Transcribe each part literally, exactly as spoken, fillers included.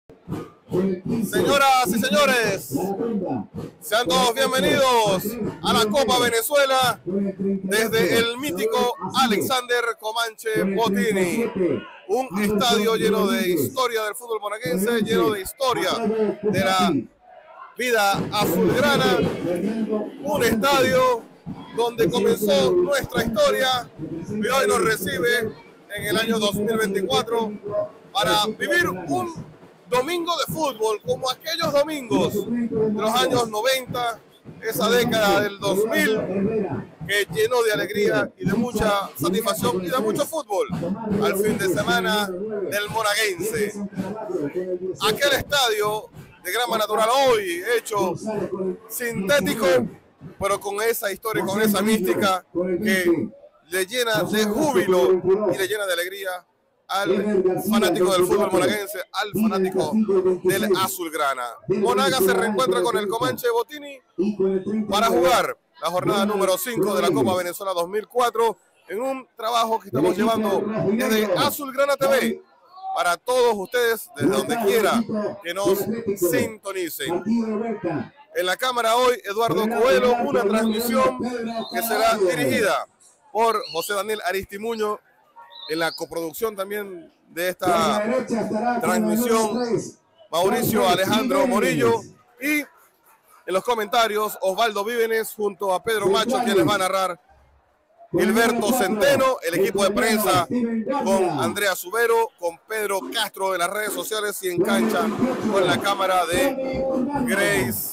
Señoras y señores, sean todos bienvenidos a la Copa Venezuela desde el mítico Alexander Comanche Botini, un estadio lleno de historia del fútbol monaguense, lleno de historia de la vida azulgrana, un estadio donde comenzó nuestra historia y hoy nos recibe en el año dos mil veinticuatro para vivir un domingo de fútbol como aquellos domingos de los años noventa, esa década del dos mil que llenó de alegría y de mucha satisfacción y de mucho fútbol al fin de semana del monaguense. Aquel estadio de grama natural hoy hecho sintético, pero con esa historia, con esa mística que le llena de júbilo y le llena de alegría al fanático del fútbol monaguense, al fanático del azulgrana. Monagas se reencuentra con el Comanche Botini para jugar la jornada número cinco de la Copa Venezuela dos mil cuatro en un trabajo que estamos llevando desde Azulgrana T V para todos ustedes, desde donde quiera que nos sintonicen. En la cámara hoy, Eduardo Coelho, una transmisión que será dirigida por José Daniel Aristimuño, en la coproducción también de esta transmisión, Mauricio Alejandro Morillo, y en los comentarios, Osvaldo Vívenes junto a Pedro Macho, quien les va a narrar, Gilberto Centeno, el equipo de prensa con Andrea Subero, con Pedro Castro de las redes sociales y en cancha con la cámara de Grace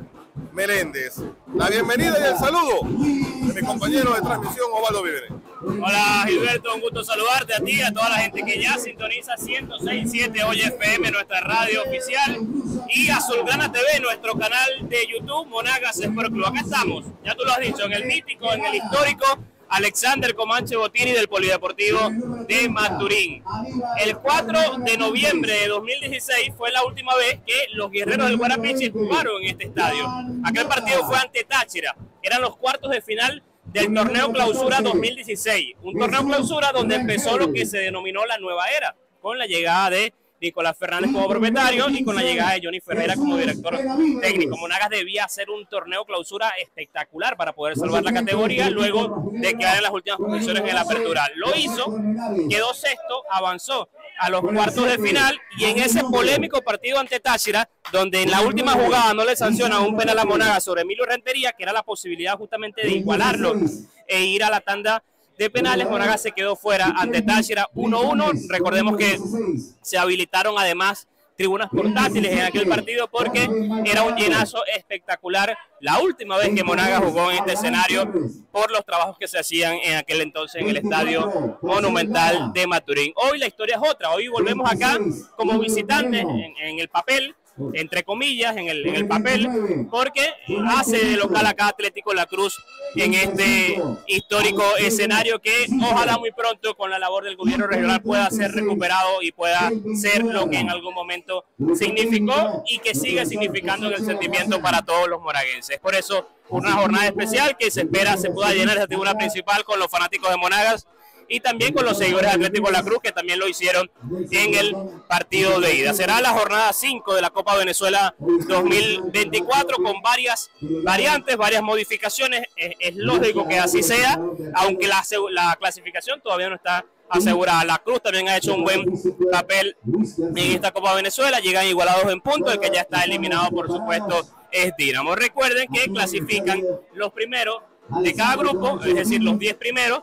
Meléndez. La bienvenida y el saludo de mi compañero de transmisión, Osvaldo Vívenes. Hola Gilberto, un gusto saludarte a ti y a toda la gente que ya sintoniza ciento seis punto siete Hoy F M, nuestra radio oficial, y Azulgrana T V, nuestro canal de YouTube, Monagas Sport Club. Acá estamos, ya tú lo has dicho, en el mítico, en el histórico Alexander Comanche Botini del Polideportivo de Maturín. El cuatro de noviembre de dos mil dieciséis fue la última vez que los guerreros del Guarapiche jugaron en este estadio. Aquel partido fue ante Táchira, eran los cuartos de final del torneo Clausura dos mil dieciséis, un torneo Clausura donde empezó lo que se denominó la nueva era, con la llegada de Nicolás Fernández como propietario y con la llegada de Johnny Ferreira como director técnico. Monagas debía hacer un torneo Clausura espectacular para poder salvar la categoría luego de quedar en las últimas posiciones en la apertura. Lo hizo, quedó sexto, avanzó a los cuartos de final y en ese polémico partido ante Táchira, donde en la última jugada no le sanciona un penal a Monagas sobre Emilio Rentería, que era la posibilidad justamente de igualarlo e ir a la tanda de penales, Monagas se quedó fuera ante Táchira uno uno. Recordemos que se habilitaron además tribunas portátiles en aquel partido porque era un llenazo espectacular la última vez que Monagas jugó en este escenario por los trabajos que se hacían en aquel entonces en el Estadio Monumental de Maturín. Hoy la historia es otra, hoy volvemos acá como visitantes en, en el papel, entre comillas, en el, en el papel, porque hace de local acá Atlético La Cruz en este histórico escenario que ojalá muy pronto con la labor del gobierno regional pueda ser recuperado y pueda ser lo que en algún momento significó y que siga significando en el sentimiento para todos los monaguenses. Por eso una jornada especial que se espera se pueda llenar esa tribuna principal con los fanáticos de Monagas y también con los seguidores de Atlético La Cruz, que también lo hicieron en el partido de ida. Será la jornada cinco de la Copa Venezuela dos mil veinticuatro con varias variantes, varias modificaciones. Es, es lógico que así sea, aunque la, la clasificación todavía no está asegurada. La Cruz también ha hecho un buen papel en esta Copa Venezuela, llegan igualados en puntos, el que ya está eliminado por supuesto es Dinamo. Recuerden que clasifican los primeros de cada grupo, es decir, los diez primeros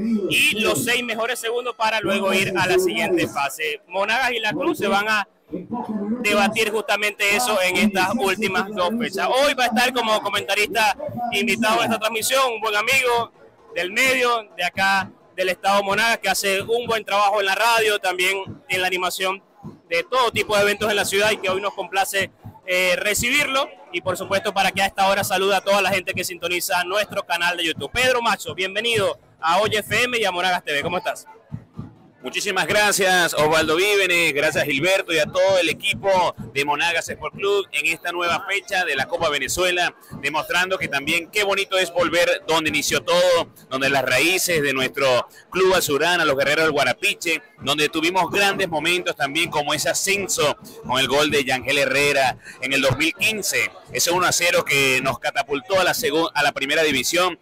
y los seis mejores segundos para luego ir a la siguiente fase. Monagas y La Cruz se van a debatir justamente eso en estas últimas dos fechas. Hoy va a estar como comentarista invitado a esta transmisión un buen amigo del medio, de acá del estado Monagas, que hace un buen trabajo en la radio, también en la animación de todo tipo de eventos en la ciudad y que hoy nos complace Eh, recibirlo y por supuesto para que a esta hora saluda a toda la gente que sintoniza nuestro canal de YouTube. Pedro Macho, bienvenido a Hoy F M y a Monagas T V, ¿cómo estás? Muchísimas gracias Osvaldo Vívenes, gracias Gilberto y a todo el equipo de Monagas Sport Club en esta nueva fecha de la Copa Venezuela, demostrando que también qué bonito es volver donde inició todo, donde las raíces de nuestro club azurana, los guerreros del Guarapiche, donde tuvimos grandes momentos también como ese ascenso con el gol de Yangel Herrera en el dos mil quince, ese uno a cero que nos catapultó a la, a la primera división.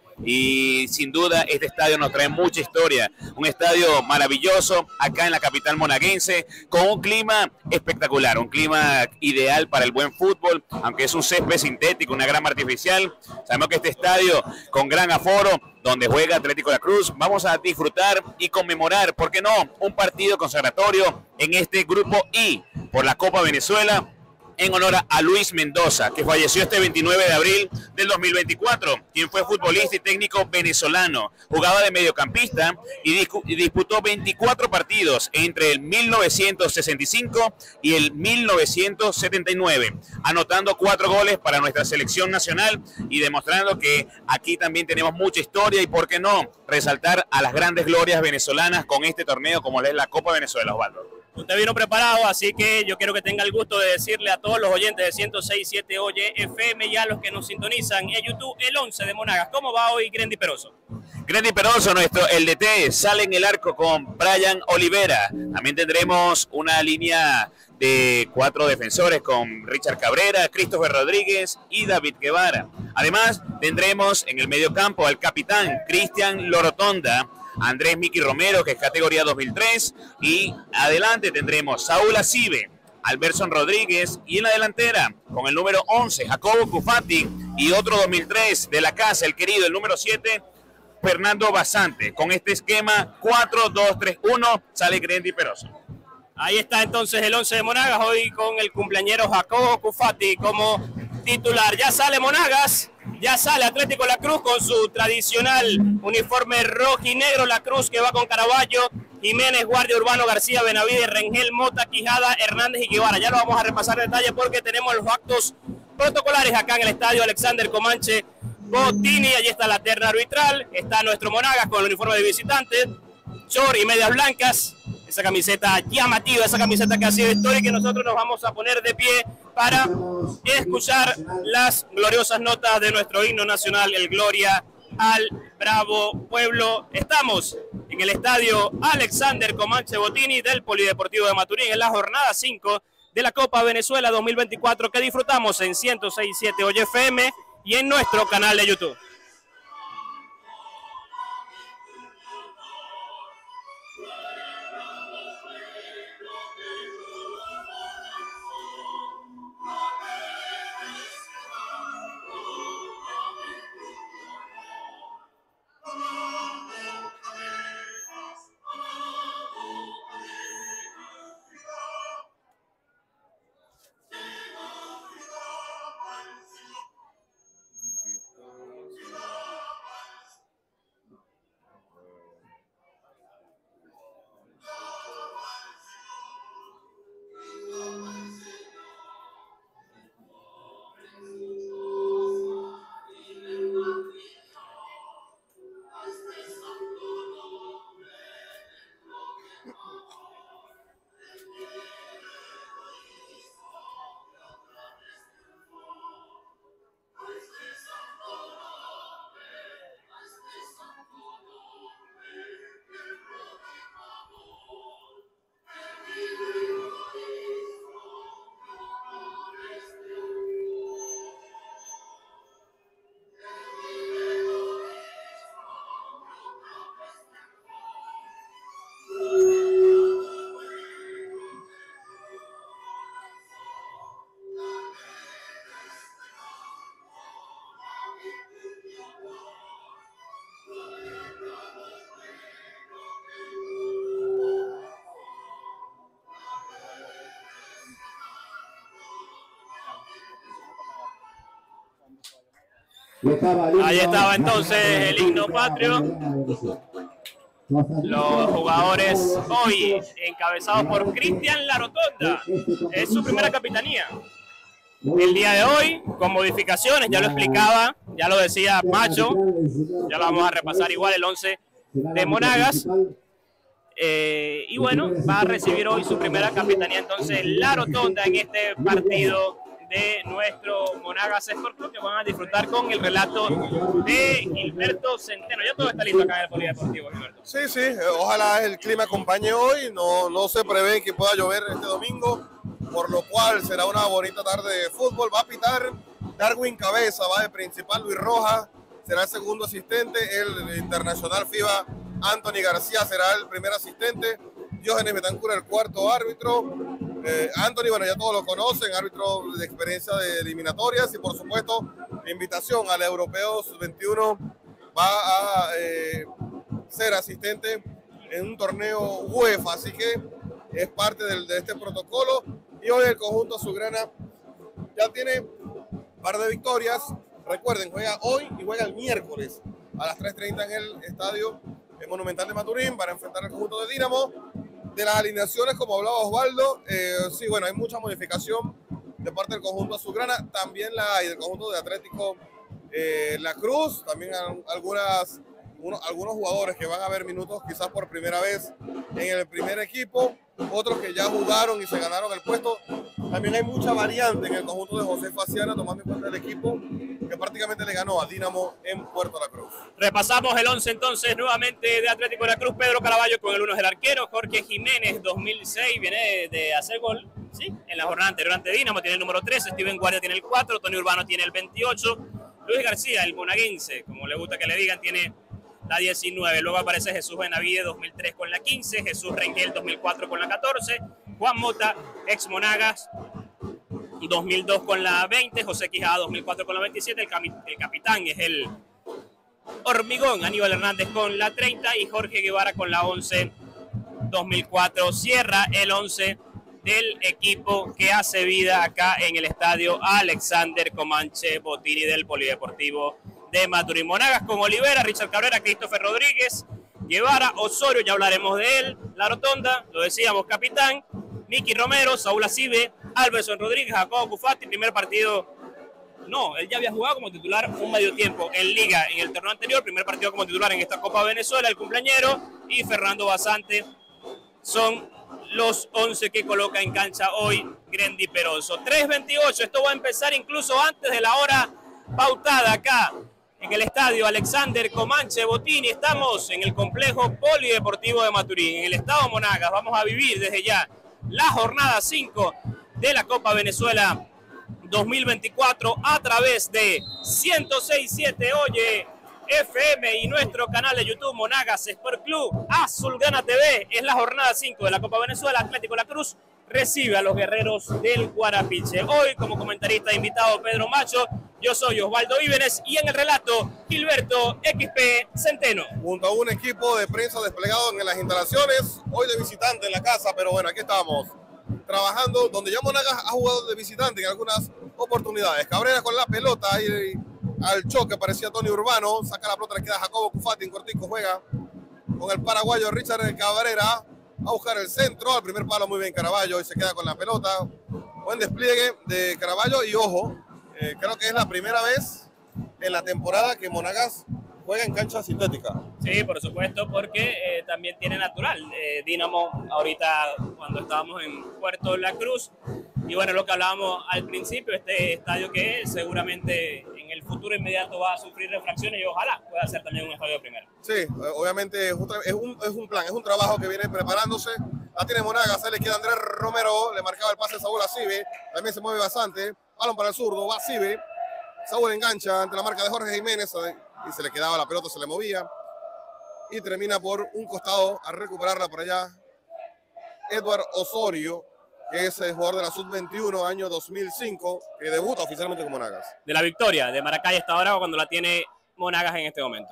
Y sin duda este estadio nos trae mucha historia, un estadio maravilloso acá en la capital monaguense, con un clima espectacular, un clima ideal para el buen fútbol, aunque es un césped sintético, una grama artificial. Sabemos que este estadio con gran aforo, donde juega Atlético de la Cruz, vamos a disfrutar y conmemorar, ¿por qué no?, un partido consagratorio en este grupo I por la Copa Venezuela, en honor a Luis Mendoza, que falleció este veintinueve de abril del dos mil veinticuatro, quien fue futbolista y técnico venezolano, jugaba de mediocampista y, y disputó veinticuatro partidos entre el mil novecientos sesenta y cinco y el mil novecientos setenta y nueve, anotando cuatro goles para nuestra selección nacional y demostrando que aquí también tenemos mucha historia y, por qué no, resaltar a las grandes glorias venezolanas con este torneo como es la Copa Venezuela, Osvaldo. Usted vino preparado, así que yo quiero que tenga el gusto de decirle a todos los oyentes de ciento seis punto siete Oye F M y a los que nos sintonizan en YouTube el once de Monagas. ¿Cómo va hoy Grendy Peroso? Grendy Peroso, nuestro el D T, sale en el arco con Brian Olivera. También tendremos una línea de cuatro defensores con Richard Cabrera, Christopher Rodríguez y David Guevara. Además, tendremos en el mediocampo al capitán Cristian Lorotonda, Andrés Miki Romero, que es categoría dos mil tres, y adelante tendremos Saúl Acibe, Alberson Rodríguez, y en la delantera con el número once, Jacobo Cufati, y otro dos mil tres de la casa, el querido, el número siete, Fernando Basante. Con este esquema cuatro dos tres uno sale Grendy Peroso. Ahí está entonces el once de Monagas, hoy con el cumpleañero Jacobo Cufati como titular. Ya sale Monagas, ya sale Atlético La Cruz con su tradicional uniforme rojo y negro. La Cruz que va con Caraballo, Jiménez, Guardia, Urbano, García, Benavides, Rengel, Mota, Quijada, Hernández y Guevara. Ya lo vamos a repasar en detalle porque tenemos los actos protocolares acá en el estadio Alexander Comanche Botini. Allí está la terna arbitral, está nuestro Monagas con el uniforme de visitante, short y medias blancas, esa camiseta llamativa, esa camiseta que ha sido histórica, y nosotros nos vamos a poner de pie para escuchar las gloriosas notas de nuestro himno nacional, el Gloria al Bravo Pueblo. Estamos en el estadio Alexander Comanche Botini del Polideportivo de Maturín en la jornada cinco de la Copa Venezuela dos mil veinticuatro, que disfrutamos en ciento seis punto siete Oye F M y en nuestro canal de YouTube. Ahí estaba entonces el himno patrio. Los jugadores hoy encabezados por Cristian Larotonda. Es su primera capitanía. El día de hoy, con modificaciones, ya lo explicaba, ya lo decía Macho. Ya lo vamos a repasar igual el once de Monagas. Eh, y bueno, va a recibir hoy su primera capitanía entonces la Rotonda en este partido de nuestro Monagas Sport Club, que van a disfrutar con el relato de Gilberto Centeno. Ya todo está listo acá en el Polideportivo, Gilberto. Sí, sí, ojalá el clima acompañe hoy, no, no se prevé que pueda llover este domingo, por lo cual será una bonita tarde de fútbol. Va a pitar Darwin Cabeza, va de principal Luis Rojas, será el segundo asistente, el internacional FIBA Anthony García será el primer asistente, Diógenes Betancur el cuarto árbitro, eh, Anthony, bueno, ya todos lo conocen, árbitro de experiencia de eliminatorias, y por supuesto, la invitación al Europeo sub veintiuno va a eh, ser asistente en un torneo UEFA, así que es parte del, de este protocolo, y hoy el conjunto azulgrana ya tiene un par de victorias. Recuerden, juega hoy y juega el miércoles a las tres treinta en el estadio Monumental de Maturín para enfrentar al conjunto de Dinamo. De las alineaciones, como hablaba Osvaldo, eh, sí, bueno, hay mucha modificación de parte del conjunto azulgrana, también la hay del conjunto de Atlético eh, La Cruz, también algunas, uno, algunos jugadores que van a ver minutos quizás por primera vez en el primer equipo, otros que ya jugaron y se ganaron el puesto. También hay mucha variante en el conjunto de José Faciana, tomando en cuenta el equipo que prácticamente le ganó a Dinamo en Puerto La Cruz. Repasamos el once entonces nuevamente de Atlético La Cruz. Pedro Caraballo con el uno es el arquero. Jorge Jiménez, dos mil seis, viene de hacer gol, ¿sí? En la jornada anterior ante Dinamo, tiene el número tres. Steven Guardia tiene el cuatro. Tony Urbano tiene el veintiocho. Luis García, el monaguense, como le gusta que le digan, tiene la diecinueve. Luego aparece Jesús Benavide, dos mil tres con la quince. Jesús Rengel, dos mil cuatro con la catorce. Juan Mota, ex Monagas, dos mil dos con la veinte. José Quijada, dos mil cuatro con la veintisiete. El, el capitán es el Hormigón, Aníbal Hernández con la treinta. Y Jorge Guevara con la once, dos mil cuatro. Cierra el once del equipo que hace vida acá en el estadio Alexander Comanche Botini del Polideportivo de Maturín. Monagas con Olivera, Richard Cabrera, Christopher Rodríguez, Guevara, Osorio, ya hablaremos de él. La Rotonda, lo decíamos, capitán. Miki Romero, Saúl Acibe, Alberson Rodríguez, Jacobo Cufati. Primer partido, no, él ya había jugado como titular un medio tiempo en Liga en el torneo anterior. Primer partido como titular en esta Copa Venezuela, el cumpleañero. Y Fernando Basante son los once que coloca en cancha hoy Grendy Peroso. tres veintiocho, esto va a empezar incluso antes de la hora pautada acá en el estadio Alexander Comanche Botini. Estamos en el complejo polideportivo de Maturín, en el estado Monagas. Vamos a vivir desde ya la jornada cinco de la Copa Venezuela dos mil veinticuatro a través de ciento seis punto siete Oye F M y nuestro canal de YouTube Monagas Sport Club. Azulgrana T V. Es la jornada cinco de la Copa Venezuela. Atlético La Cruz recibe a los guerreros del Guarapiche. Hoy como comentarista invitado Pedro Macho, yo soy Osvaldo Vívenes y en el relato Gilberto X P Centeno. Junto a un equipo de prensa desplegado en las instalaciones, hoy de visitante en la casa, pero bueno, aquí estamos trabajando donde ya Monagas ha jugado de visitante en algunas oportunidades. Cabrera con la pelota ahí al choque, parecía Tony Urbano, saca la pelota, le queda Jacobo Cufati, en cortico juega con el paraguayo Richard Cabrera a buscar el centro, al primer palo muy bien Caraballo y se queda con la pelota. Buen despliegue de Caraballo y ojo, eh, creo que es la primera vez en la temporada que Monagas juega en cancha sintética. Sí, por supuesto, porque eh, también tiene natural. Eh, Dinamo, ahorita cuando estábamos en Puerto La Cruz, y bueno, lo que hablábamos al principio, este estadio que es, seguramente en el futuro inmediato va a sufrir refracciones y ojalá pueda ser también un estadio de primera. Sí, obviamente es un, es, un, es un plan, es un trabajo que viene preparándose. La tiene Monagas, se le queda Andrés Romero, le marcaba el pase a Saúl Acibe, también se mueve bastante, balón para el zurdo, va Acibe, Saúl engancha ante la marca de Jorge Jiménez y se le quedaba la pelota, se le movía y termina por un costado a recuperarla por allá Edward Osorio, que es el jugador de la sub veintiuno, año dos mil cinco, que debuta oficialmente con Monagas. De la victoria de Maracay hasta ahora cuando la tiene Monagas en este momento.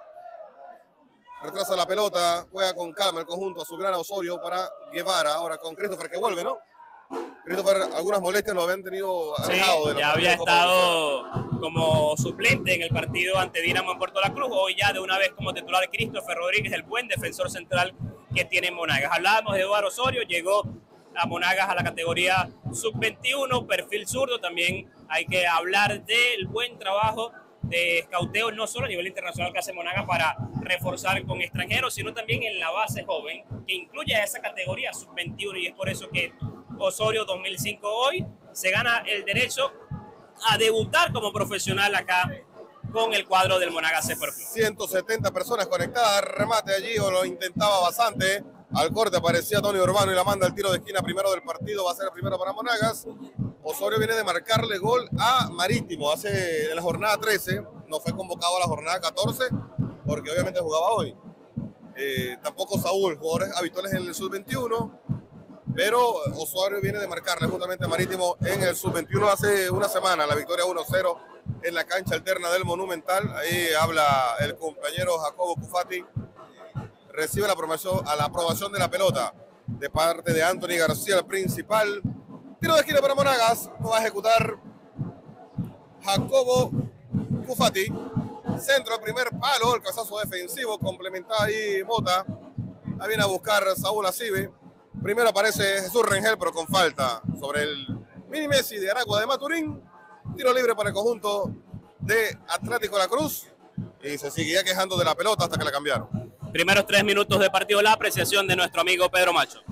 Retrasa la pelota, juega con calma el conjunto azulgrana Osorio para Guevara, ahora con Christopher que vuelve, ¿no? Christopher, algunas molestias lo habían tenido alejado. Sí, de ya había estado como suplente en el partido ante Dinamo en Puerto La Cruz. Hoy ya de una vez como titular Christopher Rodríguez, el buen defensor central que tiene Monagas. Hablábamos de Eduardo Osorio, llegó a Monagas a la categoría sub veintiuno, perfil zurdo. También hay que hablar del buen trabajo de escauteo, no solo a nivel internacional que hace Monagas para reforzar con extranjeros, sino también en la base joven, que incluye a esa categoría sub veintiuno, y es por eso que Osorio dos mil cinco hoy se gana el derecho a debutar como profesional acá con el cuadro del Monagas Sport Club. ciento setenta personas conectadas, remate allí, o lo intentaba bastante. Al corte aparecía Tony Urbano y la manda al tiro de esquina primero del partido, va a ser el primero para Monagas. Osorio viene de marcarle gol a Marítimo hace en la jornada trece, no fue convocado a la jornada catorce, porque obviamente jugaba hoy. Eh, tampoco Saúl, jugadores habituales en el sub veintiuno, pero Osorio viene de marcarle justamente a Marítimo en el sub veintiuno hace una semana, la victoria uno cero en la cancha alterna del Monumental. Ahí habla el compañero Jacobo Cufati, recibe la aprobación, a la aprobación de la pelota de parte de Anthony García, el principal. Tiro de esquina para Monagas, lo va a ejecutar Jacobo Cufati. Centro al primer palo, el cazazo defensivo, complementado ahí Mota. Ahí viene a buscar Saúl Acibe. Primero aparece Jesús Rengel, pero con falta sobre el mini Messi de Aragua de Maturín. Tiro libre para el conjunto de Atlético La Cruz. Y se seguía quejando de la pelota hasta que la cambiaron. Primeros tres minutos de partido, la apreciación de nuestro amigo Pedro Macho.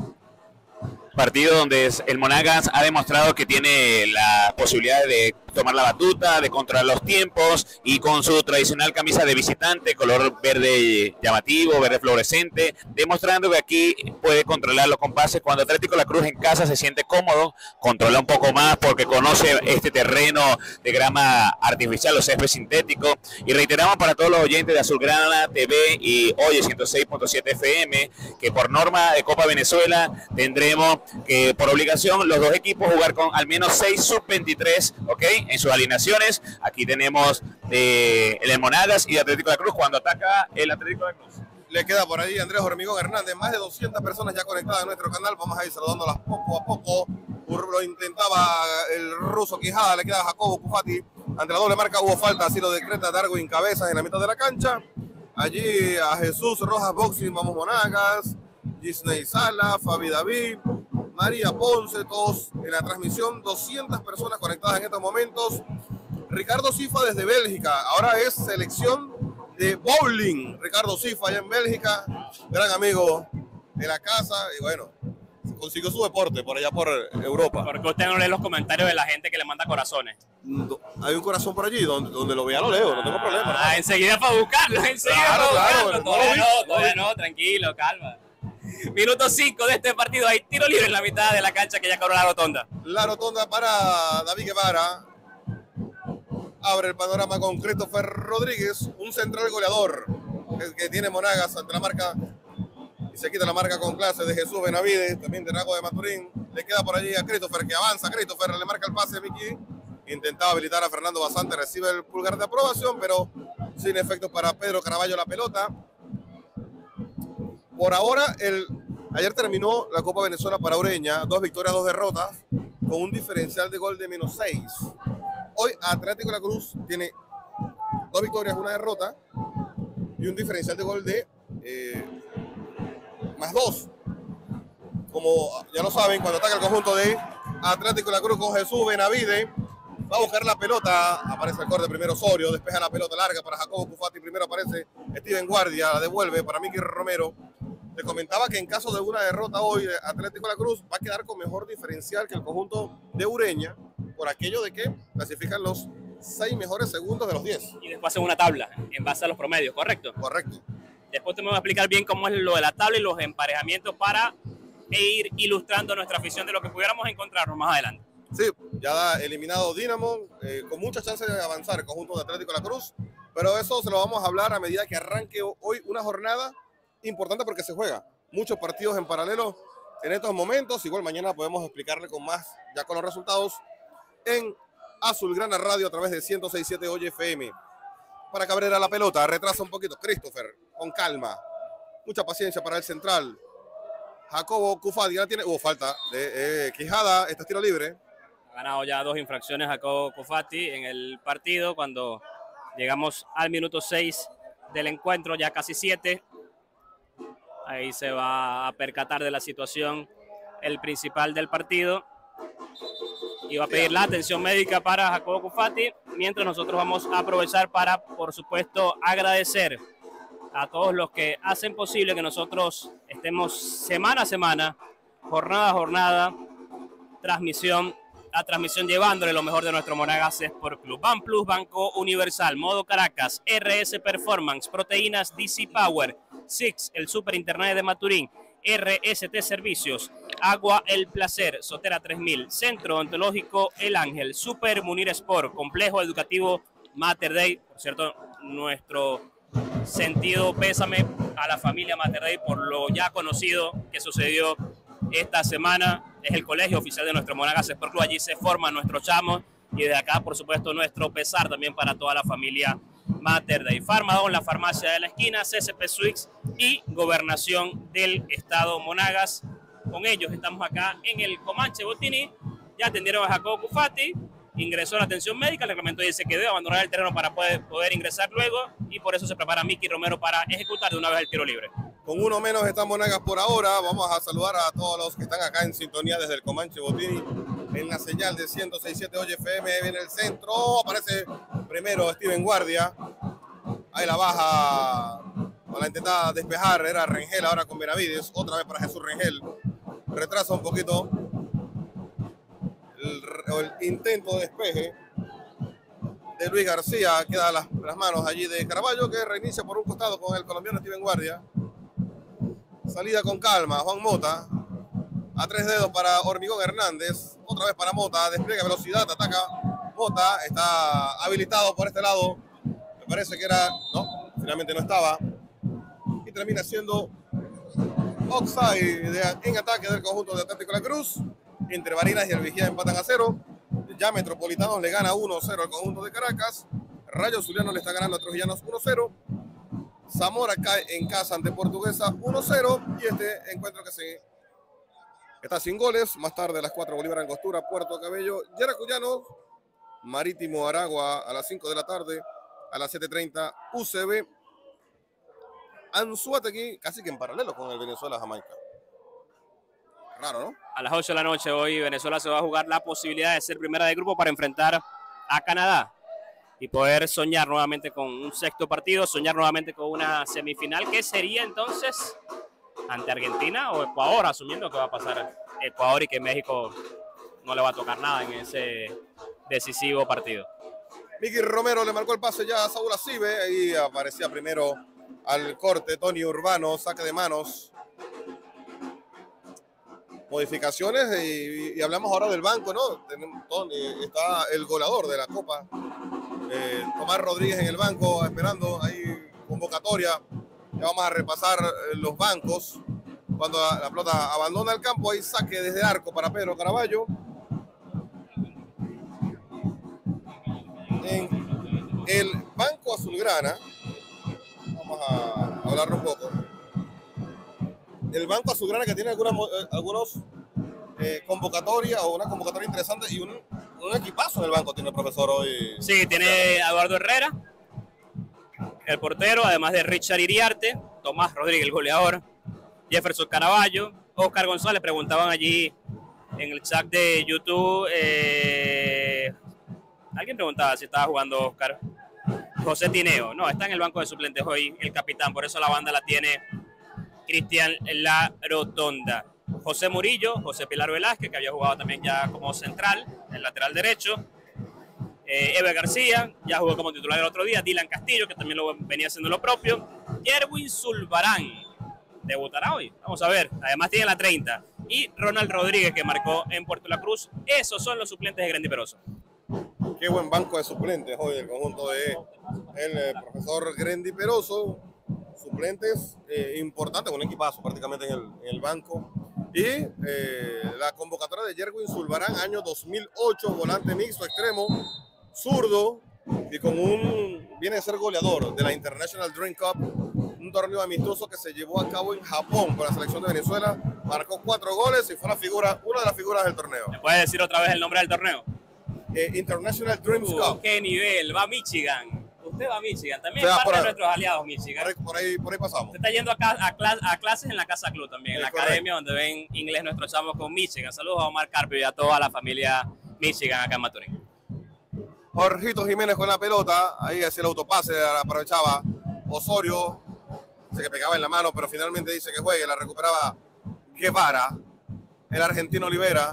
Partido donde el Monagas ha demostrado que tiene la posibilidad de tomar la batuta, de controlar los tiempos, y con su tradicional camisa de visitante, color verde llamativo, verde fluorescente, demostrando que aquí puede controlar los compases. Cuando Atlético La Cruz en casa se siente cómodo, controla un poco más porque conoce este terreno de grama artificial o césped sintético. Y reiteramos para todos los oyentes de Azulgrana T V y Oye ciento seis punto siete F M que por norma de Copa Venezuela tendremos que por obligación los dos equipos jugar con al menos seis sub veintitrés, ¿ok? En sus alineaciones. Aquí tenemos eh, el Monagas y Atlético de la Cruz cuando ataca el Atlético de la Cruz. Le queda por ahí Andrés Hormigón Hernández, más de doscientas personas ya conectadas a nuestro canal. Vamos a ir saludándolas poco a poco. Lo intentaba el ruso Quijada, le queda a Jacobo Cufati. Ante la doble marca hubo falta, así lo decreta Darwin Cabezas en la mitad de la cancha. Allí a Jesús Rojas Boxing, vamos Monagas, Disney Sala, Fabi David, María Ponce, todos en la transmisión, doscientas personas conectadas en estos momentos. Ricardo Cifa desde Bélgica, ahora es selección de bowling. Ricardo Cifa allá en Bélgica, gran amigo de la casa, y bueno, consiguió su deporte por allá por Europa. Porque usted no lee los comentarios de la gente que le manda corazones. Hay un corazón por allí, donde, donde lo vea lo leo, no tengo problema. Ah, enseguida para buscarlo, enseguida claro, para claro, buscarlo. no Todavía lo vi, no, no todavía lo no, tranquilo, calma. Minuto cinco de este partido, hay tiro libre en la mitad de la cancha que ya cobró la rotonda. La rotonda para David Guevara. Abre el panorama con Christopher Rodríguez, un central goleador el que tiene Monagas ante la marca. Y se quita la marca con clase de Jesús Benavides, también de Aragua de Maturín. Le queda por allí a Christopher, que avanza. Christopher le marca el pase, Miki. Intentaba habilitar a Fernando Basante, recibe el pulgar de aprobación, pero sin efectos para Pedro Caraballo la pelota. Por ahora, el, ayer terminó la Copa Venezuela para Ureña, dos victorias, dos derrotas, con un diferencial de gol de menos seis. Hoy Atlético de la Cruz tiene dos victorias, una derrota, y un diferencial de gol de eh, más dos. Como ya lo saben, cuando ataca el conjunto de Atlético de la Cruz con Jesús Benavides, va a buscar la pelota, aparece el corte primero Osorio, despeja la pelota larga para Jacobo Cufati, primero aparece Steven Guardia, la devuelve para Miki Romero. Te comentaba que en caso de una derrota hoy de Atlético de la Cruz va a quedar con mejor diferencial que el conjunto de Ureña, por aquello de que clasifican los seis mejores segundos de los diez. Y después hacen una tabla en base a los promedios, ¿correcto? Correcto. Después te me voy a explicar bien cómo es lo de la tabla y los emparejamientos para ir ilustrando nuestra afición de lo que pudiéramos encontrarnos más adelante. Sí, ya da eliminado Dinamo, eh, con muchas chances de avanzar el conjunto de Atlético de la Cruz, pero eso se lo vamos a hablar a medida que arranque hoy una jornada importante porque se juega muchos partidos en paralelo en estos momentos. Igual mañana podemos explicarle con más, ya con los resultados, en Azulgrana Radio a través de ciento seis punto siete Oye F M. Para Cabrera la pelota, retrasa un poquito Christopher, con calma, mucha paciencia para el central. Jacobo Cufati ya tiene, hubo falta de eh, Quijada, este es tiro libre. Ha ganado ya dos infracciones Jacobo Cufati en el partido cuando llegamos al minuto seis del encuentro, ya casi siete. Ahí se va a percatar de la situación el principal del partido y va a pedir la atención médica para Jacobo Cufati. mientras nosotros vamos a aprovechar para, por supuesto, agradecer a todos los que hacen posible que nosotros estemos semana a semana, jornada a jornada, transmisión a transmisión, llevándole lo mejor de nuestro Monagas Sport Club. Ban Plus, Banco Universal, Modo Caracas, R S Performance, Proteínas D C Power, Six, el Super Internet de Maturín, R S T Servicios, Agua El Placer, Sotera tres mil, Centro Odontológico El Ángel, Super Munir Sport, Complejo Educativo Mater Dei. Por cierto, nuestro sentido pésame a la familia Mater Dei por lo ya conocido que sucedió esta semana. Es el colegio oficial de nuestro Monagas Sport Club, allí se forman nuestros chamos, y desde acá, por supuesto, nuestro pesar también para toda la familia Mater Dei. Farmadón, la farmacia de la esquina, C C P Suites y Gobernación del Estado Monagas. Con ellos estamos acá en el Comanche Botini. Ya atendieron a Jacobo Cufati, ingresó a la atención médica, el reglamento dice que debe abandonar el terreno para poder, poder ingresar luego, y por eso se prepara Miki Romero para ejecutar de una vez el tiro libre. Con uno menos está Monagas por ahora. Vamos a saludar a todos los que están acá en sintonía desde el Comanche Botini en la señal de ciento seis punto siete Hoy F M. Viene el centro, aparece primero Steven Guardia, ahí la baja para intentar despejar, era Rengel ahora con Benavides, otra vez para Jesús Rengel, retrasa un poquito el, el intento de despeje de Luis García, queda las, las manos allí de Caraballo, que reinicia por un costado con el colombiano Steven Guardia. Salida con calma, Juan Mota, a tres dedos para Hormigón Hernández, otra vez para Mota, despliega velocidad, ataca Mota, está habilitado por este lado, me parece que era, no, finalmente no estaba, y termina siendo offside de, en ataque del conjunto de Atlético La Cruz. Entre Barinas y el Vigía empatan a cero, ya Metropolitanos le gana uno cero al conjunto de Caracas, Rayo Zuliano le está ganando a Trujillanos uno cero, Zamora cae en casa ante Portuguesa uno cero, y este encuentro que se está sin goles. Más tarde a las cuatro Bolívar Angostura, Puerto Cabello, Yaracuyanos, Marítimo Aragua a las cinco de la tarde, a las siete treinta U C B, Anzoátegui, casi que en paralelo con el Venezuela-Jamaica. Raro, ¿no? A las ocho de la noche hoy Venezuela se va a jugar la posibilidad de ser primera de grupo para enfrentar a Canadá y poder soñar nuevamente con un sexto partido, soñar nuevamente con una semifinal, que sería entonces ante Argentina o Ecuador, asumiendo que va a pasar Ecuador y que México no le va a tocar nada en ese decisivo partido. Miki Romero le marcó el pase ya a Saúl Acibe, ahí aparecía primero al corte Tony Urbano, saque de manos. Modificaciones y, y hablamos ahora del banco, ¿no? Tenemos, Tony, está el goleador de la Copa, eh, Tomás Rodríguez en el banco, esperando ahí convocatoria. Ya vamos a repasar los bancos. Cuando la, la pelota abandona el campo, hay saque desde arco para Pedro Caraballo. En el banco azulgrana, vamos a hablar un poco. El banco azulgrana, que tiene algunas, algunos eh, convocatorias o una convocatoria interesante y un, un equipazo en el banco tiene el profesor hoy. Sí, tiene a Eduardo Herrera, el portero, además de Richard Iriarte, Tomás Rodríguez, el goleador, Jefferson Caraballo, Oscar González. Preguntaban allí en el chat de YouTube, eh, alguien preguntaba si estaba jugando Oscar. José Tineo, no, está en el banco de suplentes hoy el capitán, por eso la banda la tiene Cristian La Rotonda. José Murillo, José Pilar Velázquez, que había jugado también ya como central, el lateral derecho. Eh, Eve García, ya jugó como titular el otro día. Dylan Castillo, que también lo venía haciendo lo propio. Yerwin Zulbarán, debutará hoy, vamos a ver. Además tiene la treinta. Y Ronald Rodríguez, que marcó en Puerto La Cruz. Esos son los suplentes de Grandy Peroso. Qué buen banco de suplentes hoy el conjunto de el eh, profesor Grandy Peroso. Suplentes eh, importantes, un equipazo prácticamente en el, en el banco. Y eh, la convocatoria de Yerwin Zulbarán, año dos mil ocho, volante mixto extremo, zurdo, y con un, viene a ser goleador de la International Dream Cup, un torneo amistoso que se llevó a cabo en Japón con la selección de Venezuela. Marcó cuatro goles y fue una figura, una de las figuras del torneo. ¿Me puedes decir otra vez el nombre del torneo? Eh, International Dreams uh, Cup. ¡Qué nivel! Va Michigan. Usted va a Michigan, también o sea, es parte por, de nuestros aliados Michigan. Por ahí, por ahí, por ahí pasamos. Usted está yendo a, a, clas, a clases en la Casa Club también, en la correcto. academia donde ven inglés nuestros chamos con Michigan. Saludos a Omar Carpio y a toda la familia Michigan acá en Maturín. Jorgito Jiménez con la pelota, ahí hacía el autopase, aprovechaba Osorio, dice que pegaba en la mano, pero finalmente dice que juegue, la recuperaba Guevara, el argentino Olivera.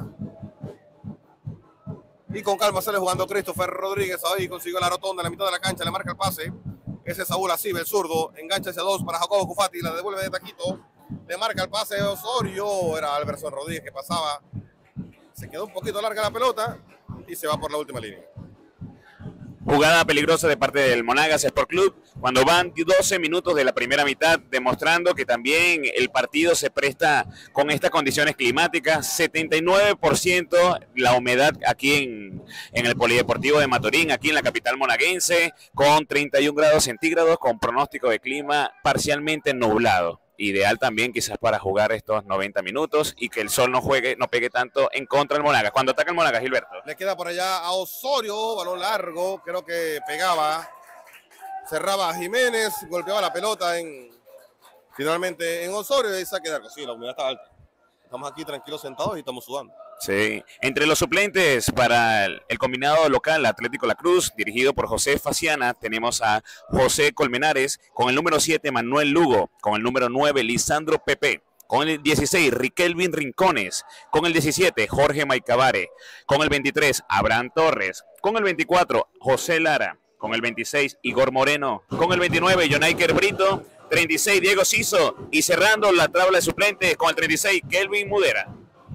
Y con calma sale jugando Christopher Rodríguez, ahí consiguió la rotonda en la mitad de la cancha, le marca el pase. Ese es Saúl Acibe, el zurdo, engancha hacia dos para Jacobo Cufati, la devuelve de taquito, le marca el pase de Osorio, era Alberson Rodríguez que pasaba, se quedó un poquito larga la pelota y se va por la última línea. Jugada peligrosa de parte del Monagas Sport Club cuando van doce minutos de la primera mitad, demostrando que también el partido se presta con estas condiciones climáticas. setenta y nueve por ciento la humedad aquí en, en el Polideportivo de Maturín, aquí en la capital monaguense, con treinta y un grados centígrados, con pronóstico de clima parcialmente nublado. Ideal también quizás para jugar estos noventa minutos y que el sol no juegue, no pegue tanto en contra del Monagas. Cuando ataca el Monagas, Gilberto. Le queda por allá a Osorio, balón largo, creo que pegaba, cerraba a Jiménez, golpeaba la pelota en finalmente en Osorio y saque de arco. Sí, la humedad está alta. Estamos aquí tranquilos sentados y estamos sudando. Sí, entre los suplentes para el, el combinado local Atlético La Cruz, dirigido por José Faciana, tenemos a José Colmenares, con el número siete Manuel Lugo, con el número nueve Lisandro Pepe, con el dieciséis Riquelvin Rincones, con el diecisiete Jorge Maicabare, con el veintitrés Abraham Torres, con el veinticuatro José Lara, con el veintiséis Igor Moreno, con el veintinueve Jonaiker Brito, treinta y seis Diego Siso y cerrando la tabla de suplentes con el treinta y seis Kelvin Mudera.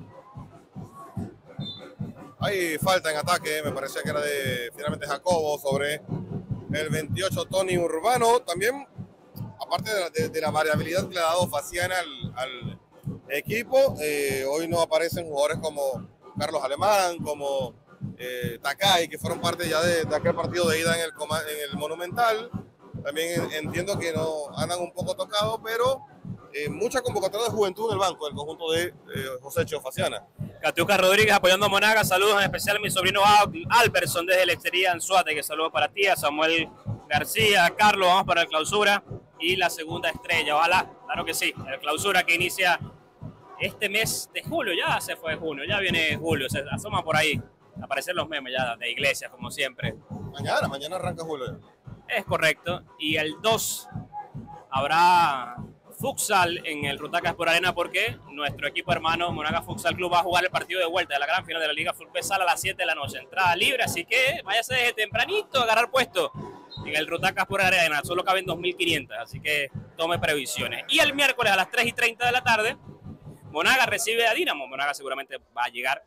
Hay falta en ataque, me parecía que era de finalmente Jacobo sobre el veintiocho Tony Urbano. También, aparte de la, de, de la variabilidad que le ha dado Faciana al, al equipo, eh, hoy no aparecen jugadores como Carlos Alemán, como eh, Takai, que fueron parte ya de, de aquel partido de ida en el, en el Monumental. También entiendo que no andan un poco tocados, pero eh, mucha convocatoria de juventud en el banco del conjunto de eh, José Cheo Faciana. Catiuca Rodríguez apoyando a Monagas, saludos en especial a mi sobrino Alberson desde Leccería Anzuate, que saludo para ti, a Samuel García, a Carlos, vamos para el clausura y la segunda estrella, ojalá, claro que sí, el clausura que inicia este mes de julio, ya se fue junio, ya viene julio, se asoma por ahí, aparecen los memes ya de Iglesias como siempre. Mañana, mañana arranca julio. Es correcto, y el dos habrá futsal en el Rutacas por Arena porque nuestro equipo hermano Monagas Futsal Club va a jugar el partido de vuelta de la gran final de la Liga Futsal a las siete de la noche. Entrada libre, así que váyase desde tempranito a agarrar puesto en el Rutacas por Arena. Solo caben dos mil quinientos, así que tome previsiones. Y el miércoles a las tres y treinta de la tarde, Monagas recibe a Dinamo. Monagas seguramente va a llegar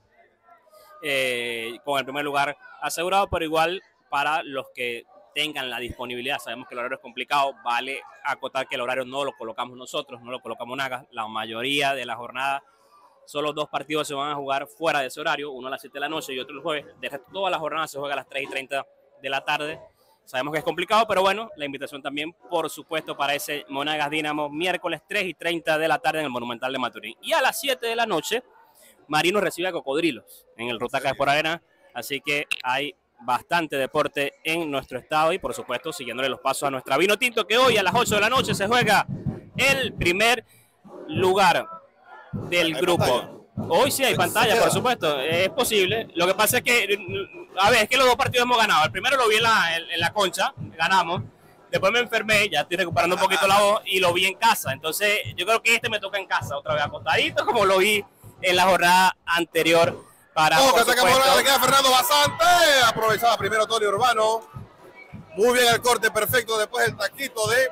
eh, con el primer lugar asegurado, pero igual para los que tengan la disponibilidad. Sabemos que el horario es complicado, vale acotar que el horario no lo colocamos nosotros, no lo colocamos Monagas. La mayoría de la jornada, solo dos partidos se van a jugar fuera de ese horario, uno a las siete de la noche y otro el jueves. De resto, toda la jornada se juega a las tres y treinta de la tarde. Sabemos que es complicado, pero bueno, la invitación también, por supuesto, para ese Monagas Dinamo, miércoles tres y treinta de la tarde en el Monumental de Maturín. Y a las siete de la noche, Marino recibe a Cocodrilos en el Rutacas por Arena, así que hay bastante deporte en nuestro estado y por supuesto siguiéndole los pasos a nuestra Vino Tinto, que hoy a las ocho de la noche se juega el primer lugar del grupo. Pantalla. Hoy sí hay pantalla, por supuesto, es posible. Lo que pasa es que, a ver, es que los dos partidos hemos ganado. El primero lo vi en la, en, en la concha, ganamos. Después me enfermé, ya estoy recuperando un poquito la voz y lo vi en casa. Entonces yo creo que este me toca en casa otra vez acostadito, como lo vi en la jornada anterior. Para, oh, que se le queda Fernando Basante, aprovechaba primero Tony Urbano, muy bien el corte perfecto, después el taquito de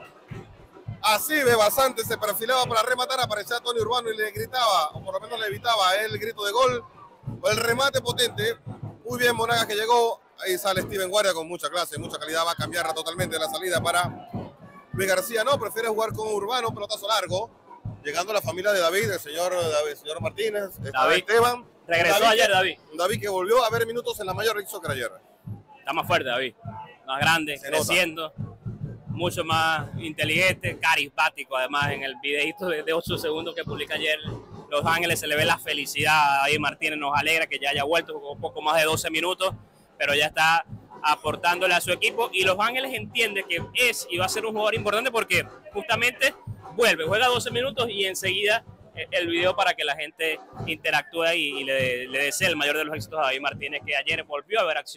Acibe. Basante se perfilaba para rematar, aparecía Tony Urbano y le gritaba, o por lo menos le evitaba el grito de gol, o el remate potente. Muy bien Monagas que llegó, ahí sale Steven Guardia con mucha clase, mucha calidad, va a cambiar totalmente la salida para Luis García, no, prefiere jugar con Urbano, pelotazo largo, llegando la familia de David, el señor, David, el señor Martínez, David Esteban. Regresó David, ayer David. David que volvió a ver minutos en la mayor League Soccer ayer. Está más fuerte David, más grande, Se creciendo, nota. Mucho más inteligente, carismático. Además en el videito de, de ocho segundos que publica ayer Los Ángeles se le ve la felicidad. David Martínez nos alegra que ya haya vuelto con un poco más de doce minutos, pero ya está aportándole a su equipo y Los Ángeles entiende que es y va a ser un jugador importante porque justamente vuelve, juega doce minutos y enseguida el video para que la gente interactúe y, y le, le desee el mayor de los éxitos a David Martínez, que ayer volvió a ver acción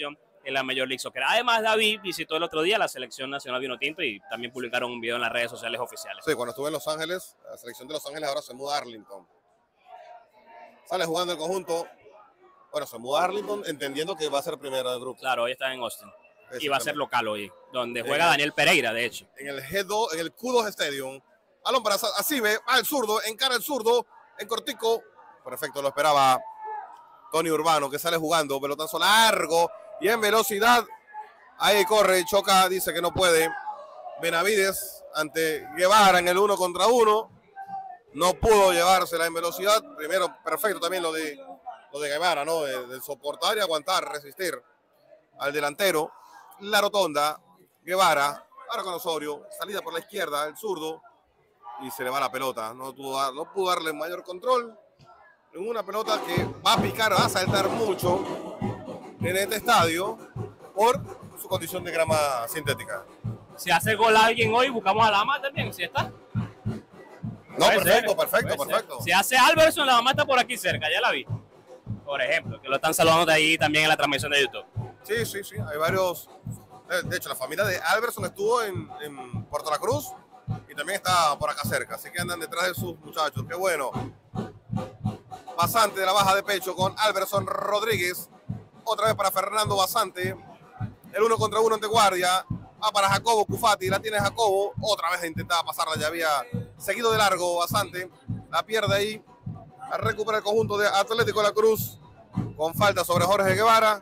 en la Major League Soccer. Además, David visitó el otro día la selección nacional Vinotinto y también publicaron un video en las redes sociales oficiales. Sí, cuando estuve en Los Ángeles, la selección de Los Ángeles ahora se muda a Arlington. Sale jugando el conjunto. Bueno, se muda a Arlington entendiendo que va a ser primero del grupo. Claro, hoy está en Austin. Y va a ser local hoy, donde juega Daniel Pereira, de hecho. En el G dos, en el Q dos Stadium. Alon para Asibe, al zurdo, encara el zurdo, en cortico. Perfecto, lo esperaba Tony Urbano, que sale jugando, pelotazo largo y en velocidad. Ahí corre, choca, dice que no puede. Benavides ante Guevara en el uno contra uno. No pudo llevársela en velocidad. Primero, perfecto también lo de, lo de Guevara, ¿no? De, de soportar y aguantar, resistir al delantero. La rotonda, Guevara, ahora con Osorio, salida por la izquierda, el zurdo, y se le va la pelota. No pudo, no pudo darle mayor control. En una pelota que va a picar, va a saltar mucho en este estadio por su condición de grama sintética. Si hace gol alguien hoy, buscamos a la mamá también, ¿sí está? No, Puede perfecto, ser, perfecto, puede perfecto. ser. Si hace Alberson, la mamá está por aquí cerca, ya la vi. Por ejemplo, que lo están saludando de ahí también en la transmisión de YouTube. Sí, sí, sí, hay varios. De hecho, la familia de Alberson estuvo en, en Puerto La Cruz y también está por acá cerca, así que andan detrás de sus muchachos. Qué bueno. Basante de la baja de pecho con Alberson Rodríguez. Otra vez para Fernando Basante. El uno contra uno ante guardia. Va para Jacobo Cufati. La tiene Jacobo. Otra vez intentaba pasarla. Ya había seguido de largo Basante. La pierde ahí. A recuperar el conjunto de Atlético de la Cruz. Con falta sobre Jorge Guevara.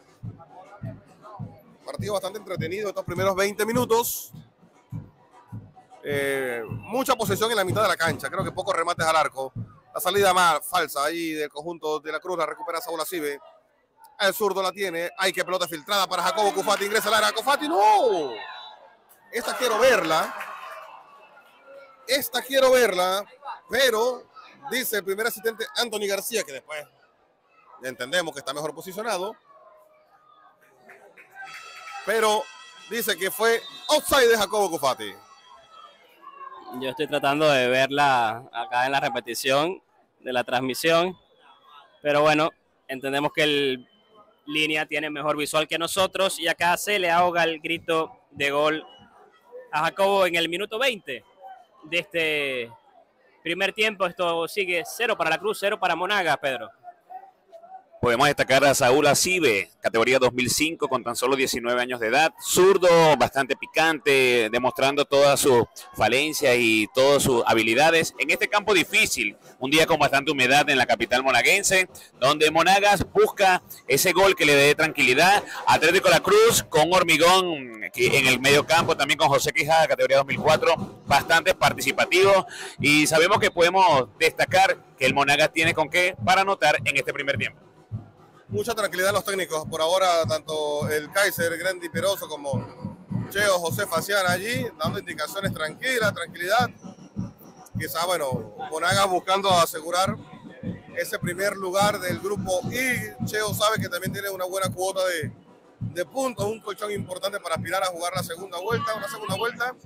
Partido bastante entretenido estos primeros veinte minutos. Eh, mucha posesión en la mitad de la cancha. Creo que pocos remates al arco. La salida más falsa ahí del conjunto de la Cruz. La recupera Saúl Asibe. El zurdo la tiene. Hay que pelota filtrada para Jacobo Cufati. Ingresa al área. Cufati, no. Esta quiero verla. Esta quiero verla. Pero dice el primer asistente Anthony García, que después entendemos que está mejor posicionado. Pero dice que fue outside de Jacobo Cufati. Yo estoy tratando de verla acá en la repetición de la transmisión, pero bueno, entendemos que el línea tiene mejor visual que nosotros y acá se le ahoga el grito de gol a Jacobo en el minuto veinte de este primer tiempo. Esto sigue cero para la Cruz, cero para Monagas, Pedro. Podemos destacar a Saúl Asibe, categoría dos mil cinco, con tan solo diecinueve años de edad. Zurdo, bastante picante, demostrando todas sus falencias y todas sus habilidades en este campo difícil. Un día con bastante humedad en la capital monaguense, donde Monagas busca ese gol que le dé tranquilidad. Atlético La Cruz con Hormigón en el medio campo, también con José Quijada, categoría dos mil cuatro, bastante participativo. Y sabemos que podemos destacar que el Monagas tiene con qué para anotar en este primer tiempo. Mucha tranquilidad los técnicos. Por ahora, tanto el Kaiser, Grandi Peroso, como Cheo José Facián allí, dando indicaciones tranquilas, tranquilidad. Quizás, bueno, Monagas buscando asegurar ese primer lugar del grupo I. Cheo sabe que también tiene una buena cuota de, de puntos, un colchón importante para aspirar a jugar la segunda vuelta, una segunda vuelta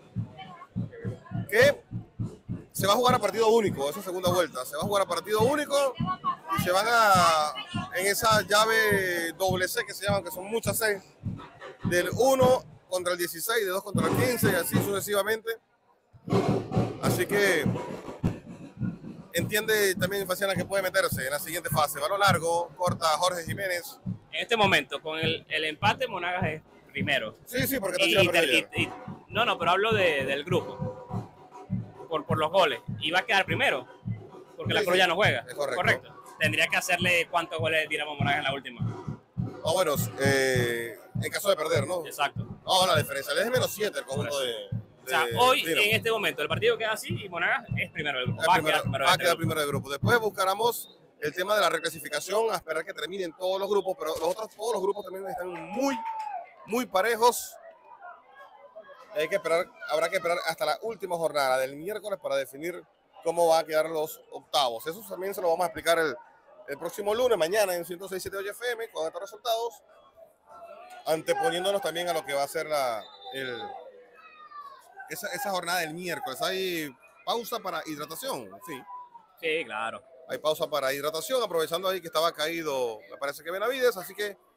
que se va a jugar a partido único, esa segunda vuelta. Se va a jugar a partido único y se van a, en esa llave doble C que se llaman, que son muchas C, del uno contra el dieciséis, de dos contra el quince y así sucesivamente. Así que entiende también Faciana que puede meterse en la siguiente fase. Balón largo, corta Jorge Jiménez. En este momento, con el, el empate, Monagas es primero. Sí, sí, porque y, está y, y, y, No, no, pero hablo de, del grupo. Por, por los goles. Y va a quedar primero. Porque sí, la Cruz sí, ya no juega. Es correcto. correcto. Tendría que hacerle cuántos goles tiramos Monagas en la última. Oh, bueno, eh, en caso de perder, ¿no? Exacto. No, la diferencia es de menos siete el conjunto de, de. O sea, hoy, Dino. En este momento, el partido queda así y Monagas es primero del grupo. Va, Va primero, a quedar primero, va a de quedar este primero del grupo. Después buscaremos el tema de la reclasificación, a esperar que terminen todos los grupos, pero los otros, todos los grupos también están muy, muy parejos. Hay que esperar, habrá que esperar hasta la última jornada del miércoles para definir cómo van a quedar los octavos. Eso también se lo vamos a explicar el, el próximo lunes, mañana en ciento seis punto siete Hoy F M, con estos resultados, anteponiéndonos también a lo que va a ser la, el, esa, esa jornada del miércoles. Hay pausa para hidratación, sí. Sí, claro. Hay pausa para hidratación, aprovechando ahí que estaba caído, me parece que Benavides, así que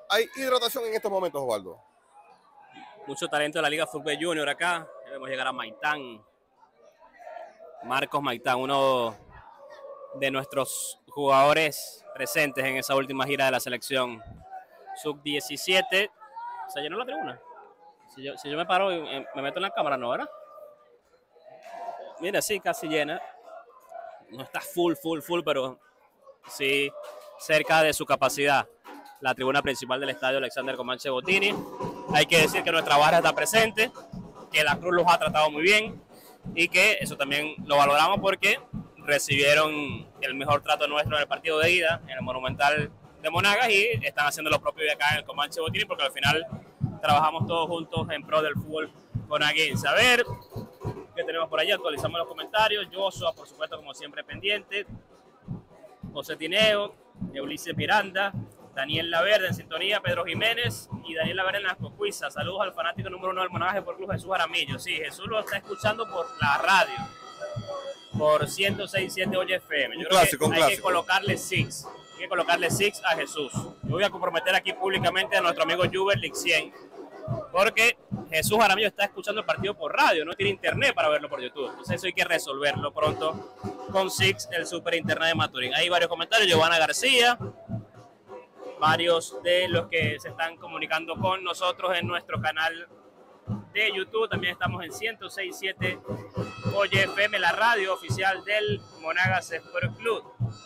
hay hidratación en estos momentos, Osvaldo. Mucho talento de la Liga Fútbol Junior acá. Debemos llegar a Maitán. Marcos Maitán, uno de nuestros jugadores presentes en esa última gira de la selección sub diecisiete. ¿Se llenó la tribuna? Si yo, si yo me paro y me meto en la cámara, ¿no, verdad? Mira, sí, casi llena. No está full, full, full, pero sí cerca de su capacidad. La tribuna principal del estadio Alexander Comanche Bottini. Hay que decir que nuestra barra está presente, que la Cruz los ha tratado muy bien y que eso también lo valoramos porque recibieron el mejor trato nuestro en el partido de ida, en el Monumental de Monagas, y están haciendo lo propio de acá en el Comanche Bottini porque al final trabajamos todos juntos en pro del fútbol monaguense. A ver qué tenemos por allá, actualizamos los comentarios. Joshua, por supuesto, como siempre, pendiente. José Tineo, Ulises Miranda, Daniel Laverde en sintonía, Pedro Jiménez y Daniel Laverde en las Cocuizas. Saludos al fanático número uno del Monagas por Club, Jesús Aramillo. Sí, Jesús lo está escuchando por la radio, por ciento seis punto siete Oye F M. Yo un creo clásico, que un hay clásico. que colocarle six. Hay que colocarle six a Jesús. Yo voy a comprometer aquí públicamente a nuestro amigo Juber Lixien, porque Jesús Aramillo está escuchando el partido por radio, no tiene internet para verlo por YouTube. Entonces eso hay que resolverlo pronto con Six, el super internet de Maturín. Hay varios comentarios. Giovanna García, varios de los que se están comunicando con nosotros en nuestro canal de YouTube. También estamos en ciento seis punto siete Oye F M, la radio oficial del Monagas Sport Club.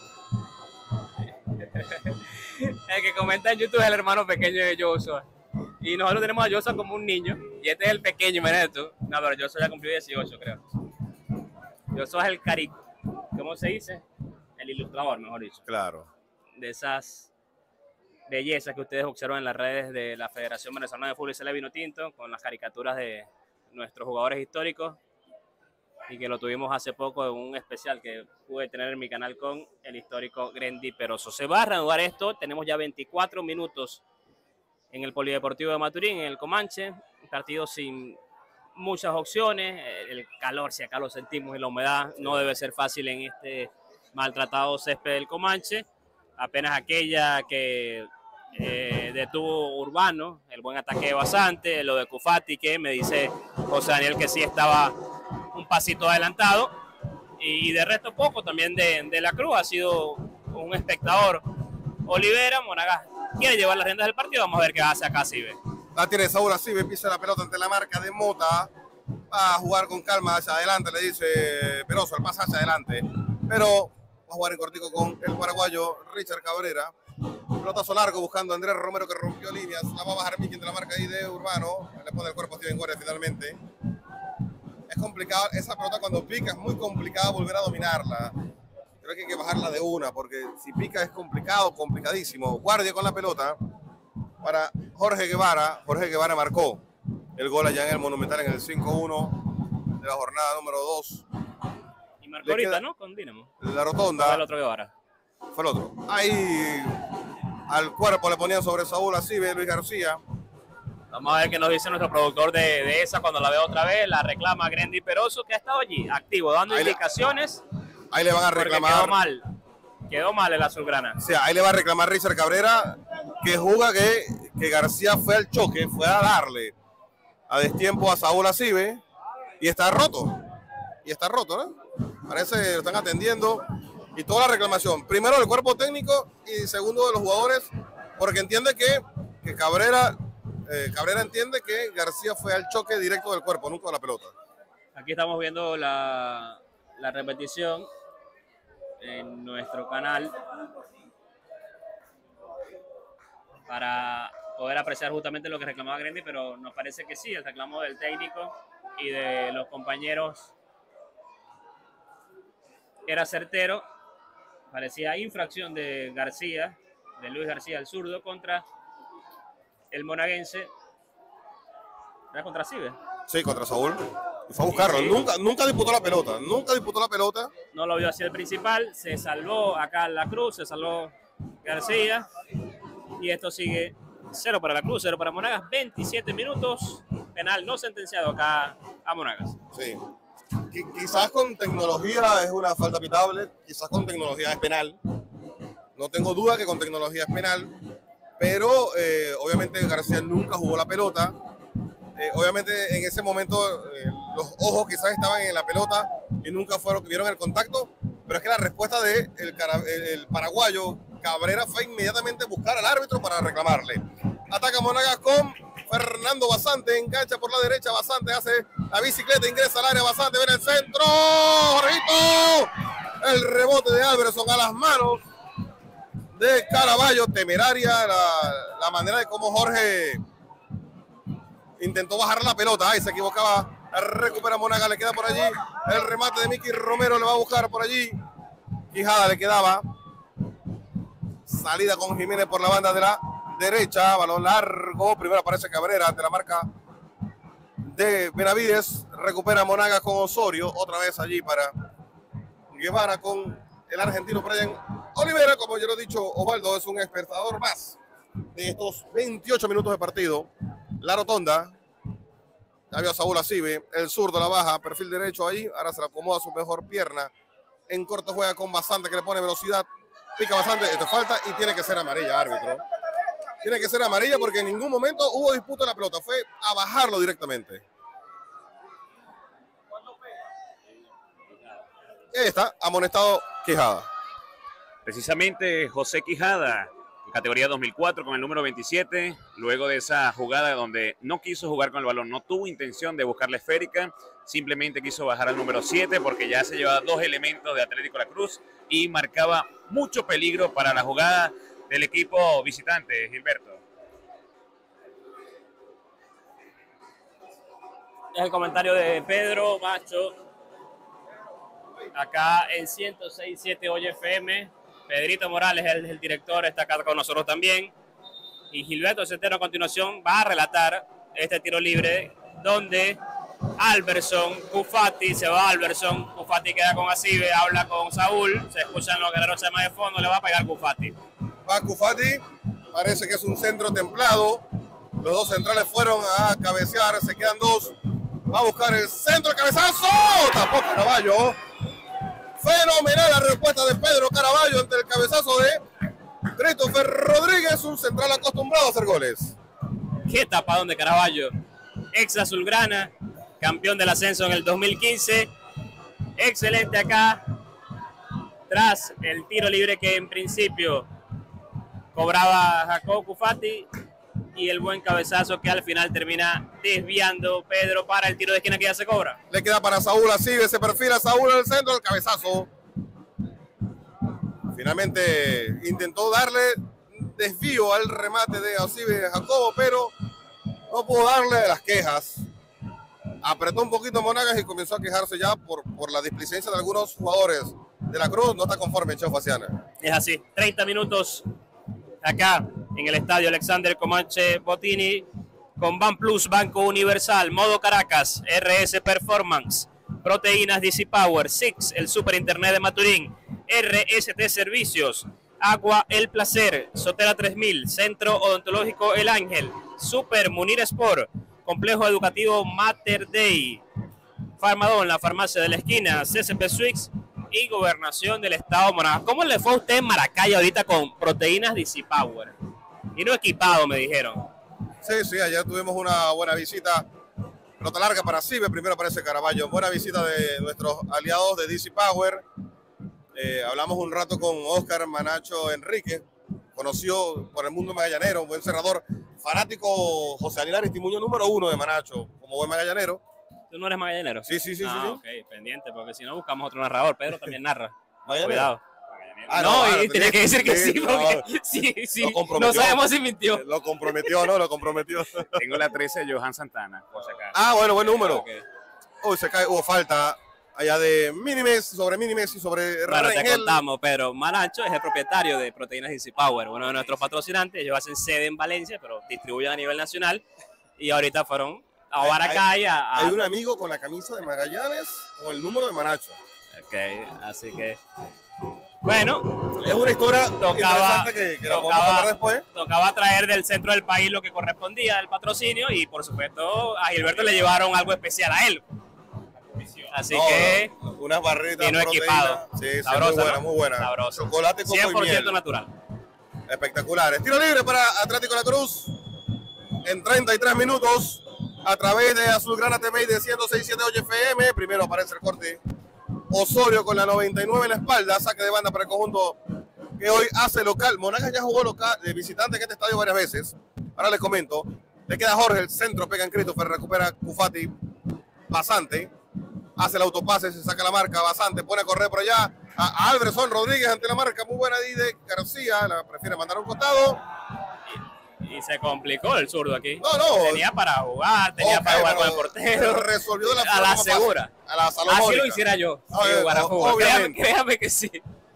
El que comenta en YouTube es el hermano pequeño de Joshua. Y nosotros tenemos a Joshua como un niño. Y este es el pequeño, mira tú. No, pero Joshua ya cumplió dieciocho, creo. Joshua es el cari... ¿Cómo se dice? El ilustrador, mejor dicho. Claro. De esas bellezas que ustedes observan en las redes de la Federación Venezolana de Fútbol y Celeste Vino Tinto, con las caricaturas de nuestros jugadores históricos. Y que lo tuvimos hace poco en un especial que pude tener en mi canal con el histórico Grendy Peroso. Se va a reanudar esto. Tenemos ya veinticuatro minutos en el Polideportivo de Maturín, en el Comanche. Un partido sin muchas opciones. El calor, si acá lo sentimos, y la humedad no debe ser fácil en este maltratado césped del Comanche. Apenas aquella que eh, detuvo Urbano, el buen ataque de Basante, lo de Cufati, que me dice José Daniel que sí estaba un pasito adelantado, y de resto poco también de, de la Cruz. Ha sido un espectador. Olivera, Monagas quiere llevar las riendas del partido. Vamos a ver qué hace acá Cibe. La tiene Saúl Cibe, pisa la pelota ante la marca de Mota. Va a jugar con calma hacia adelante, le dice Peroso, el pase hacia adelante. Pero va a jugar en cortico con el paraguayo Richard Cabrera. Pelotazo largo buscando a Andrés Romero, que rompió líneas. La va a bajar Miki entre la marca ahí de Urbano. Le pone el cuerpo a Steven Guardia finalmente. Es complicado, esa pelota cuando pica es muy complicado volver a dominarla. Creo que hay que bajarla de una, porque si pica es complicado, complicadísimo. Guardia con la pelota para Jorge Guevara. Jorge Guevara marcó el gol allá en el Monumental en el cinco uno de la jornada número dos. Y marcó ahorita, ¿no? Con Dinamo. La rotonda. Fue el otro Guevara. Fue el otro. Ahí al cuerpo le ponían sobre Saúl Acibe, Luis García. Vamos a ver qué nos dice nuestro productor de, de esa cuando la veo otra vez. La reclama Grendy Peroso, que ha estado allí, activo, dando ahí indicaciones. Le, ahí le van a reclamar. Quedó mal. Quedó mal el azulgrana. O sea, ahí le va a reclamar Richard Cabrera, que juzga que, que García fue al choque, fue a darle a destiempo a Saúl Acibe, y está roto. Y está roto, ¿no? Parece que lo están atendiendo. Y toda la reclamación. Primero del cuerpo técnico y segundo de los jugadores, porque entiende que, que Cabrera... Eh, Cabrera entiende que García fue al choque directo del cuerpo, nunca de la pelota. Aquí estamos viendo la, la repetición en nuestro canal para poder apreciar justamente lo que reclamaba Grendy, pero nos parece que sí, el reclamo del técnico y de los compañeros era certero. Parecía infracción de García, de Luis García, el zurdo, contra el monaguense. ¿Era contra Cibe? Sí, contra Saúl. Y fue a buscarlo. Sí, sí. Nunca, nunca disputó la pelota. Nunca disputó la pelota. No lo vio así el principal. Se salvó acá la Cruz, se salvó García. Y esto sigue cero para la Cruz, cero para Monagas. veintisiete minutos. Penal no sentenciado acá a Monagas. Sí. Qu- quizás con tecnología es una falta pitable. Quizás con tecnología es penal. No tengo duda que con tecnología es penal. pero eh, obviamente García nunca jugó la pelota. Eh, obviamente en ese momento eh, los ojos quizás estaban en la pelota y nunca fueron que vieron el contacto, pero es que la respuesta del de el, el paraguayo Cabrera fue inmediatamente buscar al árbitro para reclamarle. Ataca Monagas con Fernando Basante, engancha por la derecha, Basante hace la bicicleta, ingresa al área, Basante viene el centro, Jorgito, el rebote de Alberson a las manos de Caraballo, temeraria la, la manera de cómo Jorge intentó bajar la pelota, ahí se equivocaba, recupera Monagas, le queda por allí, el remate de Miki Romero le va a buscar por allí, Quijada le quedaba, salida con Jiménez por la banda de la derecha, balón largo, primero aparece Cabrera ante la marca de Benavides, recupera Monagas con Osorio, otra vez allí para Guevara con el argentino Brian Olivera, como yo lo he dicho, Osvaldo es un espectador más de estos veintiocho minutos de partido. La rotonda, ya vio a Saúl Acibe, el zurdo la baja, perfil derecho ahí, ahora se la acomoda su mejor pierna, en corto juega con Basante que le pone velocidad, pica Basante, esto falta y tiene que ser amarilla, árbitro. Tiene que ser amarilla porque en ningún momento hubo disputa en la pelota, fue a bajarlo directamente. Ahí está, amonestado Quijada. Precisamente José Quijada, categoría dos mil cuatro con el número veintisiete, luego de esa jugada donde no quiso jugar con el balón, no tuvo intención de buscar la esférica, simplemente quiso bajar al número siete porque ya se llevaba dos elementos de Atlético La Cruz y marcaba mucho peligro para la jugada del equipo visitante, Gilberto. Es el comentario de Pedro Macho, acá en ciento seis punto siete Hoy F M. Pedrito Morales, el, el director, está acá con nosotros también. Y Gilberto Centeno a continuación va a relatar este tiro libre donde Alberson, Cufati, se va Alberson, Cufati queda con Acibe, habla con Saúl, se escuchan los guerreros más de fondo, le va a pegar Cufati. Va Cufati, parece que es un centro templado. Los dos centrales fueron a cabecear, se quedan dos. Va a buscar el centro, el cabezazo, tampoco Caraballo. Fenomenal la respuesta de Pedro Caraballo ante el cabezazo de Christopher Rodríguez, un central acostumbrado a hacer goles. Qué tapadón de Caraballo, ex azulgrana, campeón del ascenso en el dos mil quince. Excelente acá, tras el tiro libre que en principio cobraba Jacob Cufati y el buen cabezazo que al final termina desviando Pedro para el tiro de esquina que ya se cobra. Le queda para Saúl Acibe, se perfila Saúl en el centro, el cabezazo. Finalmente intentó darle desvío al remate de Acibe Jacobo, pero no pudo darle las quejas. Apretó un poquito Monagas y comenzó a quejarse ya por, por la displicencia de algunos jugadores de la Cruz. No está conforme Cheo Faciana. Es así, treinta minutos acá en el estadio Alexander Comanche Botini con Ban Plus, Banco Universal, Modo Caracas, R S Performance, Proteínas D C Power, Six, el Super Internet de Maturín, R S T Servicios, Agua El Placer, Sotera tres mil, Centro Odontológico El Ángel, Super Munir Sport, Complejo Educativo Mater Dei, Farmadón, la farmacia de la esquina, C C P Suites y Gobernación del Estado Monagas. ¿Cómo le fue a usted en Maracay ahorita con Proteínas D C Power? Y no equipado, me dijeron. Sí, sí, ayer tuvimos una buena visita. Pelota larga para Cibe, primero aparece Caraballo. Buena visita de nuestros aliados de D C Power. Eh, hablamos un rato con Oscar Manacho Enrique, conocido por el mundo magallanero, un buen cerrador, fanático José Aguilar Estimuño número uno de Manacho, como buen magallanero. ¿Tú no eres magallanero? Sí, sí, sí. Ah, sí, sí. ok, pendiente, porque si no buscamos otro narrador. Pedro también narra. Magallanero. Cuidado. Ah, no, no, y tiene que decir que sí, sí, porque no, sí, sí, lo no sabemos si mintió. Lo comprometió, ¿no? Lo comprometió. Tengo la trece de Johan Santana, por si acaso. Ah, bueno, buen número. Okay. Uy, se cae, hubo falta allá de Minimes, sobre Minimes y sobre Bueno, te Rengel. contamos, pero Manacho es el propietario de Proteínas D C Power, uno de nuestros patrocinantes. Ellos hacen sede en Valencia, pero distribuyen a nivel nacional. Y ahorita fueron a Baracay a, a... Hay un amigo con la camisa de Magallanes con el número de Manacho. Ok, así que... Bueno, Es una historia tocaba, interesante que, que la podemos tocaba, hablar después. tocaba traer del centro del país lo que correspondía del patrocinio y por supuesto a Gilberto le llevaron algo especial a él. Así No, que no, unas barritas vino proteína. equipado. Sí, sí, Sabrosa, muy buena, ¿no? muy buena. Sabrosa. Chocolate, coco cien por y ciento miel. natural. Espectaculares. Tiro libre para Atlético La Cruz en treinta y tres minutos a través de Azulgrana T V y de ciento seis punto siete Oye F M. Primero aparece el corte Osorio con la noventa y nueve en la espalda. Saque de banda para el conjunto que hoy hace local. Monagas ya jugó local de visitante en este estadio varias veces. Ahora les comento. Le queda Jorge, el centro, pega en Christopher, recupera Cufati, Basante. Hace el autopase, se saca la marca, Basante, pone a correr por allá a Alberson Rodríguez ante la marca, muy buena ahí de García, la prefiere mandar a un costado. Y, y se complicó el zurdo aquí. No, no. Tenía para jugar, tenía Okay, para jugar con el portero. Resolvió de la a la segura. A la salomónica. Así lo hiciera yo. Ah, Sí, eh, para jugar. Créame, obviamente. créame que sí.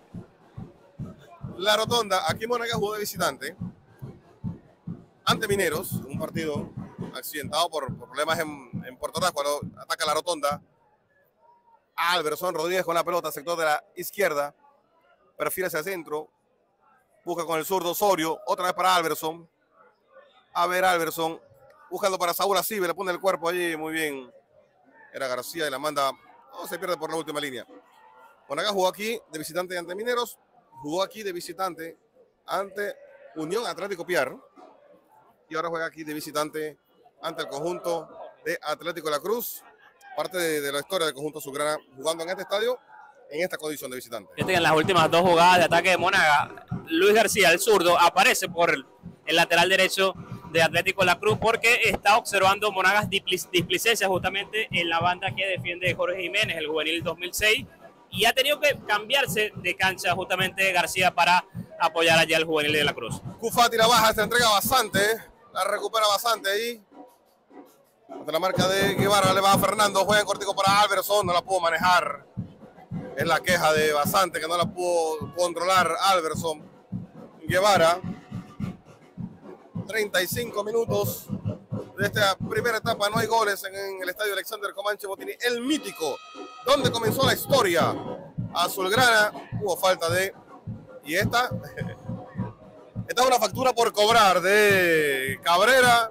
La Rotonda, aquí Monagas jugó de visitante ante Mineros, un partido accidentado por, por problemas en, en Puerto Ordaz cuando ataca la Rotonda. Alberson Rodríguez con la pelota, sector de la izquierda, perfila hacia el centro, busca con el zurdo Osorio, otra vez para Alberson. A ver, Alberson, buscando para Saúl Acibe, le pone el cuerpo allí, muy bien. Era García y la manda, no, se pierde por la última línea. Monagas jugó aquí de visitante ante Mineros, jugó aquí de visitante ante Unión Atlético Piar, y ahora juega aquí de visitante ante el conjunto de Atlético La Cruz. Parte de, de la historia del conjunto azulgrana jugando en este estadio en esta condición de visitante. Fíjate, en las últimas dos jugadas de ataque de Monagas, Luis García, el zurdo, aparece por el, el lateral derecho de Atlético La Cruz porque está observando Monagas displicencia justamente en la banda que defiende Jorge Jiménez, el juvenil dos mil seis, y ha tenido que cambiarse de cancha justamente García para apoyar allá al juvenil de La Cruz. Cufati la baja, se entrega bastante, la recupera bastante ahí. Ante la marca de Guevara le va a Fernando, juega en cortico para Alberson, no la pudo manejar. Es la queja de Basante que no la pudo controlar Alberson. Guevara. treinta y cinco minutos de esta primera etapa, no hay goles en, en el estadio Alexander Comanche Botini, el mítico, donde comenzó la historia. Azulgrana, hubo falta de... Y esta, esta es una factura por cobrar de Cabrera.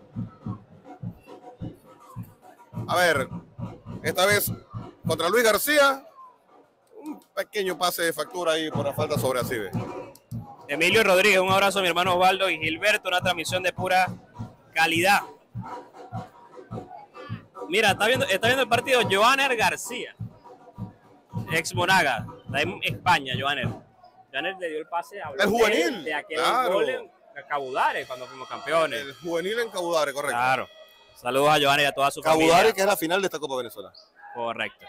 A ver, esta vez contra Luis García, un pequeño pase de factura ahí por la falta sobre Acibe. Emilio Rodríguez, un abrazo a mi hermano Osvaldo y Gilberto, una transmisión de pura calidad. Mira, está viendo, está viendo el partido Joaner García, ex Monagas, está en España, Joaner. Joaner le dio el pase a El juvenil, de aquel claro. gol en Cabudare cuando fuimos campeones. El juvenil en Cabudare, correcto. Claro. Saludos a Joaner y a toda su Cabudare, familia. que es la final de esta Copa Venezuela. Correcto.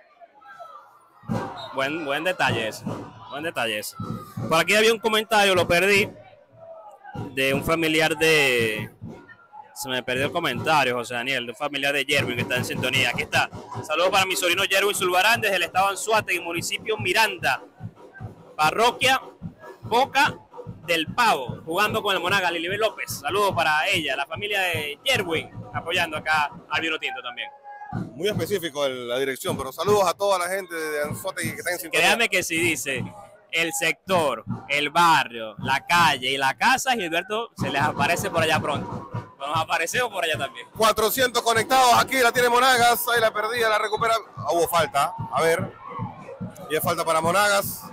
Buen, buen detalle ese. Buen detalle ese. Por aquí había un comentario, lo perdí, de un familiar de... Se me perdió el comentario, José Daniel, de un familiar de Yerwin que está en sintonía. Aquí está. Saludos para mi sobrino Yerwin Zulbarán desde el estado Anzoátegui, municipio Miranda. Parroquia Boca del Pavo, jugando con el Monagas, Lilibet López. Saludos para ella, la familia de Yerwin, apoyando acá al Vino Tinto también. Muy específico el, la dirección, pero saludos a toda la gente de Anzoátegui que está en sintonía. Créame que si dice el sector, el barrio, la calle y la casa, Gilberto se les aparece por allá pronto. Nos aparecemos por allá también. cuatrocientos conectados, aquí la tiene Monagas, ahí la perdía, la recupera. Ah, hubo falta, a ver. Y es falta para Monagas.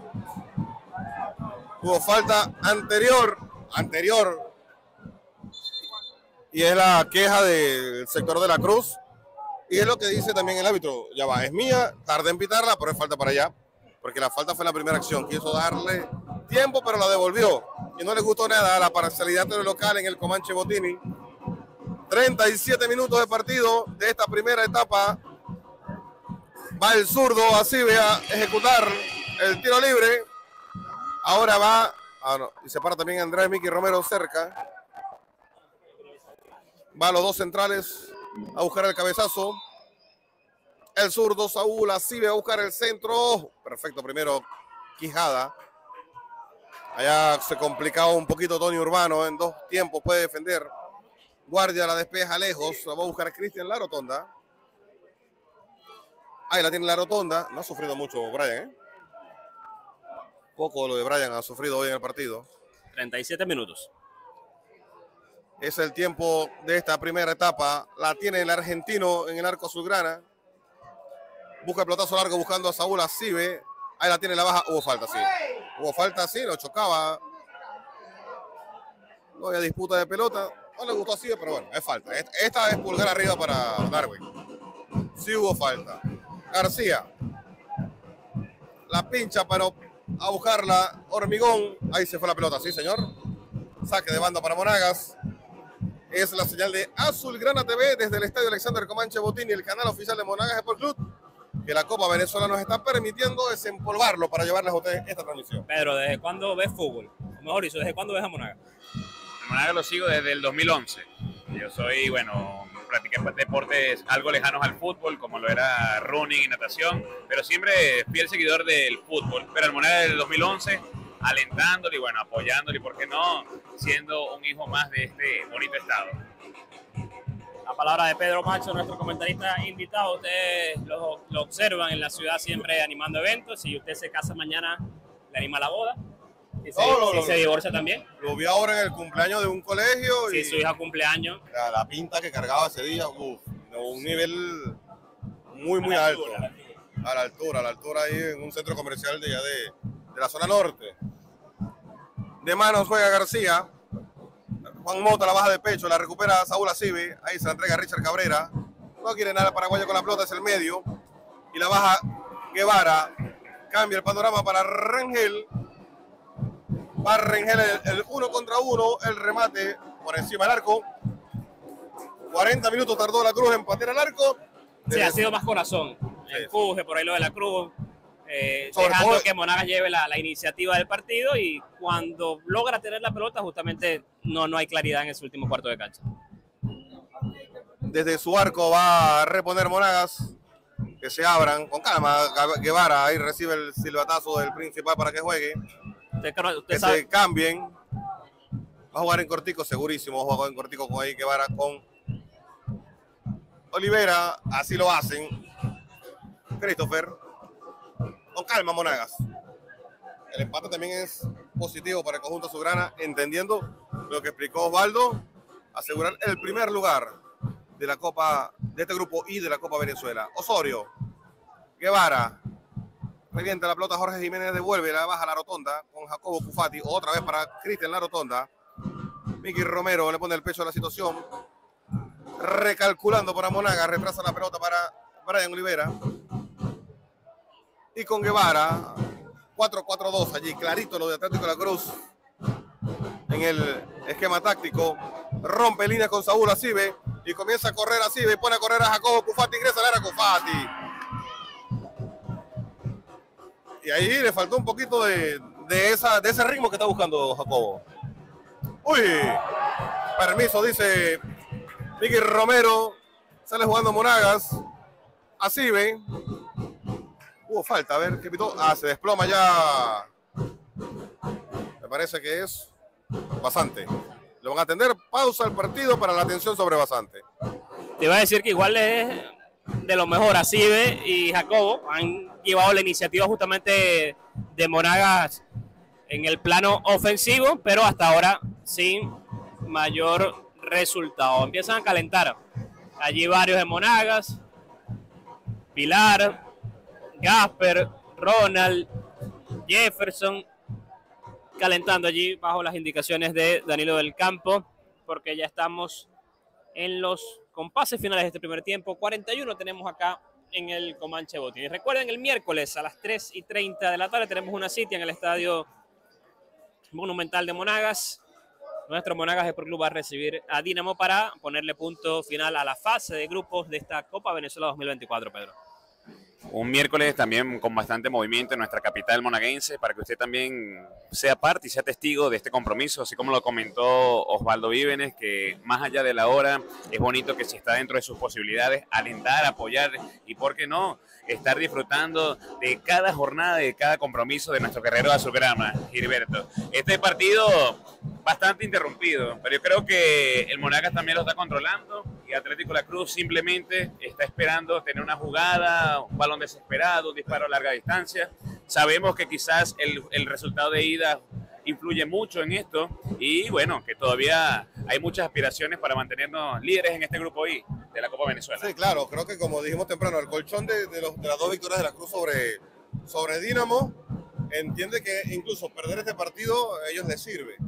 Hubo falta anterior, anterior. Y es la queja del sector de La Cruz. Y es lo que dice también el árbitro. Ya va, es mía, tardé en pitarla, pero es falta para allá. Porque la falta fue en la primera acción. Quiso darle tiempo, pero la devolvió. Y no le gustó nada la parcialidad del local en el Comanche Botini. treinta y siete minutos de partido de esta primera etapa. Va el zurdo, así ve a ejecutar el tiro libre. Ahora va, ah, no, y se para también Andrés Miki Romero cerca. Va a los dos centrales a buscar el cabezazo. El zurdo Saúl así ve a buscar el centro. Perfecto, primero Quijada. Allá se complicaba un poquito Tony Urbano, en dos tiempos puede defender. Guardia la despeja lejos, la va a buscar Cristian La Rotonda. Ahí la tiene La Rotonda, no ha sufrido mucho Brian, ¿eh? Poco lo de Brian ha sufrido hoy en el partido. treinta y siete minutos. Es el tiempo de esta primera etapa, la tiene el argentino en el arco azulgrana. Busca el pelotazo largo buscando a Saúl Acibe. Ahí la tiene la baja, hubo falta, sí. Hubo falta, sí, lo chocaba No había disputa de pelota. No le gustó así, pero bueno, es falta. Esta es pulgar arriba para Darwin. Sí hubo falta. García. La pincha, pero a buscarla. Hormigón. Ahí se fue la pelota, sí, señor. Saque de banda para Monagas. Es la señal de Azulgrana T V desde el estadio Alexander Comanche Botini, el canal oficial de Monagas Sport Club, que la Copa Venezuela nos está permitiendo desempolvarlo para llevarles a ustedes esta transmisión. Pedro, ¿desde cuándo ves fútbol? O mejor dicho, ¿desde cuándo ves a Monagas? El Monagas lo sigo desde el dos mil once. Yo soy, bueno, practiqué deportes algo lejanos al fútbol, como lo era running y natación, pero siempre fui el seguidor del fútbol. Pero el Monagas desde el dos mil once, alentándole y bueno, apoyándole, y por qué no, siendo un hijo más de este bonito estado. La palabra de Pedro Macho, nuestro comentarista invitado. Ustedes lo, lo observan en la ciudad siempre animando eventos. Si usted se casa mañana, le anima la boda. Si se, No, no, si no, se no. divorcia también. Lo vi ahora en el cumpleaños de un colegio. Si y su hija cumpleaños. la, la pinta que cargaba ese día, uf, de un nivel muy, muy alto. A la altura, a la altura ahí en un centro comercial de, allá de, de la zona norte. De manos juega García. Juan Mota la baja de pecho, la recupera Saúl Acibe. Ahí se la entrega a Richard Cabrera. No quiere nada el paraguayo con la pelota, es el medio. Y la baja Guevara. Cambia el panorama para Rengel. Va Rengel el, el uno contra uno. El remate por encima del arco. cuarenta minutos tardó la Cruz en patear al arco. Sí, ha sido más corazón. Sí, Empuje por ahí lo de la Cruz. Eh, Sobre dejando todo- que Monagas lleve la, la iniciativa del partido, y cuando logra tener la pelota justamente no, no hay claridad en ese último cuarto de cancha. Desde su arco va a reponer Monagas. Que se abran con calma. Guevara ahí recibe el silbatazo del principal para que juegue. Usted, creo- usted Que sabe, se cambien. Va a jugar en cortico, segurísimo. Va a jugar en cortico con ahí Guevara con Olivera. Así lo hacen. Christopher. Con calma, Monagas. El empate también es positivo para el conjunto azulgrana, entendiendo lo que explicó Osvaldo, asegurar el primer lugar de la Copa, de este grupo I de la Copa Venezuela. Osorio, Guevara, revienta la pelota, Jorge Jiménez devuelve, la baja a la rotonda con Jacobo Cufati, otra vez para Cristian la rotonda. Miki Romero le pone el pecho a la situación, recalculando para Monagas, retrasa la pelota para Brian Olivera. Y con Guevara, cuatro cuatro dos allí, clarito lo de Atlético de la Cruz. En el esquema táctico, rompe línea con Saúl Acibe y comienza a correr Acibe, pone a correr a Jacobo Cufati, ingresa al área Cufati. Y ahí le faltó un poquito de, de, esa, de ese ritmo que está buscando Jacobo. Uy, permiso, dice Miki Romero, sale jugando Monagas, Acibe. Hubo falta, a ver, ¿qué pitó? Ah, se desploma ya. Me parece que es Basante. Le van a atender, pausa el partido para la atención sobre Basante. te iba a decir que igual es de lo mejor. Acibe y Jacobo han llevado la iniciativa justamente de Monagas en el plano ofensivo, pero hasta ahora sin mayor resultado. Empiezan a calentar allí varios de Monagas, Pilar, Gasper, Ronald, Jefferson, calentando allí bajo las indicaciones de Danilo del Campo, porque ya estamos en los compases finales de este primer tiempo. cuarenta y uno tenemos acá en el Comanche Botini. Recuerden, el miércoles a las tres y treinta de la tarde tenemos una cita en el Estadio Monumental de Monagas. Nuestro Monagas Sport Club va a recibir a Dinamo para ponerle punto final a la fase de grupos de esta Copa Venezuela dos mil veinticuatro, Pedro. Un miércoles también con bastante movimiento en nuestra capital monaguense, para que usted también sea parte y sea testigo de este compromiso, así como lo comentó Osvaldo Vívenes, que más allá de la hora es bonito que si está dentro de sus posibilidades, alentar, apoyar y, ¿por qué no?, estar disfrutando de cada jornada, de cada compromiso de nuestro guerrero azulgrana, Gilberto. Este partido bastante interrumpido, pero yo creo que el Monagas también lo está controlando y Atlético La Cruz simplemente está esperando tener una jugada, un balón desesperado, un disparo a larga distancia. Sabemos que quizás el, el resultado de ida influye mucho en esto y bueno, que todavía hay muchas aspiraciones para mantenernos líderes en este grupo I de la Copa Venezuela. Sí, claro, creo que como dijimos temprano, el colchón de, de, los, de las dos victorias de la Cruz sobre, sobre Dinamo entiende que incluso perder este partido a ellos les sirve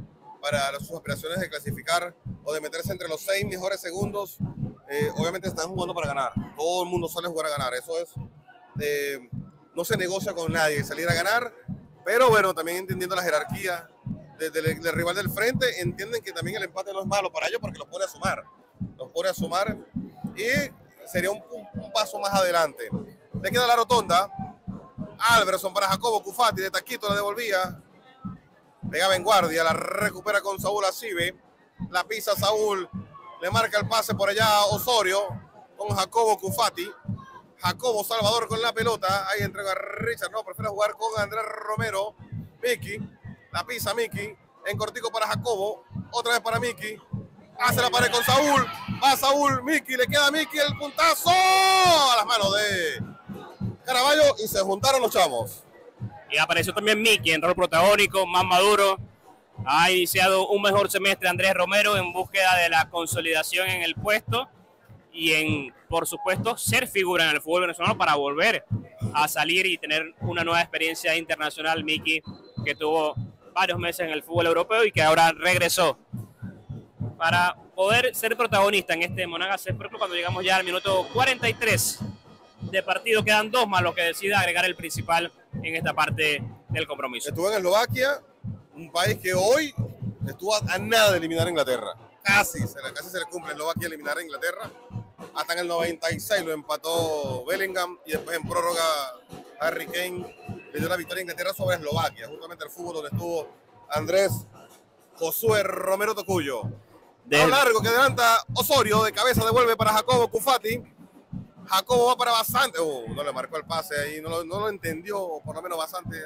para sus aspiraciones de clasificar o de meterse entre los seis mejores segundos. Eh, obviamente están jugando para ganar. Todo el mundo sale a jugar a ganar. Eso es, eh, no se negocia con nadie, salir a ganar. Pero bueno, también entendiendo la jerarquía del, del, del rival del frente, entienden que también el empate no es malo para ellos porque los pone a sumar. Los pone a sumar y sería un, un, un paso más adelante. Le queda la rotonda. Alberson para Jacobo Cufati, de taquito la devolvía. Pegaba en guardia, la recupera con Saúl Acibe. La pisa Saúl, le marca el pase por allá a Osorio con Jacobo Cufati. Jacobo Salvador con la pelota. Ahí entrega a Richard, no, prefiere jugar con Andrés Romero. Miki, la pisa Miki. En cortico para Jacobo, otra vez para Miki. Hace la pared con Saúl. Va Saúl, Miki, le queda a Miki el puntazo a las manos de Caraballo y se juntaron los chamos. Y apareció también Miki en rol protagónico, más maduro. Ha iniciado un mejor semestre Andrés Romero en búsqueda de la consolidación en el puesto y en, por supuesto, ser figura en el fútbol venezolano para volver a salir y tener una nueva experiencia internacional. Miki, que tuvo varios meses en el fútbol europeo y que ahora regresó para poder ser protagonista en este Monagas Sport Club cuando llegamos ya al minuto cuarenta y tres de partido. Quedan dos más los que decida agregar el principal en esta parte del compromiso. Estuvo en Eslovaquia, un país que hoy estuvo a nada de eliminar a Inglaterra. Casi, se le, casi se le cumple a Eslovaquia eliminar a Inglaterra. Hasta en el noventa y seis lo empató Bellingham y después en prórroga Harry Kane le dio la victoria a Inglaterra sobre Eslovaquia. Justamente el fútbol donde estuvo Andrés Josué Romero Tocuyo. De... A lo largo que adelanta Osorio, de cabeza devuelve para Jacobo Cufati. Jacobo va para Basante. Uh, no le marcó el pase ahí, no lo, no lo entendió, por lo menos Basante.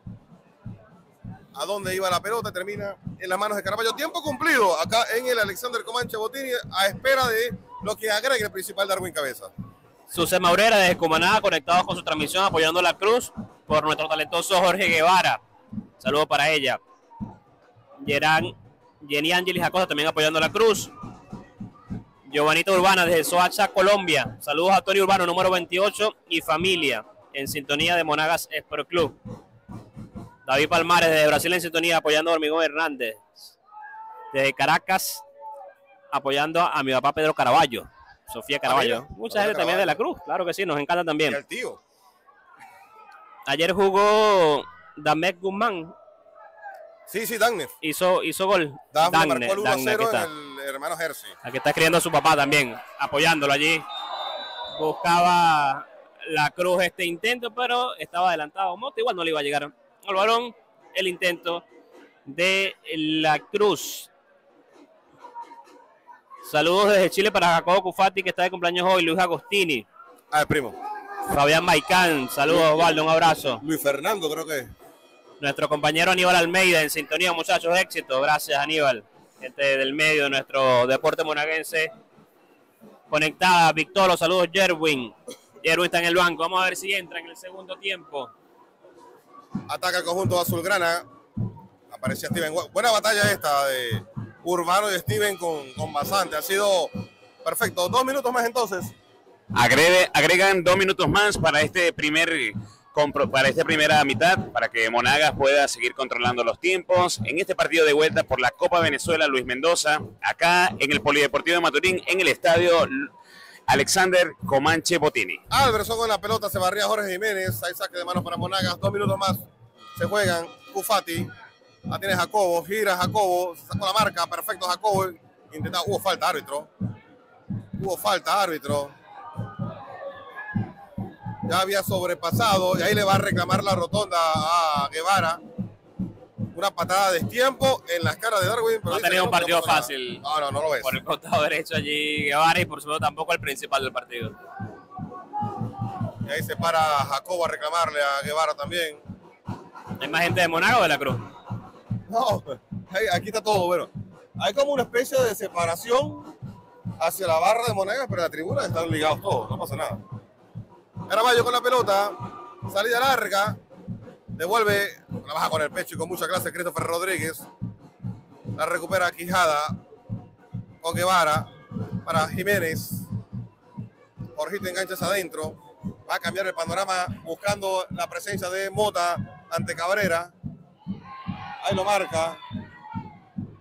A dónde iba la pelota, termina en las manos de Caraballo. Tiempo cumplido acá en el Alexander Comanche Botini, a espera de lo que agregue el principal Darwin Cabeza. Susé Maurera desde Cumaná, conectados con su transmisión, apoyando la cruz por nuestro talentoso Jorge Guevara. Saludos para ella. Gerán, Jenny Ángeles Acosta también apoyando la cruz. Giovanita Urbana desde Soacha, Colombia. Saludos a Tony Urbano, número veintiocho, y familia, en sintonía de Monagas Sport Club. David Palmares desde Brasil en sintonía, apoyando a Hormigón Hernández. Desde Caracas, apoyando a mi papá Pedro Caraballo. Sofía Caraballo. Mucha gente también de la cruz, claro que sí, nos encanta también. Y el tío. Ayer jugó Damet Guzmán. Sí, sí, Dagnef. Hizo, hizo gol. Dagnef marcó el uno a cero en el hermano Jersey. Aquí está escribiendo a su papá también, apoyándolo allí. Buscaba la cruz este intento, pero estaba adelantado Mota. Igual no le iba a llegar al balón el intento de la cruz. Saludos desde Chile para Jacobo Cufati, que está de cumpleaños hoy. Luis Agostini. Ah, el primo. Fabián Maicán. Saludos, Osvaldo, un abrazo. Luis Fernando, creo que. Nuestro compañero Aníbal Almeida en sintonía, muchachos, éxito. Gracias, Aníbal. Gente del medio de nuestro deporte monaguense. Conectada, Victorio, saludos, Jerwin. Jerwin está en el banco. Vamos a ver si entra en el segundo tiempo. Ataca el conjunto azulgrana. Aparecía Steven. Buena batalla esta de Urbano y Steven con, con Basante. Ha sido perfecto. Dos minutos más entonces. Agrede, agregan dos minutos más para este primer para esta primera mitad, para que Monagas pueda seguir controlando los tiempos en este partido de vuelta por la Copa Venezuela Luis Mendoza, acá en el Polideportivo de Maturín, en el estadio Alexander Comanche Botini. Alberson con la pelota, se barría Jorge Jiménez, hay saque de manos para Monagas, dos minutos más se juegan. Cufati, la tiene Jacobo, gira Jacobo, sacó la marca, perfecto Jacobo, intenta, hubo falta, árbitro, hubo falta, árbitro. Ya había sobrepasado y ahí le va a reclamar la rotonda a Guevara. Una patada de destiempo en las caras de Darwin. Pero no ha tenido un partido fácil. No, no, no lo ves. Por el costado derecho allí Guevara y por supuesto tampoco el principal del partido. Y ahí se para Jacobo a reclamarle a Guevara también. ¿Hay más gente de Monagas o de la Cruz? No, aquí está todo. Bueno, hay como una especie de separación hacia la barra de Monagas, pero la tribuna están ligados todos, no pasa nada. Caraballo con la pelota, salida larga, devuelve, la baja con el pecho y con mucha clase Christopher Rodríguez, la recupera Quijada con Guevara para Jiménez, Jorgito enganchas adentro, va a cambiar el panorama buscando la presencia de Mota ante Cabrera, ahí lo marca,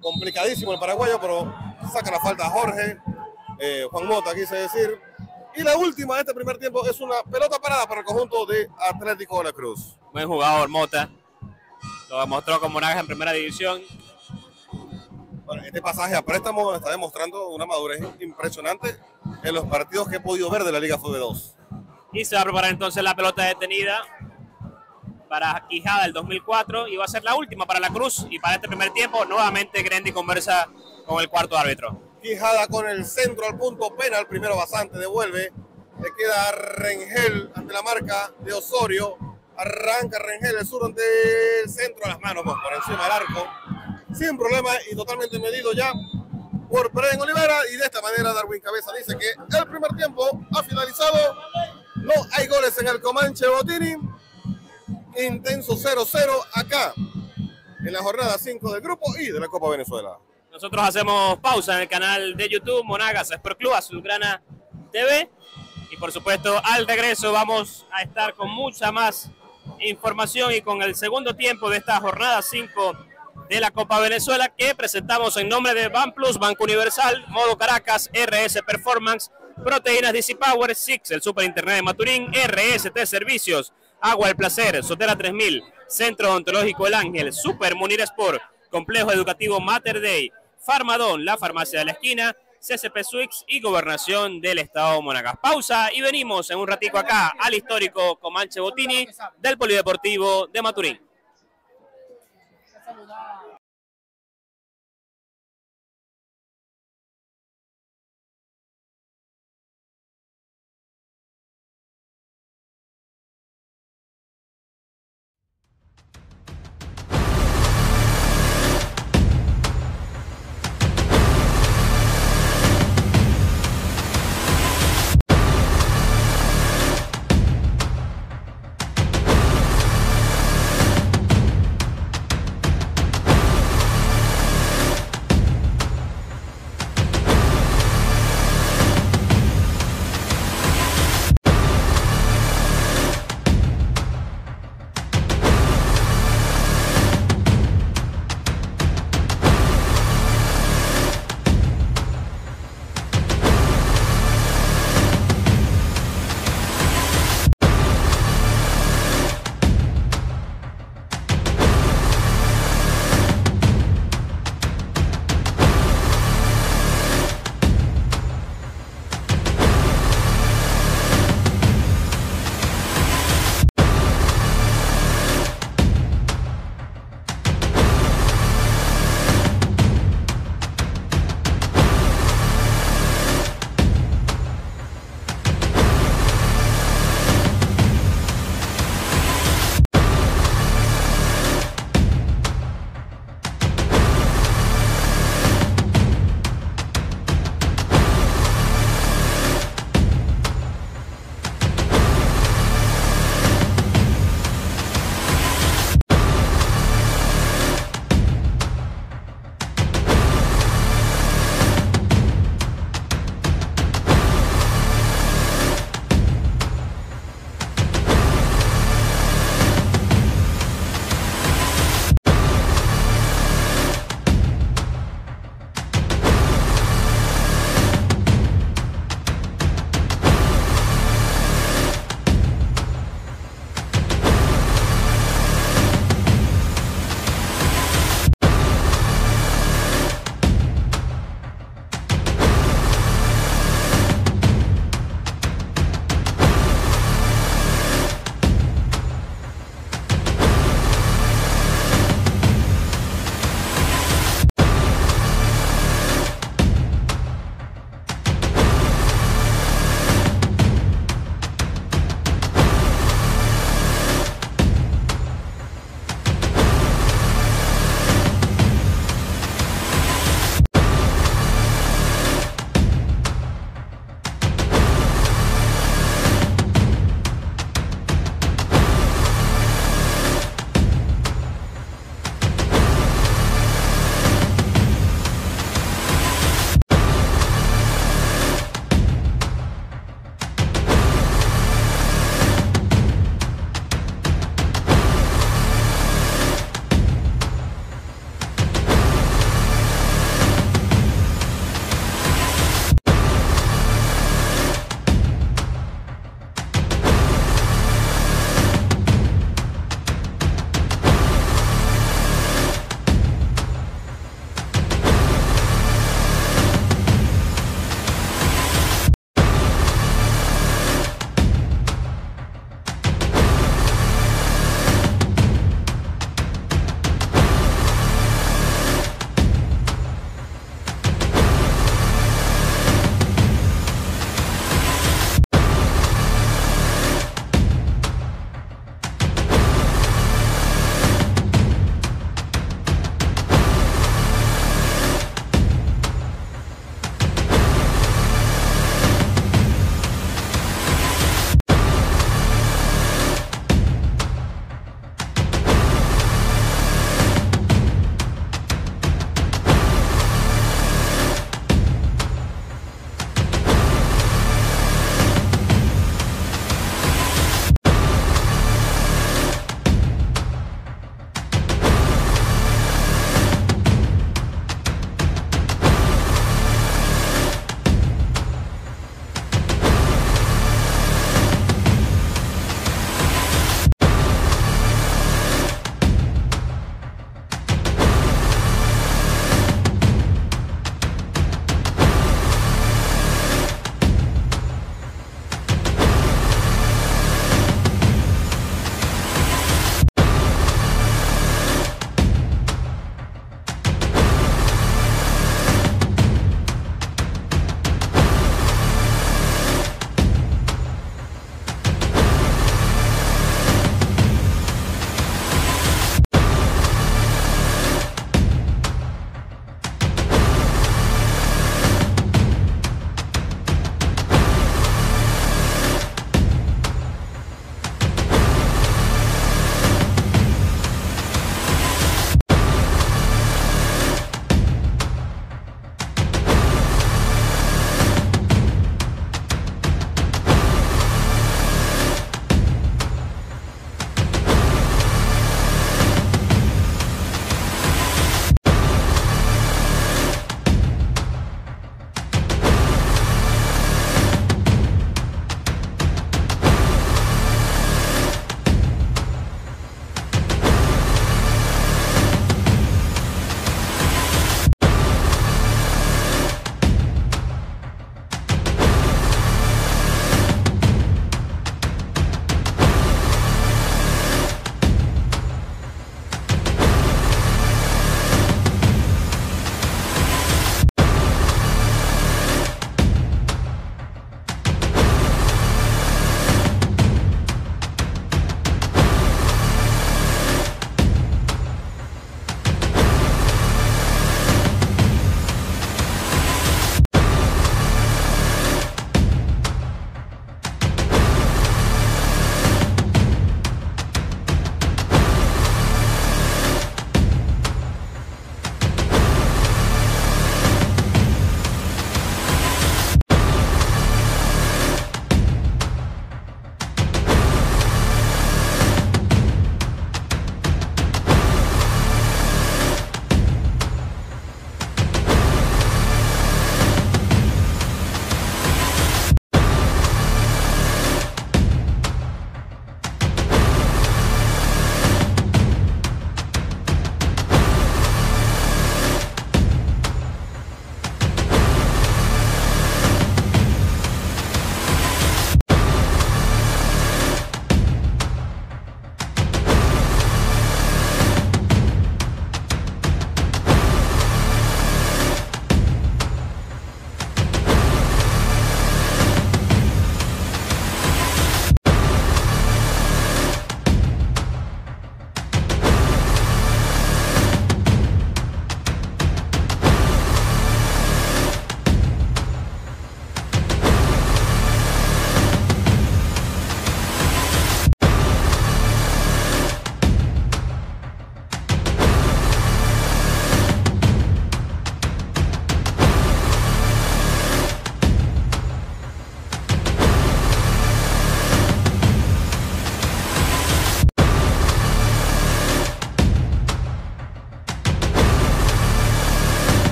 complicadísimo el paraguayo, pero saca la falta a Jorge, eh, Juan Mota quise decir. Y la última de este primer tiempo es una pelota parada para el conjunto de Atlético de la Cruz. Buen jugador Mota, lo demostró con Monagas en primera división. Bueno, este pasaje a préstamo está demostrando una madurez impresionante en los partidos que he podido ver de la Liga Fútbol dos. Y se va a preparar entonces la pelota detenida para Quijada del dos mil cuatro y va a ser la última para la Cruz. Y para este primer tiempo nuevamente Grendy conversa con el cuarto árbitro. Quijada con el centro al punto penal, primero Basante devuelve, le queda Rengel ante la marca de Osorio, arranca Rengel el sur ante el centro a las manos, pues, por encima del arco, sin problema y totalmente medido ya por Brian Olivera, y de esta manera Darwin Cabeza dice que el primer tiempo ha finalizado, no hay goles en el Comanche Botini, intenso cero cero acá en la jornada cinco del grupo y de la Copa Venezuela. Nosotros hacemos pausa en el canal de YouTube Monagas Sport Club Azulgrana T V y por supuesto al regreso vamos a estar con mucha más información y con el segundo tiempo de esta jornada cinco de la Copa Venezuela que presentamos en nombre de Banplus, Banco Universal, Modo Caracas, R S Performance, Proteínas D C Power, Six, el Super Internet de Maturín, R S T Servicios, Agua del Placer, Sotera tres mil, Centro Odontológico El Ángel, Super Munir Sport, Complejo Educativo Mater Dei, Farmadón, la farmacia de la esquina, C C P Suites y Gobernación del Estado de Monagas. Pausa y venimos en un ratico acá al histórico Comanche Botini del Polideportivo de Maturín.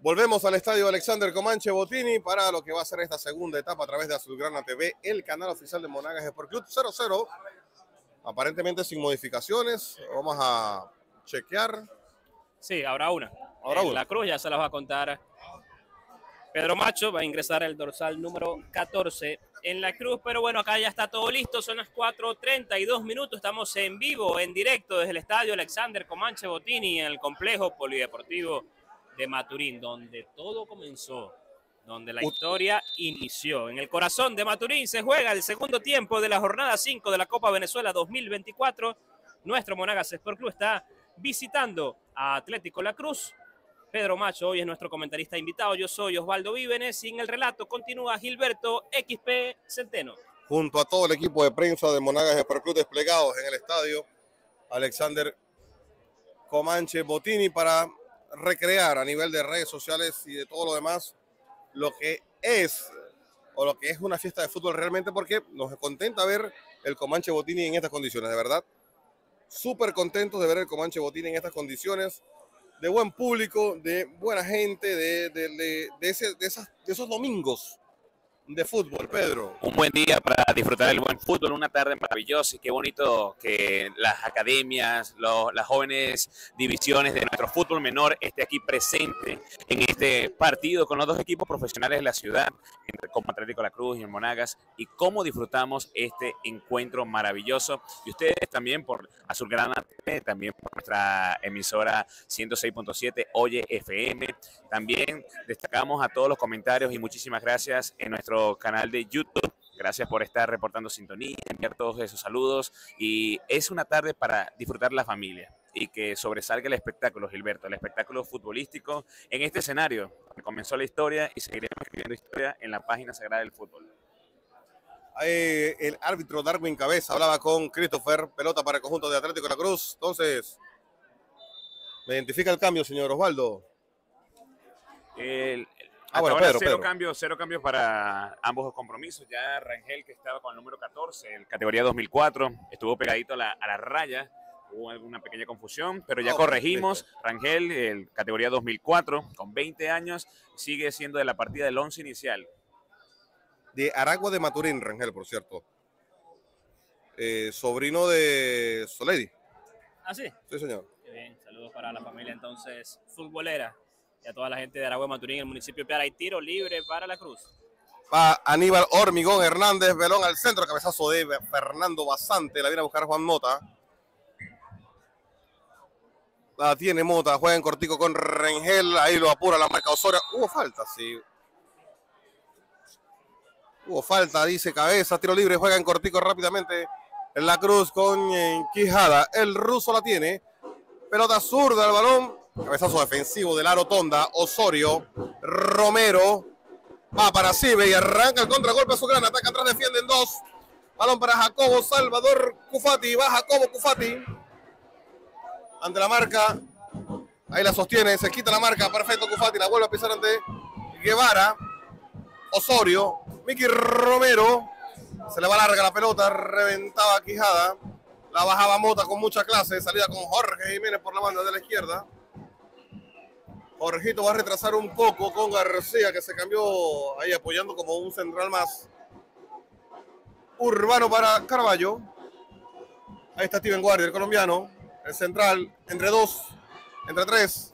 Volvemos al estadio Alexander Comanche Bottini para lo que va a ser esta segunda etapa a través de Azulgrana T V, el canal oficial de Monagas Sport Club. cero cero, aparentemente sin modificaciones. Vamos a chequear. Sí, habrá una. Habrá en una. La Cruz ya se las va a contar Pedro Macho. Va a ingresar el dorsal número catorce en La Cruz. Pero bueno, acá ya está todo listo. Son las cuatro treinta y dos minutos. Estamos en vivo, en directo desde el estadio Alexander Comanche Bottini en el complejo polideportivo de Maturín, donde todo comenzó, donde la historia inició. En el corazón de Maturín se juega el segundo tiempo de la jornada cinco de la Copa Venezuela dos mil veinticuatro. Nuestro Monagas Sport Club está visitando a Atlético La Cruz. Pedro Macho hoy es nuestro comentarista invitado. Yo soy Osvaldo Vívenes y en el relato continúa Gilberto X P Centeno. Junto a todo el equipo de prensa de Monagas Sport Club desplegados en el estadio Alexander Comanche Bottini para recrear a nivel de redes sociales y de todo lo demás lo que es o lo que es una fiesta de fútbol realmente, porque nos contenta ver el Comanche Bottini en estas condiciones, de verdad. Súper contentos de ver el Comanche Bottini en estas condiciones, de buen público, de buena gente, de, de, de, de, ese, de, esas, de esos domingos de fútbol, Pedro. Un buen día para disfrutar del buen fútbol, una tarde maravillosa y qué bonito que las academias, los, las jóvenes divisiones de nuestro fútbol menor esté aquí presente en este partido con los dos equipos profesionales de la ciudad, como Atlético La Cruz y el Monagas, y cómo disfrutamos este encuentro maravilloso. Y ustedes también por Azulgrana T V, también por nuestra emisora ciento seis punto siete Oye F M. También destacamos a todos los comentarios y muchísimas gracias en nuestro canal de YouTube. Gracias por estar reportando sintonía, enviar todos esos saludos. Y es una tarde para disfrutar la familia y que sobresalga el espectáculo, Gilberto, el espectáculo futbolístico en este escenario. Comenzó la historia y seguiremos escribiendo historia en la página sagrada del fútbol. Eh, el árbitro Darwin Cabeza hablaba con Christopher, pelota para el conjunto de Atlético de La Cruz. Entonces, ¿me identifica el cambio, señor Osvaldo? El, ah, bueno, ahora Pedro, cero Pedro. cambios, cero cambios para ambos los compromisos. Ya Rangel, que estaba con el número catorce, en categoría dos mil cuatro, estuvo pegadito a la, a la raya. Hubo alguna pequeña confusión, pero ya oh, corregimos. perfecto. Rangel, el categoría dos mil cuatro, con veinte años, sigue siendo de la partida del once inicial. De Aragua de Maturín, Rangel, por cierto. Eh, sobrino de Soleri. ¿Ah, sí? Sí, señor. Qué bien, saludos para la familia entonces futbolera y a toda la gente de Aragua de Maturín, el municipio de Piara. Hay tiro libre para La Cruz. Va Aníbal Hormigón Hernández, Belón al centro, cabezazo de Fernando Basante, la viene a buscar Juan Mota. La tiene Mota, juega en cortico con Rangel, ahí lo apura la marca Osorio. Hubo falta, sí. Hubo falta, dice Cabeza, tiro libre, juega en cortico rápidamente en La Cruz con eh, Quijada. El ruso la tiene, pelota zurda al balón, cabezazo defensivo de la rotonda, Osorio, Romero, va para Cibe y arranca el contragolpe a su gran ataque, atrás defienden dos. Balón para Jacobo Salvador Cufati, va Jacobo Cufati. Ante la marca, ahí la sostiene, se quita la marca, perfecto Cufati, la vuelve a pisar ante Guevara, Osorio, Miki Romero, se le va larga la pelota, reventaba Quijada, la bajaba Mota con mucha clase, salida con Jorge Jiménez por la banda de la izquierda. Jorgito va a retrasar un poco con García, que se cambió ahí apoyando como un central más. Urbano para Carballo, ahí está Steven Guardia, el colombiano. El central, entre dos, entre tres.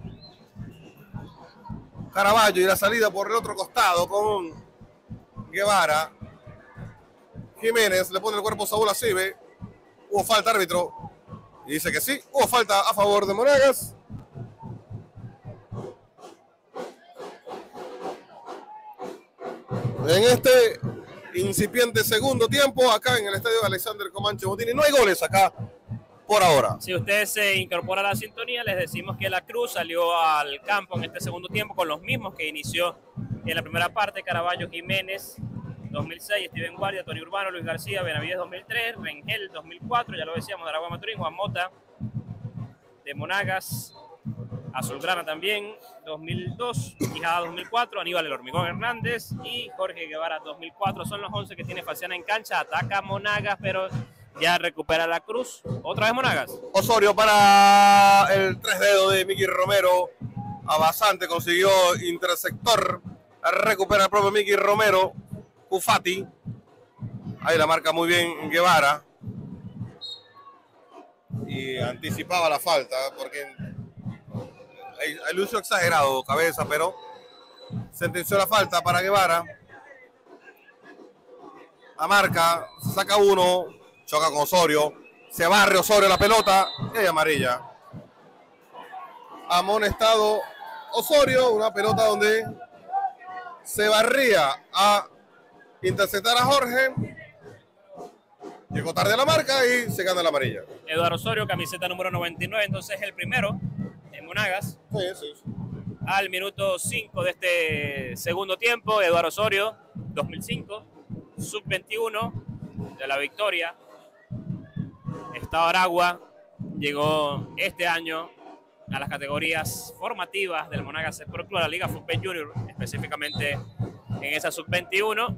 Caraballo y la salida por el otro costado con Guevara. Jiménez le pone el cuerpo Saúl a Cibe. Hubo falta, árbitro. Y dice que sí, hubo falta a favor de Monagas. En este incipiente segundo tiempo, acá en el estadio Alexander Comanche Bottini, no hay goles acá. Por ahora. Si usted se incorpora a la sintonía, les decimos que La Cruz salió al campo en este segundo tiempo con los mismos que inició en la primera parte: Caraballo, Jiménez, dos mil seis, Steven Guardia, Tony Urbano, Luis García, Benavides, dos mil tres, Rengel, dos mil cuatro, ya lo decíamos, de Aragua de Maturín, Juan Mota, de Monagas, Azulgrana también, dos mil dos, Quijada, dos mil cuatro, Aníbal El Hormigón Hernández y Jorge Guevara, dos mil cuatro. Son los once que tiene Faciana en cancha. Ataca Monagas, pero ya recupera La Cruz. Otra vez Monagas. Osorio para el tres dedos de Miki Romero. a Basante, consiguió interceptor, recupera el propio Mickey Romero, Cufati, ahí la marca muy bien Guevara, y anticipaba la falta, porque hay, hay lucio exagerado, Cabeza, pero sentenció la falta para Guevara, la marca, saca uno, choca con Osorio, se barre Osorio la pelota, y hay amarilla. Amonestado Osorio, una pelota donde se barría a interceptar a Jorge, llegó tarde a la marca y se gana la amarilla. Eduardo Osorio, camiseta número noventa y nueve, entonces el primero en Monagas. Sí, sí, sí. Al minuto cinco de este segundo tiempo, Eduardo Osorio, dos mil cinco, sub veintiuno de la victoria. Estado Aragua llegó este año a las categorías formativas del Monagas Sport Club, a la Liga Fútbol Junior, específicamente en esa sub veintiuno.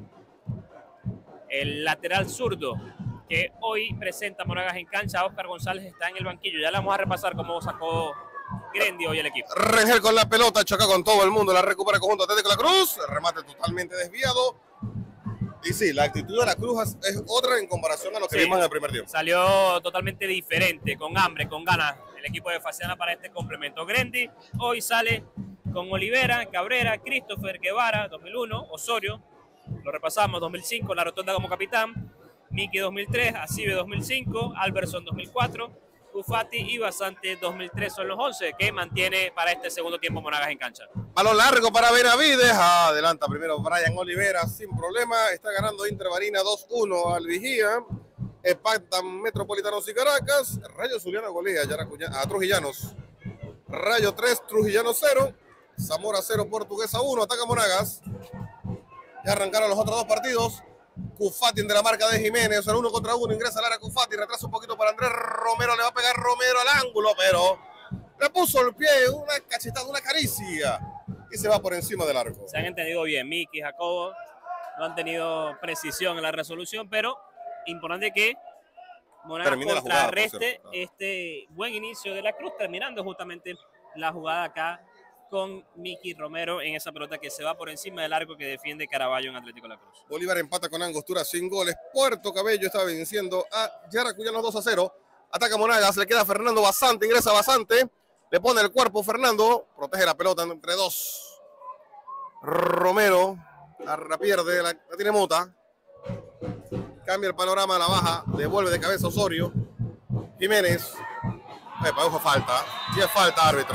El lateral zurdo que hoy presenta Monagas en cancha, Oscar González, está en el banquillo. Ya le vamos a repasar cómo sacó Grendi hoy el equipo. Rengel con la pelota, choca con todo el mundo, la recupera conjunto Atlético La Cruz, el remate totalmente desviado. Y sí, la actitud de La Cruz es otra en comparación a lo que Sí, vimos en el primer tiempo. Salió totalmente diferente, con hambre, con ganas, el equipo de Faciana para este complemento. Grendi hoy sale con Olivera, Cabrera, Christopher, Guevara, dos mil uno, Osorio, lo repasamos, dos mil cinco, La Rotonda como capitán, Miki dos mil tres, Acibe dos mil cinco, Alberson dos mil cuatro, Cufati y Basante dos mil tres son los once que mantiene para este segundo tiempo Monagas en cancha. Balón largo para Benavides, adelanta primero Brian Olivera sin problema, está ganando Inter Barina dos uno al Vigía, empatan Metropolitanos y Caracas, Rayo Zuliano golea a Trujillanos, Rayo tres, Trujillano cero, Zamora cero, Portuguesa uno, ataca Monagas, ya arrancaron los otros dos partidos. Cufati de la marca de Jiménez, el uno contra uno, ingresa al área Cufati, retrasa un poquito para Andrés Romero, le va a pegar Romero al ángulo, pero le puso el pie, una cachetada, una caricia, y se va por encima del arco. Se han entendido bien, Miki, Jacobo, no han tenido precisión en la resolución, pero importante que Monagas contrarreste este buen inicio de La Cruz, terminando justamente la jugada acá con Miki Romero en esa pelota que se va por encima del arco que defiende Caraballo en Atlético La Cruz. Bolívar empata con Angostura sin goles. Puerto Cabello está venciendo a Yaracuyanos dos a cero. Ataca Monagas, le queda Fernando Basante, ingresa Basante, le pone el cuerpo Fernando, protege la pelota entre dos. Romero, la, la pierde, la, la tiene Mota. Cambia el panorama a la baja, devuelve de cabeza Osorio. Jiménez. Epa, ojo, falta. Sí es falta, árbitro.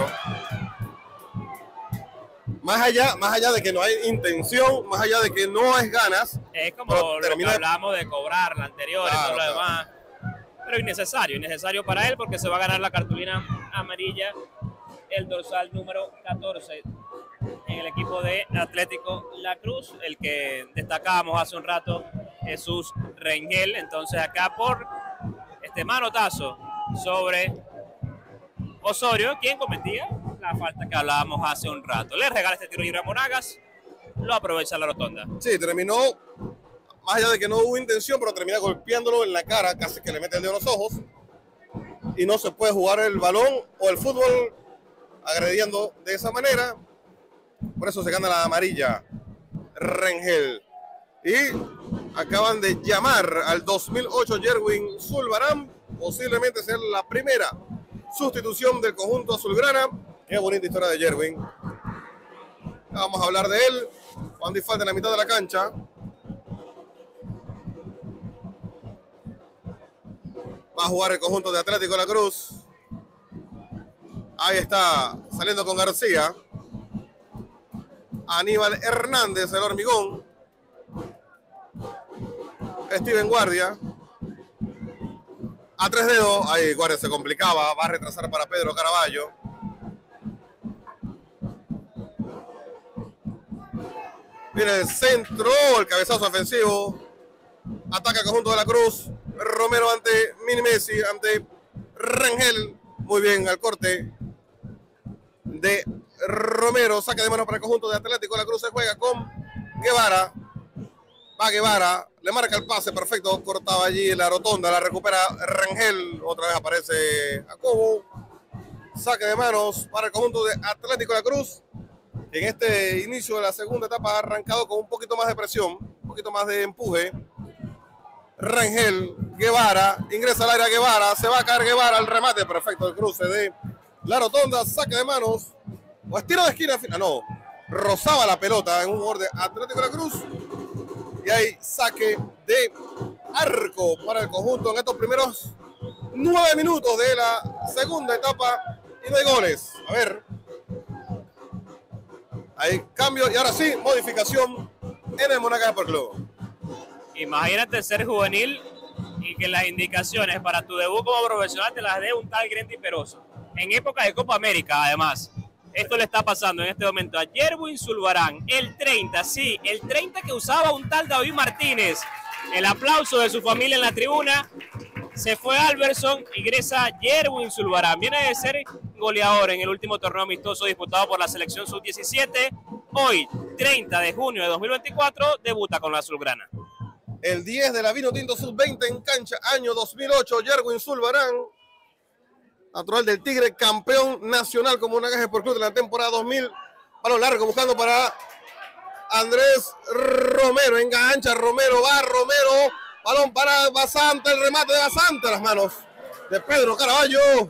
Más allá, más allá de que no hay intención, más allá de que no es ganas. Es como lo termina... que hablamos de cobrar la anterior claro, y todo lo claro. demás. Pero innecesario, innecesario para él porque se va a ganar la cartulina amarilla, el dorsal número catorce en el equipo de Atlético La Cruz, el que destacábamos hace un rato, Jesús Rengel. Entonces acá por este manotazo sobre Osorio, quien cometía la falta que hablábamos hace un rato. Le regala este tiro libre a Monagas, lo aprovecha La Rotonda. Sí, terminó, más allá de que no hubo intención, pero termina golpeándolo en la cara, casi que le mete el dedo en los ojos. Y no se puede jugar el balón o el fútbol agrediendo de esa manera. Por eso se gana la amarilla Rengel. Y acaban de llamar al dos mil ocho Yerwin Zulbarán, posiblemente sea la primera sustitución del conjunto azulgrana. Qué bonita historia de Yerwin. Vamos a hablar de él cuando falta en la mitad de la cancha. Va a jugar el conjunto de Atlético La Cruz. Ahí está, saliendo con García. Aníbal Hernández, el hormigón. Steven Guardia. A tres dedos. Ahí Guardia se complicaba. Va a retrasar para Pedro Caraballo. Viene el centro, el cabezazo ofensivo. Ataca el conjunto de La Cruz. Romero ante Mini Messi, ante Rengel. Muy bien al corte de Romero. Saque de mano para el conjunto de Atlético La Cruz. Se juega con Guevara. Va Guevara. Le marca el pase perfecto. Cortaba allí la rotonda. La recupera Rengel. Otra vez aparece Jacobo. saque de manos para el conjunto de Atlético de la Cruz, que en este inicio de la segunda etapa ha arrancado con un poquito más de presión, un poquito más de empuje. Rangel, Guevara, ingresa al área Guevara, se va a caer Guevara, el remate perfecto, el cruce de la rotonda, saque de manos, o estiro de esquina, final, no, rozaba la pelota en un jugador de Atlético de la Cruz, y hay saque de arco para el conjunto en estos primeros nueve minutos de la segunda etapa, y no hay goles. A ver, hay cambio, y ahora sí, modificación en el Monagas Sport Club. Imagínate ser juvenil y que las indicaciones para tu debut como profesional te las dé un tal Grenti Peroso. En época de Copa América, además. Esto le está pasando en este momento a Yerwin Zulbarán, el treinta, sí, el treinta que usaba un tal David Martínez. El aplauso de su familia en la tribuna. Se fue Alberson, ingresa Yerwin Zulbarán. Viene de ser goleador en el último torneo amistoso disputado por la selección sub diecisiete. Hoy, treinta de junio de dos mil veinticuatro, debuta con la azulgrana. El diez de la Vino Tinto sub veinte en cancha, año dos mil ocho, Yerwin Zulbarán, natural del Tigre, campeón nacional como Monagas Sport Club de la temporada dos mil. Balón largo buscando para Andrés Romero, engancha Romero, va Romero, balón para Basante, el remate de Basante a las manos de Pedro Caraballo.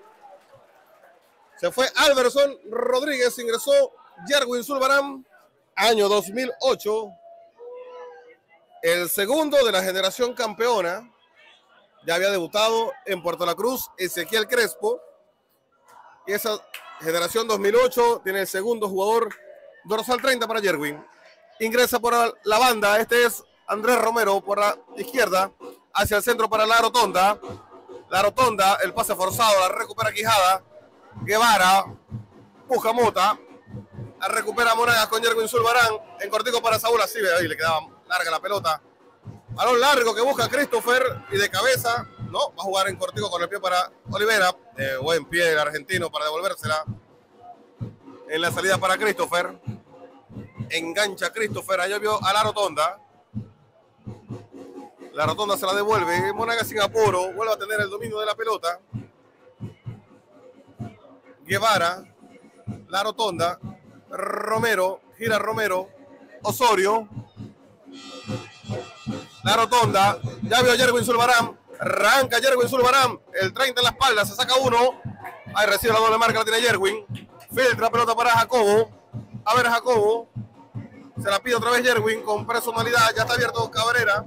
Se fue Alberson Rodríguez, ingresó Yerwin Zulbarán, año dos mil ocho. El segundo de la generación campeona. Ya había debutado en Puerto La Cruz Ezequiel Crespo. Y esa generación dos mil ocho tiene el segundo jugador dorsal treinta para Yerwin. Ingresa por la banda. Este es Andrés Romero por la izquierda. Hacia el centro para la rotonda. La rotonda, el pase forzado, la recupera Quijada. Guevara, puja Mota. La recupera Monagas con Yerwin Zulbarán. En cortico para Saúl, así ahí le quedaba larga la pelota. Balón largo que busca Christopher y de cabeza. No, va a jugar en cortico con el pie para Olivera. De buen pie el argentino para devolvérsela. En la salida para Christopher. Engancha Christopher. Allá vio a la rotonda. La rotonda se la devuelve. Monagas sin apuro. Vuelve a tener el dominio de la pelota. Guevara. La rotonda. Romero. Gira Romero. Osorio. La rotonda, ya vio a Yerwin Zulbarán, arranca Yerwin Zulbarán, el treinta en la espalda, se saca uno, ahí recibe la doble marca, la tiene Yerwin, filtra pelota para Jacobo, a ver Jacobo, se la pide otra vez Yerwin con personalidad, ya está abierto Cabrera,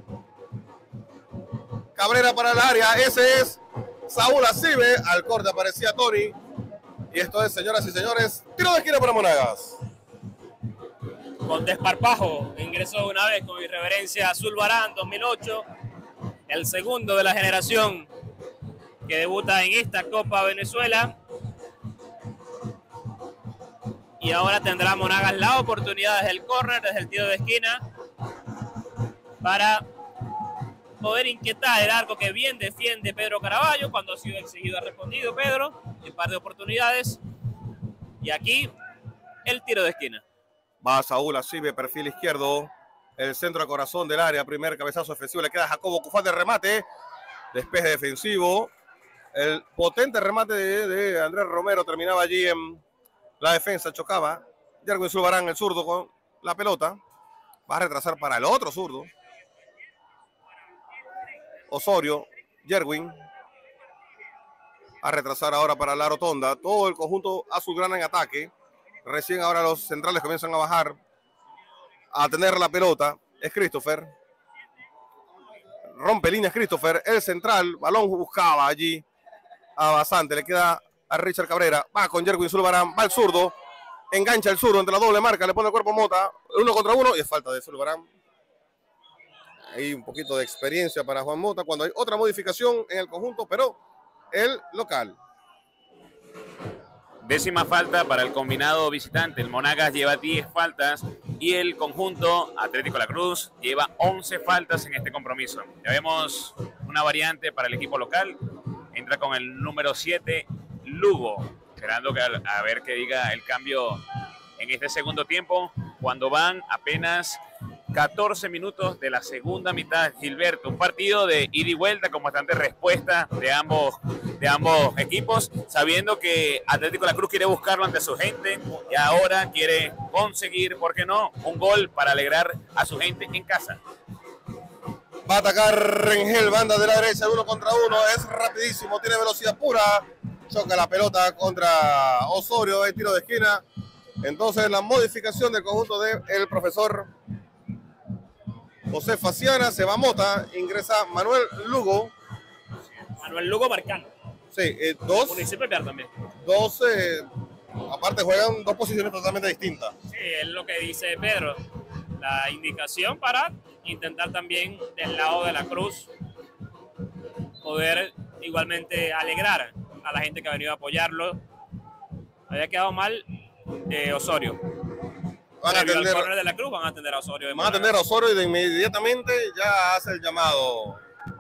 Cabrera para el área, ese es Saúl Acibe, al corte aparecía Tony, y esto es, señoras y señores, tiro de esquina para Monagas. Con desparpajo, ingresó una vez con irreverencia a Zulbarán, dos mil ocho, el segundo de la generación que debuta en esta Copa Venezuela. Y ahora tendrá Monagas la oportunidad desde el córner, desde el tiro de esquina, para poder inquietar el arco que bien defiende Pedro Caraballo. Cuando ha sido exigido ha respondido Pedro en par de oportunidades. Y aquí el tiro de esquina. Va Saúl Acibe, perfil izquierdo, el centro a corazón del área, primer cabezazo ofensivo, le queda a Jacobo Cufat de remate, despeje defensivo, el potente remate de, de Andrés Romero terminaba allí en la defensa, chocaba, Yerwin Zulbarán, el zurdo con la pelota, va a retrasar para el otro zurdo, Osorio, Yerwin, a retrasar ahora para la rotonda, todo el conjunto azulgrana en ataque. Recién ahora los centrales comienzan a bajar, a tener la pelota. Es Christopher. Rompe líneas Christopher. El central, balón buscaba allí a Basante. Le queda a Richard Cabrera. Va con Yerwin Zulbarán. Va el zurdo. Engancha el zurdo entre la doble marca. Le pone el cuerpo Mota. Uno contra uno y es falta de Zulbarán. Hay un poquito de experiencia para Juan Mota cuando hay otra modificación en el conjunto, pero el local. Décima falta para el combinado visitante. El Monagas lleva diez faltas y el conjunto Atlético La Cruz lleva once faltas en este compromiso. Ya vemos una variante para el equipo local. Entra con el número siete, Lugo. Esperando que, a ver qué diga el cambio en este segundo tiempo, cuando van apenas catorce minutos de la segunda mitad. Gilberto, un partido de ida y vuelta con bastante respuesta de ambos de ambos equipos, sabiendo que Atlético La Cruz quiere buscarlo ante su gente y ahora quiere conseguir, ¿por qué no?, un gol para alegrar a su gente en casa. Va a atacar Rengel, banda de la derecha, uno contra uno, es rapidísimo, tiene velocidad pura, choca la pelota contra Osorio, el tiro de esquina. Entonces la modificación del conjunto del profesor José Faciana, se va Mota, ingresa Manuel Lugo. Manuel Lugo marcando. Sí, eh, dos. Municipio Piar también. Dos, eh, aparte juegan dos posiciones totalmente distintas. Sí, es lo que dice Pedro. La indicación para intentar también del lado de la Cruz poder igualmente alegrar a la gente que ha venido a apoyarlo. Había quedado mal eh, Osorio. Van a, atender, al de la Cruz, van a atender a Osorio. Van a atender a Osorio y de inmediatamente ya hace el llamado.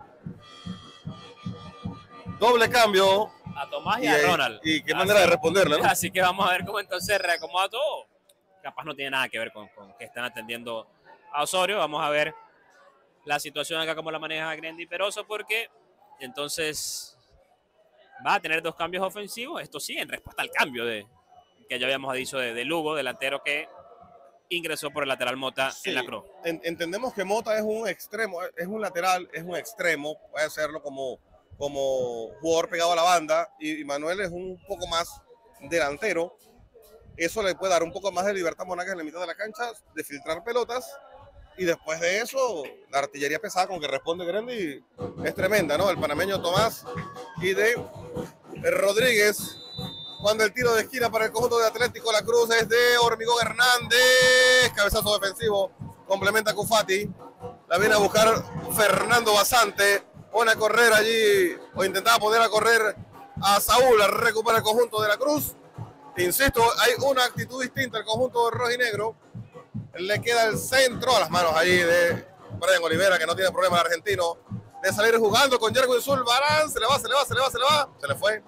Doble cambio. A Tomás y, y a Ronald. Y qué manera así, de responderle, ¿no? Así que vamos a ver cómo entonces reacomoda todo. Capaz no tiene nada que ver con, con que están atendiendo a Osorio. Vamos a ver la situación acá cómo la maneja Grendy Peroso, porque entonces va a tener dos cambios ofensivos. Esto sí, en respuesta al cambio de que ya habíamos dicho de, de Lugo, delantero que ingresó por el lateral Mota sí, en la Cruz. En, entendemos que Mota es un extremo, es un lateral, es un extremo, puede hacerlo como, como jugador pegado a la banda, y, y Manuel es un poco más delantero. Eso le puede dar un poco más de libertad a Monagas en la mitad de la cancha, de filtrar pelotas, y después de eso, la artillería pesada con que responde Grendy es tremenda, ¿no? El panameño Tomás y de Rodríguez. Cuando el tiro de esquina para el conjunto de Atlético La Cruz es de Hormigón Hernández. Cabezazo defensivo. Complementa Cufati. La viene a buscar Fernando Basante. Pone a correr allí, o intentaba poner a correr a Saúl. Recupera el conjunto de La Cruz. Insisto, hay una actitud distinta al conjunto de rojinegro. Le queda el centro a las manos allí de Brian Olivera, que no tiene problema el argentino de salir jugando con Jerwin Zulbarán. Se le va, se le va, se le va, se le va. Se le fue.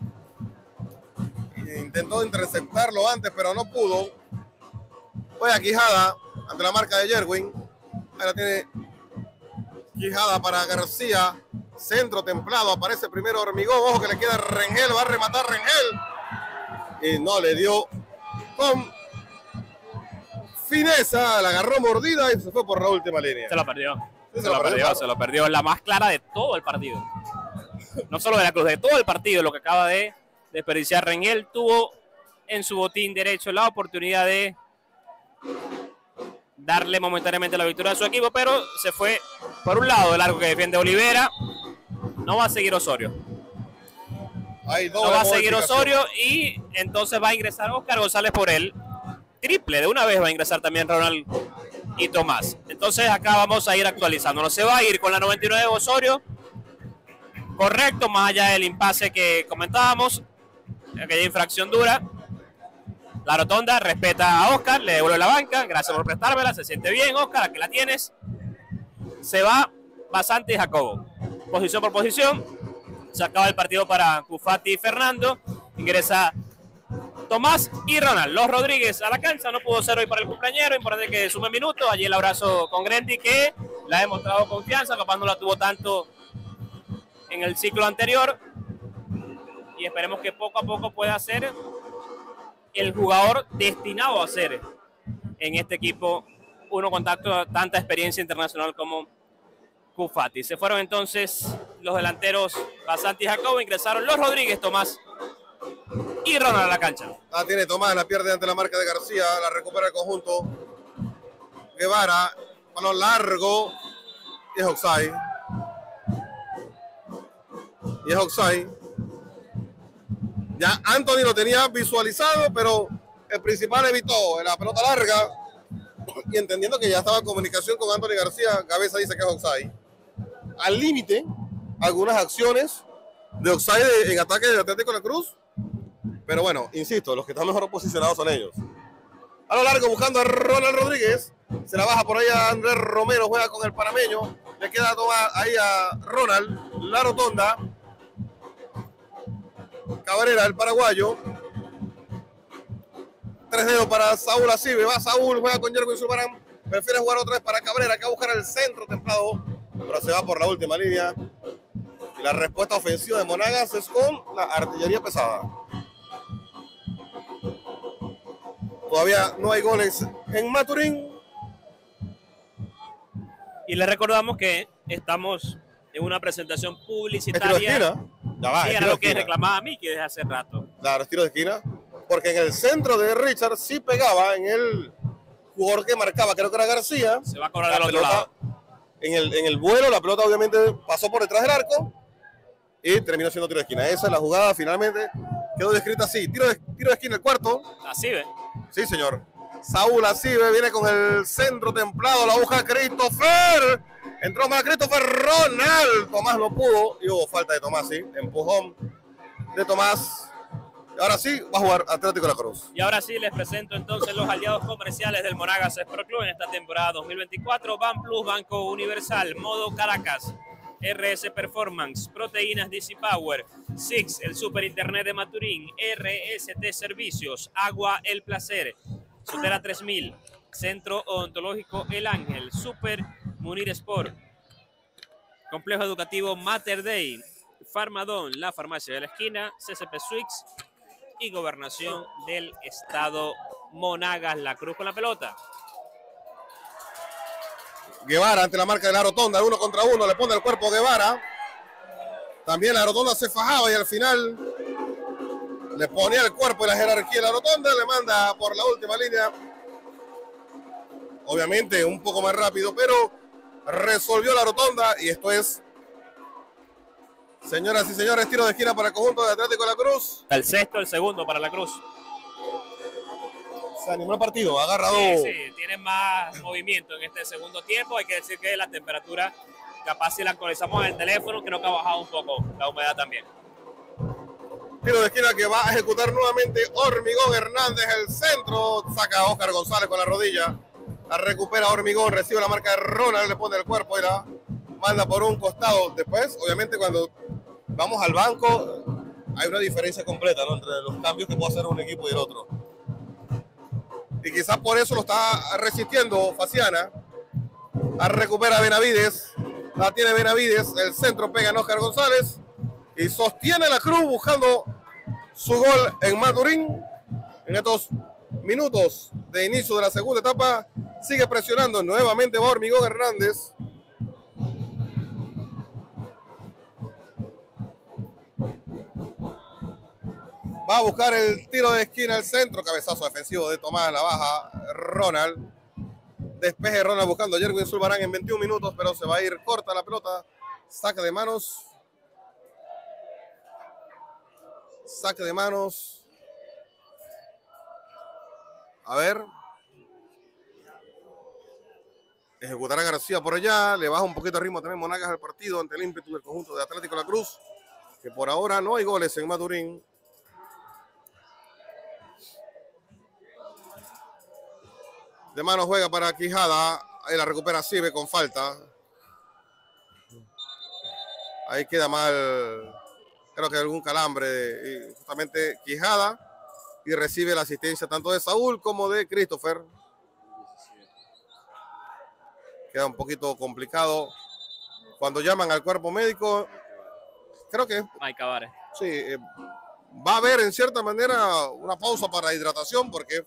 Intentó interceptarlo antes, pero no pudo. Fue a Quijada ante la marca de Jerwin. Ahí la tiene Quijada para García. Centro templado. Aparece primero Hormigón. Ojo que le queda Rengel. Va a rematar Rengel. Y no le dio con fineza. La agarró mordida y se fue por la última línea. Se lo perdió. Sí, se, se lo lo perdió, perdió. Se lo perdió. La más clara de todo el partido. No solo de la Cruz, de todo el partido. Lo que acaba de desperdiciar Rengel. Tuvo en su botín derecho la oportunidad de darle momentáneamente la victoria a su equipo, pero se fue por un lado del arco que defiende Olivera. No va a seguir Osorio. Hay no va a seguir Osorio y entonces va a ingresar Oscar González por él. Triple, de una vez va a ingresar también Ronald y Tomás. Entonces acá vamos a ir actualizando. No se va a ir con la noventa y nueve Osorio. Correcto, más allá del impasse que comentábamos. Aquella infracción dura. La rotonda respeta a Oscar, le devuelve la banca. Gracias por prestármela, se siente bien, Oscar, aquí la tienes. Se va Basante y Jacobo. Posición por posición. Se acaba el partido para Cufati y Fernando. Ingresa Tomás y Ronald. Los Rodríguez a la cancha. No pudo ser hoy para el cumpleañero. Importante que sume minutos. Allí el abrazo con Grendy, que le ha demostrado confianza. Capaz no la tuvo tanto en el ciclo anterior. Y esperemos que poco a poco pueda ser el jugador destinado a ser en este equipo uno con tanto, tanta experiencia internacional como Cufati. Se fueron entonces los delanteros Basante y Jacobo, ingresaron los Rodríguez, Tomás y Ronald a la cancha. Ah, tiene Tomás, la pierde ante la marca de García, la recupera el conjunto. Guevara, balón largo, y es offside. Y es offside. Ya Anthony lo tenía visualizado, pero el principal evitó la pelota larga. Y entendiendo que ya estaba en comunicación con Anthony García, Cabeza dice que es offside. Al límite, algunas acciones de offside en ataque del Atlético de la Cruz. Pero bueno, insisto, los que están mejor posicionados son ellos. A lo largo buscando a Ronald Rodríguez. Se la baja por ahí a Andrés Romero, juega con el panameño. Le queda tomar ahí a Ronald, la rotonda. Cabrera, el paraguayo. Tres dedos para Saúl Acibe. Va Saúl, juega con Jerwin Zulbarán. Prefiere jugar otra vez para Cabrera, que va a buscar el centro templado. Pero se va por la última línea. Y la respuesta ofensiva de Monagas es con la artillería pesada. Todavía no hay goles en Maturín. Y les recordamos que estamos en una presentación publicitaria. ¿Es tiro de esquina? Ya va, Sí, es era tiro lo de que esquina. reclamaba Miki desde hace rato. Claro, es tiro de esquina. Porque en el centro de Richard sí pegaba en el jugador que marcaba, creo que era García. Se va a cobrar La del otro pelota, lado. En el, en el vuelo, la pelota obviamente pasó por detrás del arco y terminó siendo tiro de esquina. Esa es la jugada, finalmente quedó descrita así. Tiro de, tiro de esquina, el cuarto. Así ve. Sí, señor. Saúl Acibe viene con el centro templado, la busca Christopher. Entró más Christopher, Ronald. Tomás no pudo y hubo falta de Tomás, sí. Empujón de Tomás. Y ahora sí va a jugar Atlético de la Cruz. Y ahora sí les presento entonces los aliados comerciales del Monagas Sport Club en esta temporada dos mil veinticuatro. Ban Plus, Banco Universal, Modo Caracas, R S Performance, Proteínas D C Power, Six, el Super Internet de Maturín, R S T Servicios, Agua El Placer, Sotera tres mil, Centro Odontológico El Ángel, Super Munir Sport, Complejo Educativo Mater Dei, Farmadón, la farmacia de la esquina, C C P Suites y Gobernación del Estado Monagas. La Cruz con la pelota. Guevara ante la marca de la rotonda, uno contra uno, le pone el cuerpo Guevara. También la rotonda se fajaba y al final le ponía el cuerpo y la jerarquía de la rotonda, le manda por la última línea. Obviamente un poco más rápido, pero resolvió la rotonda y esto es, señoras y señores, tiro de esquina para el conjunto de Atlético de la Cruz. El sexto, el segundo para la Cruz. Se animó el partido, agarrado. Sí, sí, tiene más movimiento en este segundo tiempo. Hay que decir que la temperatura, capaz si la actualizamos en el teléfono, creo que ha bajado un poco la humedad también. Tiro de esquina que va a ejecutar nuevamente Hormigón Hernández, el centro. Saca a Oscar González con la rodilla. La recupera Hormigón, recibe la marca de Ronald, le pone el cuerpo y la manda por un costado. Después, obviamente, cuando vamos al banco, hay una diferencia completa, ¿no?, entre los cambios que puede hacer un equipo y el otro. Y quizás por eso lo está resistiendo Faciana. La recupera Benavides. La tiene Benavides. El centro pega en Oscar González. Y sostiene la Cruz buscando su gol en Maturín. En estos minutos de inicio de la segunda etapa. Sigue presionando nuevamente va Hormigón Hernández. Va a buscar el tiro de esquina al centro. Cabezazo defensivo de Tomás, la baja Ronald. Despeje Ronald buscando a Yerwin Zulbarán en veintiún minutos, pero se va a ir corta la pelota. Saque de manos. Saque de manos. A ver. Ejecutará García por allá. Le baja un poquito el ritmo también Monagas al partido ante el ímpetu del conjunto de Atlético de la Cruz. Que por ahora no hay goles en Maturín. De mano juega para Quijada. Ahí la recupera Cibe con falta. Ahí queda mal. Creo que algún calambre. De, justamente Quijada. Y recibe la asistencia tanto de Saúl como de Christopher. Queda un poquito complicado. Cuando llaman al cuerpo médico. Creo que. Hay Cavares. Sí. Eh, va a haber en cierta manera una pausa para hidratación porque.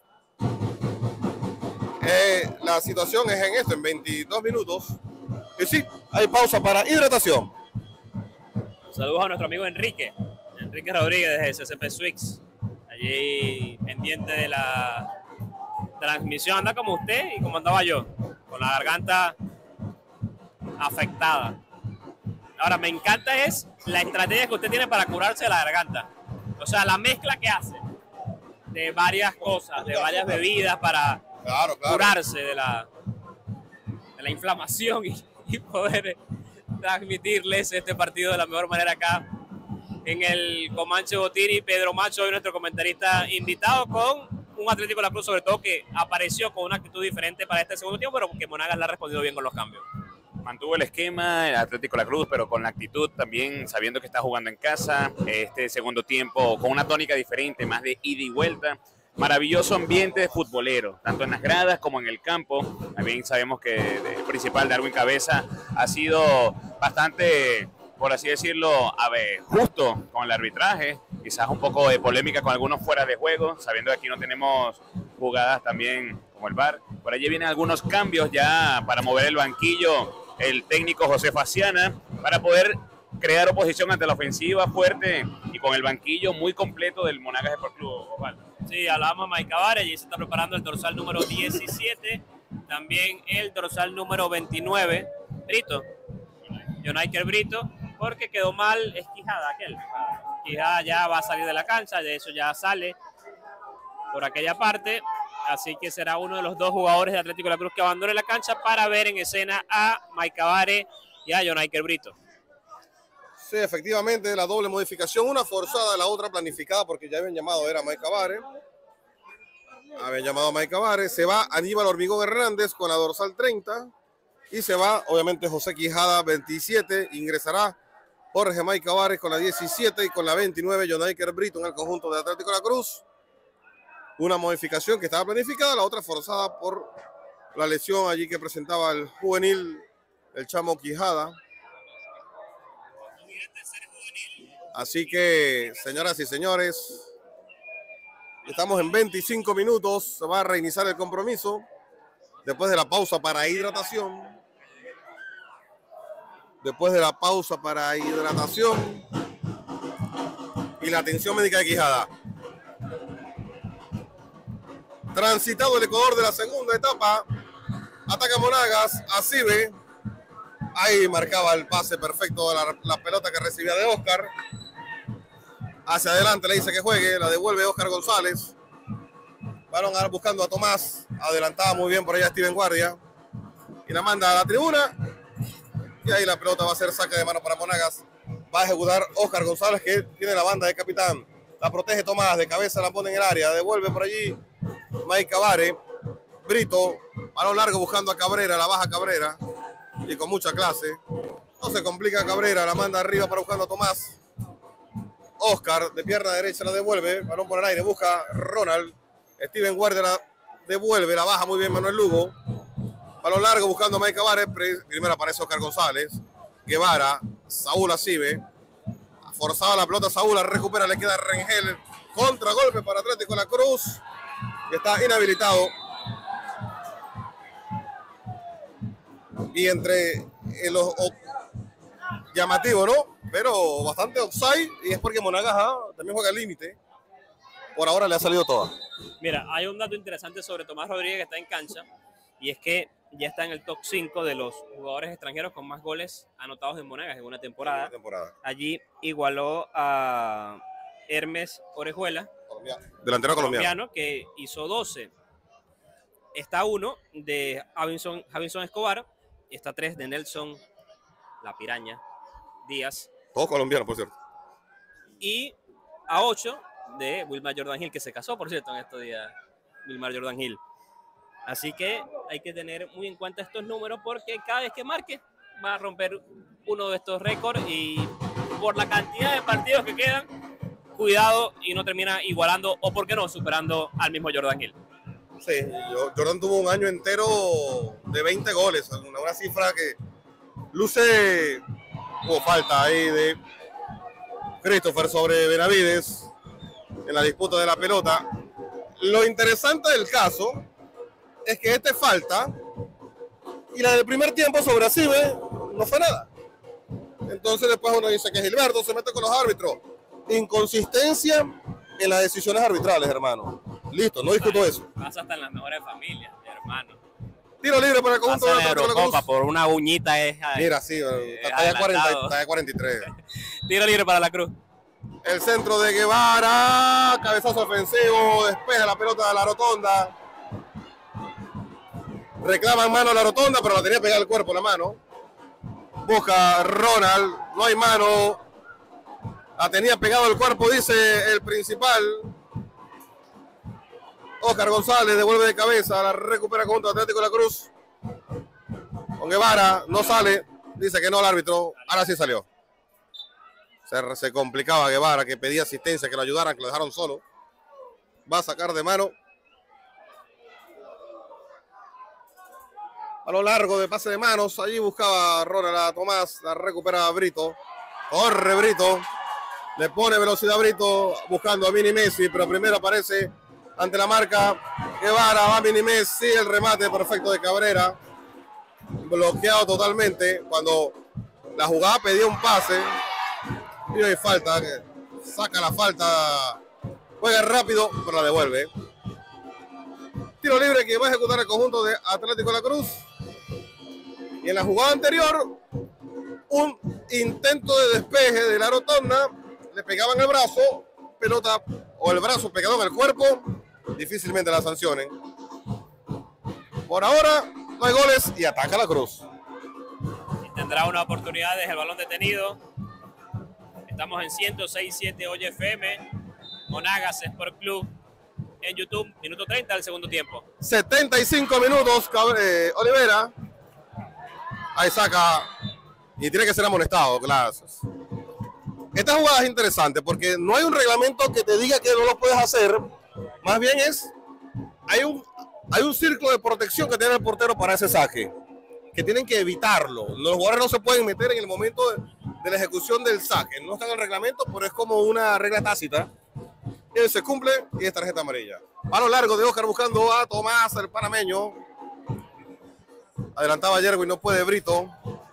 Eh, la situación es en esto, en veintidós minutos. Y sí, hay pausa para hidratación. Saludos a nuestro amigo Enrique. Enrique Rodríguez de C C P Suites. Allí pendiente de la transmisión. Anda como usted y como andaba yo. Con la garganta afectada. Ahora, me encanta es la estrategia que usted tiene para curarse de la garganta. O sea, la mezcla que hace de varias cosas, de varias bebidas para... Claro, claro. curarse de la, de la inflamación y, y poder transmitirles este partido de la mejor manera acá en el Comanche Botini. Pedro Macho, hoy nuestro comentarista invitado, con un Atlético de la Cruz sobre todo que apareció con una actitud diferente para este segundo tiempo, pero que Monagas le ha respondido bien con los cambios. Mantuvo el esquema, el Atlético de la Cruz, pero con la actitud también, sabiendo que está jugando en casa. Este segundo tiempo con una tónica diferente, más de ida y vuelta. Maravilloso ambiente futbolero, tanto en las gradas como en el campo. También sabemos que el principal, Darwin Cabeza, ha sido bastante por así decirlo, a ver, justo con el arbitraje, quizás un poco de polémica con algunos fuera de juego, sabiendo que aquí no tenemos jugadas también como el V A R. Por allí vienen algunos cambios ya para mover el banquillo el técnico José Faciana, para poder crear oposición ante la ofensiva fuerte y con el banquillo muy completo del Monagas Sport Club. Osvaldo. Sí, hablábamos de Mike Cavare, allí se está preparando el dorsal número diecisiete, también el dorsal número veintinueve, Brito, Jonaiker Brito, porque quedó mal es Quijada aquel. Quijada ya va a salir de la cancha, de eso ya sale por aquella parte, así que será uno de los dos jugadores de Atlético de la Cruz que abandone la cancha para ver en escena a Mike Cavare y a Jonaiker Brito. Sí, efectivamente, la doble modificación, una forzada, la otra planificada, porque ya habían llamado, era Mike Cavare. Habían llamado a Mike Cavare. Se va Aníbal Hormigón Hernández con la dorsal treinta. Y se va, obviamente, José Quijada, veintisiete. Ingresará Jorge Mike Cavare con la diecisiete y con la veintinueve, Jonaiker Brito en el conjunto de Atlético de la Cruz. Una modificación que estaba planificada, la otra forzada por la lesión allí que presentaba el juvenil, el chamo Quijada. Así que, señoras y señores, estamos en veinticinco minutos, se va a reiniciar el compromiso después de la pausa para hidratación. Después de la pausa para hidratación y la atención médica de Quijada. Transitado el Ecuador de la segunda etapa, ataca Monagas, Acibe. Ahí marcaba el pase perfecto de la, la pelota que recibía de Oscar. Hacia adelante le dice que juegue, la devuelve Oscar González. Balón buscando a Tomás, adelantaba muy bien por allá Steven Guardia. Y la manda a la tribuna. Y ahí la pelota va a ser saque de mano para Monagas. Va a ejecutar Oscar González, que tiene la banda de capitán. La protege Tomás, de cabeza la pone en el área. Devuelve por allí Mike Cavare. Brito, balón largo buscando a Cabrera, la baja Cabrera. Y con mucha clase. No se complica Cabrera, la manda arriba para buscando a Tomás. Oscar de pierna derecha la devuelve, balón por el aire, busca Ronald. Steven Guardia la devuelve, la baja muy bien Manuel Lugo. Balón largo buscando a Mike Cavare. Primero aparece Oscar González. Guevara, Saúl Acibe. Forzaba la pelota Saúl, la recupera, le queda Rengel. Contragolpe para Atlético de la Cruz. Que está inhabilitado. Y entre los llamativos, ¿no? Pero bastante offside, y es porque Monagas ¿ah? también juega al límite. Por ahora le ha salido toda. Mira, hay un dato interesante sobre Tomás Rodríguez que está en cancha, y es que ya está en el top cinco de los jugadores extranjeros con más goles anotados en Monagas en una temporada. temporada. Allí igualó a Hermes Orejuela, colombiano. delantero colombiano. colombiano, que hizo doce. Está uno de Javinson, Javinson Escobar, y está tres de Nelson La Piraña Díaz. Todos colombianos, por cierto. Y a ocho de Wilmar Jordan Hill, que se casó, por cierto, en estos días, Wilmar Jordan Hill. Así que hay que tener muy en cuenta estos números, porque cada vez que marque va a romper uno de estos récords, y por la cantidad de partidos que quedan, cuidado y no termina igualando o, por qué no, superando al mismo Jordan Hill. Sí, Jordan tuvo un año entero de veinte goles, una, una cifra que luce. Hubo falta ahí de Christopher sobre Benavides en la disputa de la pelota. Lo interesante del caso es que este falta y la del primer tiempo sobre Acibe no fue nada. Entonces después uno dice que Gilberto se mete con los árbitros. Inconsistencia en las decisiones arbitrales, hermano. Listo, no discuto eso. Pasa hasta en las mejores familias, hermano. Tiro libre para el conjunto de la Eurocopa por una uñita es. Mira, sí, está de cuarenta, está de cuarenta y tres. Tiro libre para la Cruz. El centro de Guevara, cabezazo ofensivo, despeja la pelota de la rotonda. Reclama en mano a la rotonda, pero la tenía pegada al cuerpo la mano. Busca Ronald, no hay mano. La tenía pegado el cuerpo, dice el principal. Oscar González devuelve de cabeza, la recupera contra Atlético de la Cruz. Con Guevara, no sale, dice que no el árbitro, ahora sí salió. Se, se complicaba Guevara, que pedía asistencia, que lo ayudaran, que lo dejaron solo. Va a sacar de mano. A lo largo de pase de manos, allí buscaba Ronald a Tomás, la recupera Brito. Corre Brito. Le pone velocidad Brito buscando a Mini Messi, pero primero aparece ante la marca Guevara. Va Mini Messi, el remate perfecto de Cabrera. Bloqueado totalmente cuando la jugada pedía un pase. Y hay falta, saca la falta, juega rápido, pero la devuelve. Tiro libre que va a ejecutar el conjunto de Atlético La Cruz. Y en la jugada anterior, un intento de despeje de la rotonda, le pegaban el brazo, pelota o el brazo pegado en el cuerpo, difícilmente la sancionen. Por ahora no hay goles y ataca La Cruz. Y tendrá una oportunidad desde el balón detenido. Estamos en ciento seis punto siete Oye F M, Monagas Sport Club en YouTube, minuto treinta del segundo tiempo. setenta y cinco minutos, eh, Olivera. Ahí saca y tiene que ser amonestado, claro. Esta jugada es interesante porque no hay un reglamento que te diga que no lo puedes hacer. Más bien es, hay un, hay un círculo de protección que tiene el portero para ese saque, que tienen que evitarlo. Los jugadores no se pueden meter en el momento de, de la ejecución del saque. No está en el reglamento, pero es como una regla tácita. Y se cumple y es tarjeta amarilla. Palo largo de Oscar buscando a Tomás, el panameño. Adelantaba Yergo y no puede Brito.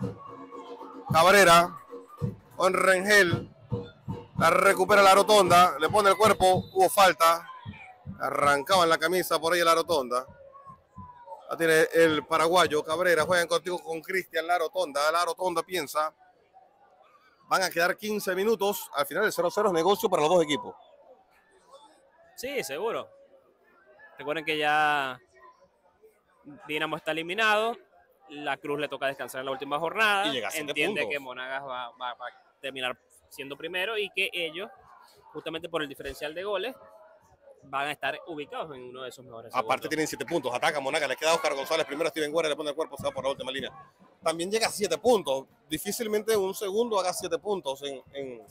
Cabrera con Rengel. La recupera la rotonda. Le pone el cuerpo. Hubo falta. Arrancaba en la camisa por ahí la rotonda. La tiene el paraguayo Cabrera. Juegan contigo con Cristian la rotonda. La rotonda piensa. Van a quedar quince minutos. Al final el cero cero es negocio para los dos equipos. Sí, seguro. Recuerden que ya Dinamo está eliminado. La Cruz le toca descansar en la última jornada. Y llega a siete Entiende puntos. que Monagas va, va- va a terminar siendo primero y que ellos, justamente por el diferencial de goles, van a estar ubicados en uno de esos mejores Aparte segundos. tienen siete puntos. Ataca Monagas. Le queda Oscar González. Primero Steven Guerra. Le pone el cuerpo. Se va por la última línea. También llega a siete puntos. Difícilmente un segundo haga siete puntos en, en,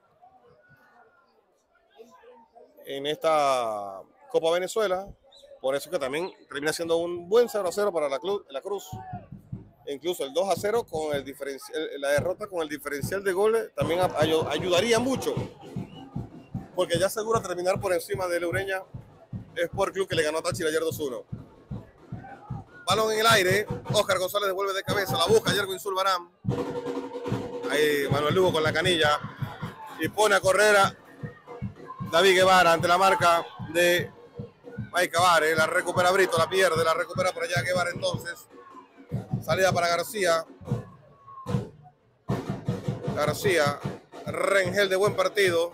en esta Copa Venezuela. Por eso que también termina siendo un buen cero a cero para la, Clu- la Cruz. E incluso el dos a cero con el diferencial, la derrota con el diferencial de goles también ay- ayudaría mucho. Porque ya asegura terminar por encima de Lureña Sport Club, que le ganó a Táchira ayer dos uno. Balón en el aire. Oscar González devuelve de cabeza. La busca Yerwin Zulbarán. Ahí Manuel Lugo con la canilla. Y pone a correr a David Guevara ante la marca de Mike Cabare. La recupera Brito, la pierde, la recupera por allá Guevara entonces. Salida para García. García. Rengel de buen partido.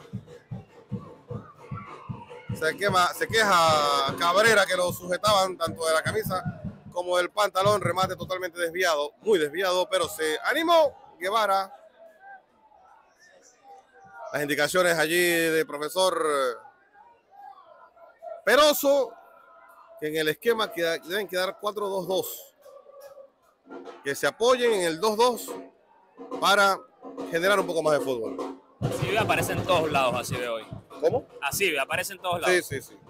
Se, quema, se queja Cabrera que lo sujetaban tanto de la camisa como del pantalón. Remate totalmente desviado, muy desviado, pero se animó Guevara. Las indicaciones allí del profesor Peroso, que en el esquema queda, deben quedar cuatro dos dos. Que se apoyen en el dos dos para generar un poco más de fútbol. Así aparece en todos lados, así de hoy. ¿Cómo? Así aparece en todos lados. Sí, sí, sí.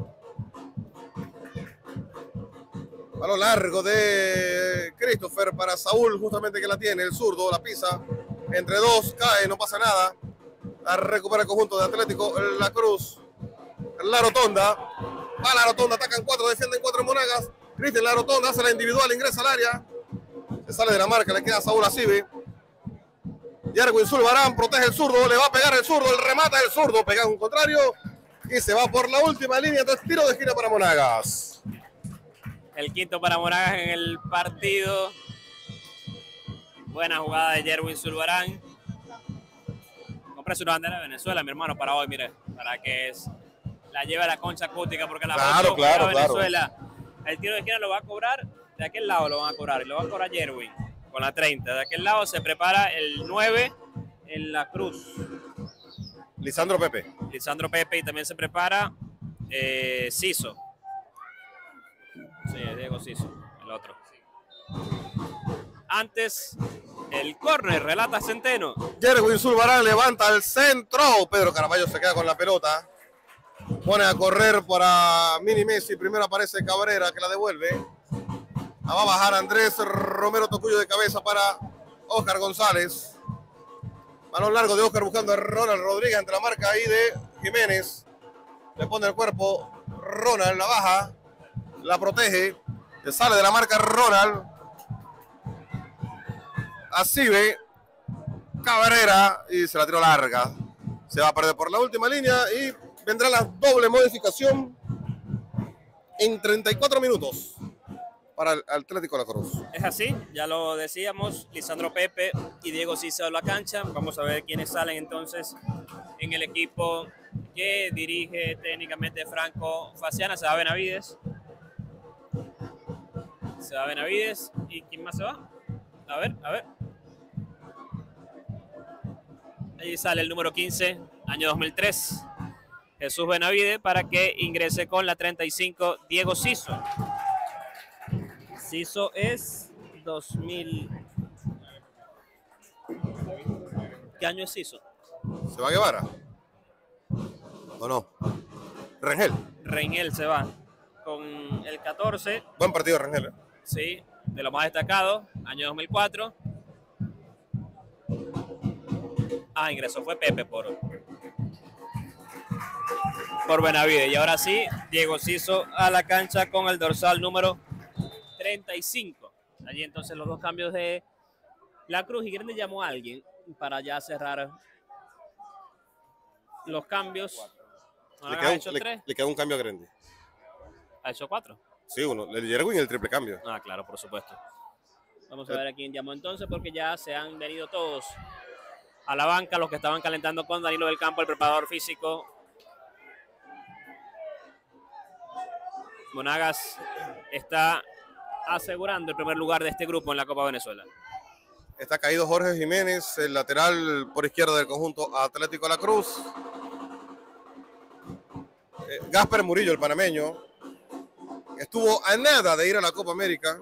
A lo largo de Christopher para Saúl, justamente que la tiene, el zurdo, la pisa. Entre dos, cae, no pasa nada. La recupera el conjunto de Atlético La Cruz. La rotonda. Va la rotonda, atacan cuatro, defienden cuatro Monagas. Cristian La rotonda hace la individual, ingresa al área. Se sale de la marca, le queda a Saúl Asibi. Yerwin Zulbarán protege el zurdo, le va a pegar el zurdo, el remata del zurdo, pega un contrario y se va por la última línea. Entonces, tiro de esquina para Monagas. El quinto para Monagas en el partido. Buena jugada de Yerwin Zulbarán. Cómprese una bandera de Venezuela, mi hermano, para hoy, mire, para que es, la lleve a la concha acústica, porque la Claro, foto claro, para claro. Venezuela. El tiro de esquina lo va a cobrar, de aquel lado lo van a cobrar, y lo va a cobrar Yerwin con la treinta. De aquel lado se prepara el nueve en La Cruz. Lisandro Pepe. Lisandro Pepe, y también se prepara eh, Ciso. Sí, Diego Ciso, el otro. Antes, el córner, relata Centeno. Yerwin Zulbarán levanta al centro. Pedro Caraballo se queda con la pelota. Pone a correr para Mini Messi. Primero aparece Cabrera, que la devuelve. La va a bajar Andrés Romero Tocuyo de cabeza para Oscar González. Balón largo de Oscar buscando a Ronald Rodríguez entre la marca ahí de Jiménez. Le pone el cuerpo Ronald, la baja, la protege. Le sale de la marca Ronald. Así ve Cabrera y se la tiró larga. Se va a perder por la última línea y vendrá la doble modificación en treinta y cuatro minutos para el Atlético La Cruz. Es así, ya lo decíamos, Lisandro Pepe y Diego Cisa de la cancha. Vamos a ver quiénes salen entonces en el equipo que dirige técnicamente Franco Faciana. Se va Benavides. Se va Benavides. ¿Y quién más se va? A ver, a ver. Allí sale el número quince, año dos mil tres. Jesús Benavides para que ingrese con la treinta y cinco, Diego Ciso. Ciso es dos mil. ¿Qué año es Ciso? ¿Se va Guevara? ¿O no? Rengel. Rengel se va con el catorce. Buen partido Rengel. ¿eh? Sí, de lo más destacado, año dos mil cuatro. Ah, ingresó fue Pepe por, por Benavides. Y ahora sí, Diego Ciso a la cancha con el dorsal número treinta y cinco. Allí entonces los dos cambios de La Cruz. Y Grande llamó a alguien para ya cerrar los cambios. Le queda, un, le, le queda un cambio a Grande. ¿Ha hecho cuatro? Sí, uno. El Yerwin y el triple cambio. Ah, claro, por supuesto. Vamos a ver a quién llamó entonces, porque ya se han venido todos a la banca, los que estaban calentando con Danilo del Campo, el preparador físico. Monagas está asegurando el primer lugar de este grupo en la Copa Venezuela. Está caído Jorge Jiménez, el lateral por izquierda del conjunto Atlético La Cruz. Eh, Gasper Murillo, el panameño, estuvo a nada de ir a la Copa América.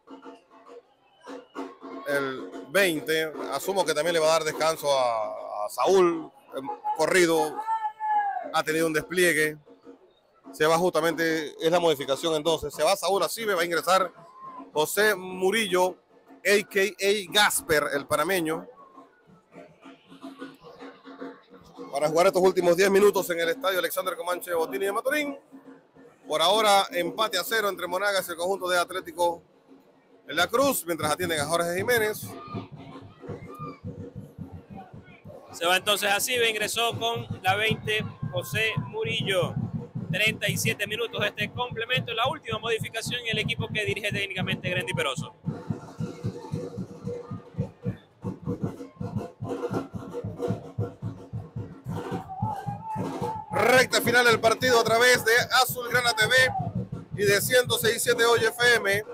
El veinte, asumo que también le va a dar descanso a, a Saúl, corrido, ha tenido un despliegue. Se va justamente, es la modificación entonces, se va Saúl Acibe, va a ingresar José Murillo, a k a. Gasper, el panameño, para jugar estos últimos diez minutos en el estadio Alexander Comanche Botini de Maturín. Por ahora, empate a cero entre Monagas y el conjunto de Atlético La Cruz, mientras atienden a Jorge Jiménez. Se va entonces Acibe, ingresó con la veinte José Murillo. treinta y siete minutos de este complemento, la última modificación en el equipo que dirige técnicamente Grandy Peroso. Recta final del partido a través de Azulgrana T V y de ciento seis punto siete Hoy F M.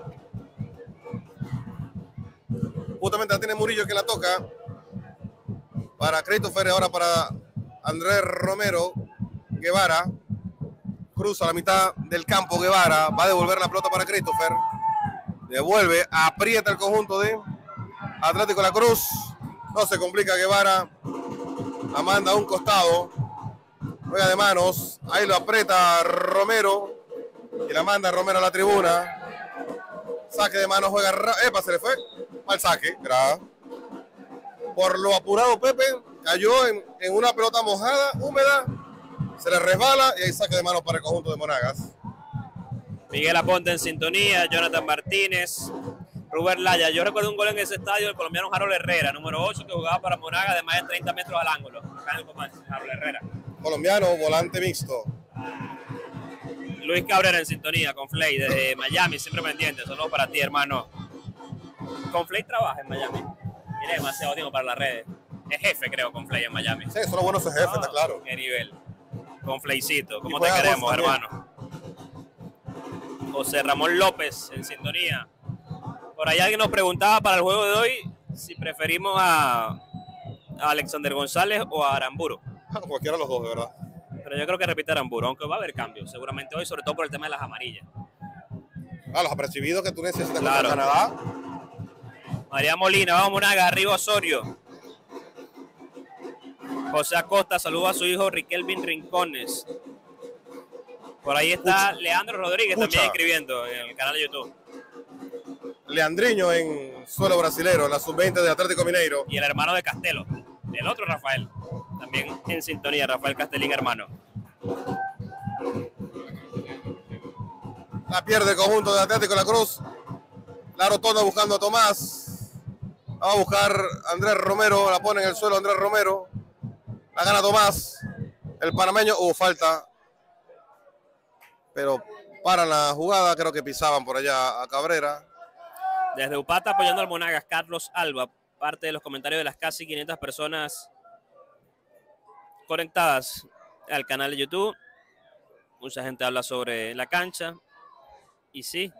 Justamente la tiene Murillo que la toca para Christopher, ahora para Andrés Romero. Guevara cruza la mitad del campo. Guevara va a devolver la pelota para Christopher. Devuelve, aprieta el conjunto de Atlético La Cruz. No se complica Guevara. La manda a un costado. Juega de manos. Ahí lo aprieta Romero. Y la manda Romero a la tribuna. Saque de manos, juega. Epa, se le fue. Mal saque. Gracias. Por lo apurado, Pepe cayó en, en una pelota mojada, húmeda. Se le resbala y hay saque de manos para el conjunto de Monagas. Miguel Aponte en sintonía, Jonathan Martínez, Rubén Laya. Yo recuerdo un gol en ese estadio del colombiano Harold Herrera, número ocho, que jugaba para Monagas de más de treinta metros al ángulo. Acá en el Comanche, Harold Herrera. Colombiano, volante mixto. Luis Cabrera en sintonía con Flay desde Miami, siempre pendiente. Saludos para ti, hermano. Con Flay trabaja en Miami. Tiene demasiado tiempo para las redes. Es jefe, creo, con Flay en Miami. Sí, son los buenos jefes, oh, está claro. Qué nivel. Con Flaycito, ¿cómo te queremos, hermano? José Ramón López en sintonía. Por ahí alguien nos preguntaba para el juego de hoy si preferimos a, a Alexander González o a Aramburu. Cualquiera de los dos, de verdad. Pero yo creo que repite Aramburu, aunque va a haber cambios seguramente hoy, sobre todo por el tema de las amarillas. Ah, los apercibidos que tú necesitas claro. Contra Canadá. María Molina, vamos Monagas, arriba Osorio. José Acosta saluda a su hijo Riquelvin Rincones. Por ahí está Pucha. Leandro Rodríguez Pucha. también escribiendo en el canal de YouTube. Leandriño en suelo brasilero, en la sub veinte de Atlético Mineiro. Y el hermano de Castelo. el otro Rafael, también en sintonía, Rafael Castellín, hermano. La pierde el conjunto de Atlético La Cruz. La rotonda buscando a Tomás. Va a buscar Andrés Romero. La pone en el suelo Andrés Romero. La gana Tomás. El panameño. Hubo uh, falta. Pero para la jugada. Creo que pisaban por allá a Cabrera. Desde Upata apoyando al Monagas, Carlos Alba. Parte de los comentarios de las casi quinientas personas conectadas al canal de YouTube. Mucha gente habla sobre la cancha. Y sí,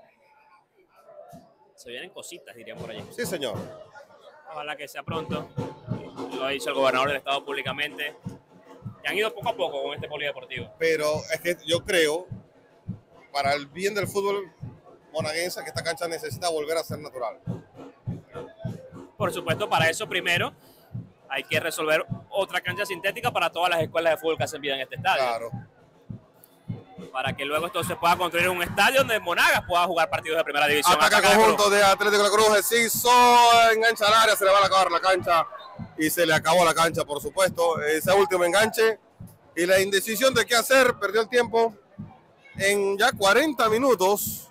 se vienen cositas, dirían por allí. Sí, señor. Ojalá que sea pronto. Lo ha dicho el gobernador del estado públicamente. Y han ido poco a poco con este polideportivo. Pero es que yo creo, para el bien del fútbol monaguense, que esta cancha necesita volver a ser natural. Por supuesto, para eso primero hay que resolver otra cancha sintética para todas las escuelas de fútbol que hacen vida en este estadio. Claro. Para que luego esto se pueda construir un estadio donde Monagas pueda jugar partidos de primera división. Ataca el conjunto de Atlético La Cruz, Enciso, engancha al área, se le va a acabar la cancha y se le acabó la cancha, por supuesto. Ese último enganche y la indecisión de qué hacer, perdió el tiempo en ya cuarenta minutos.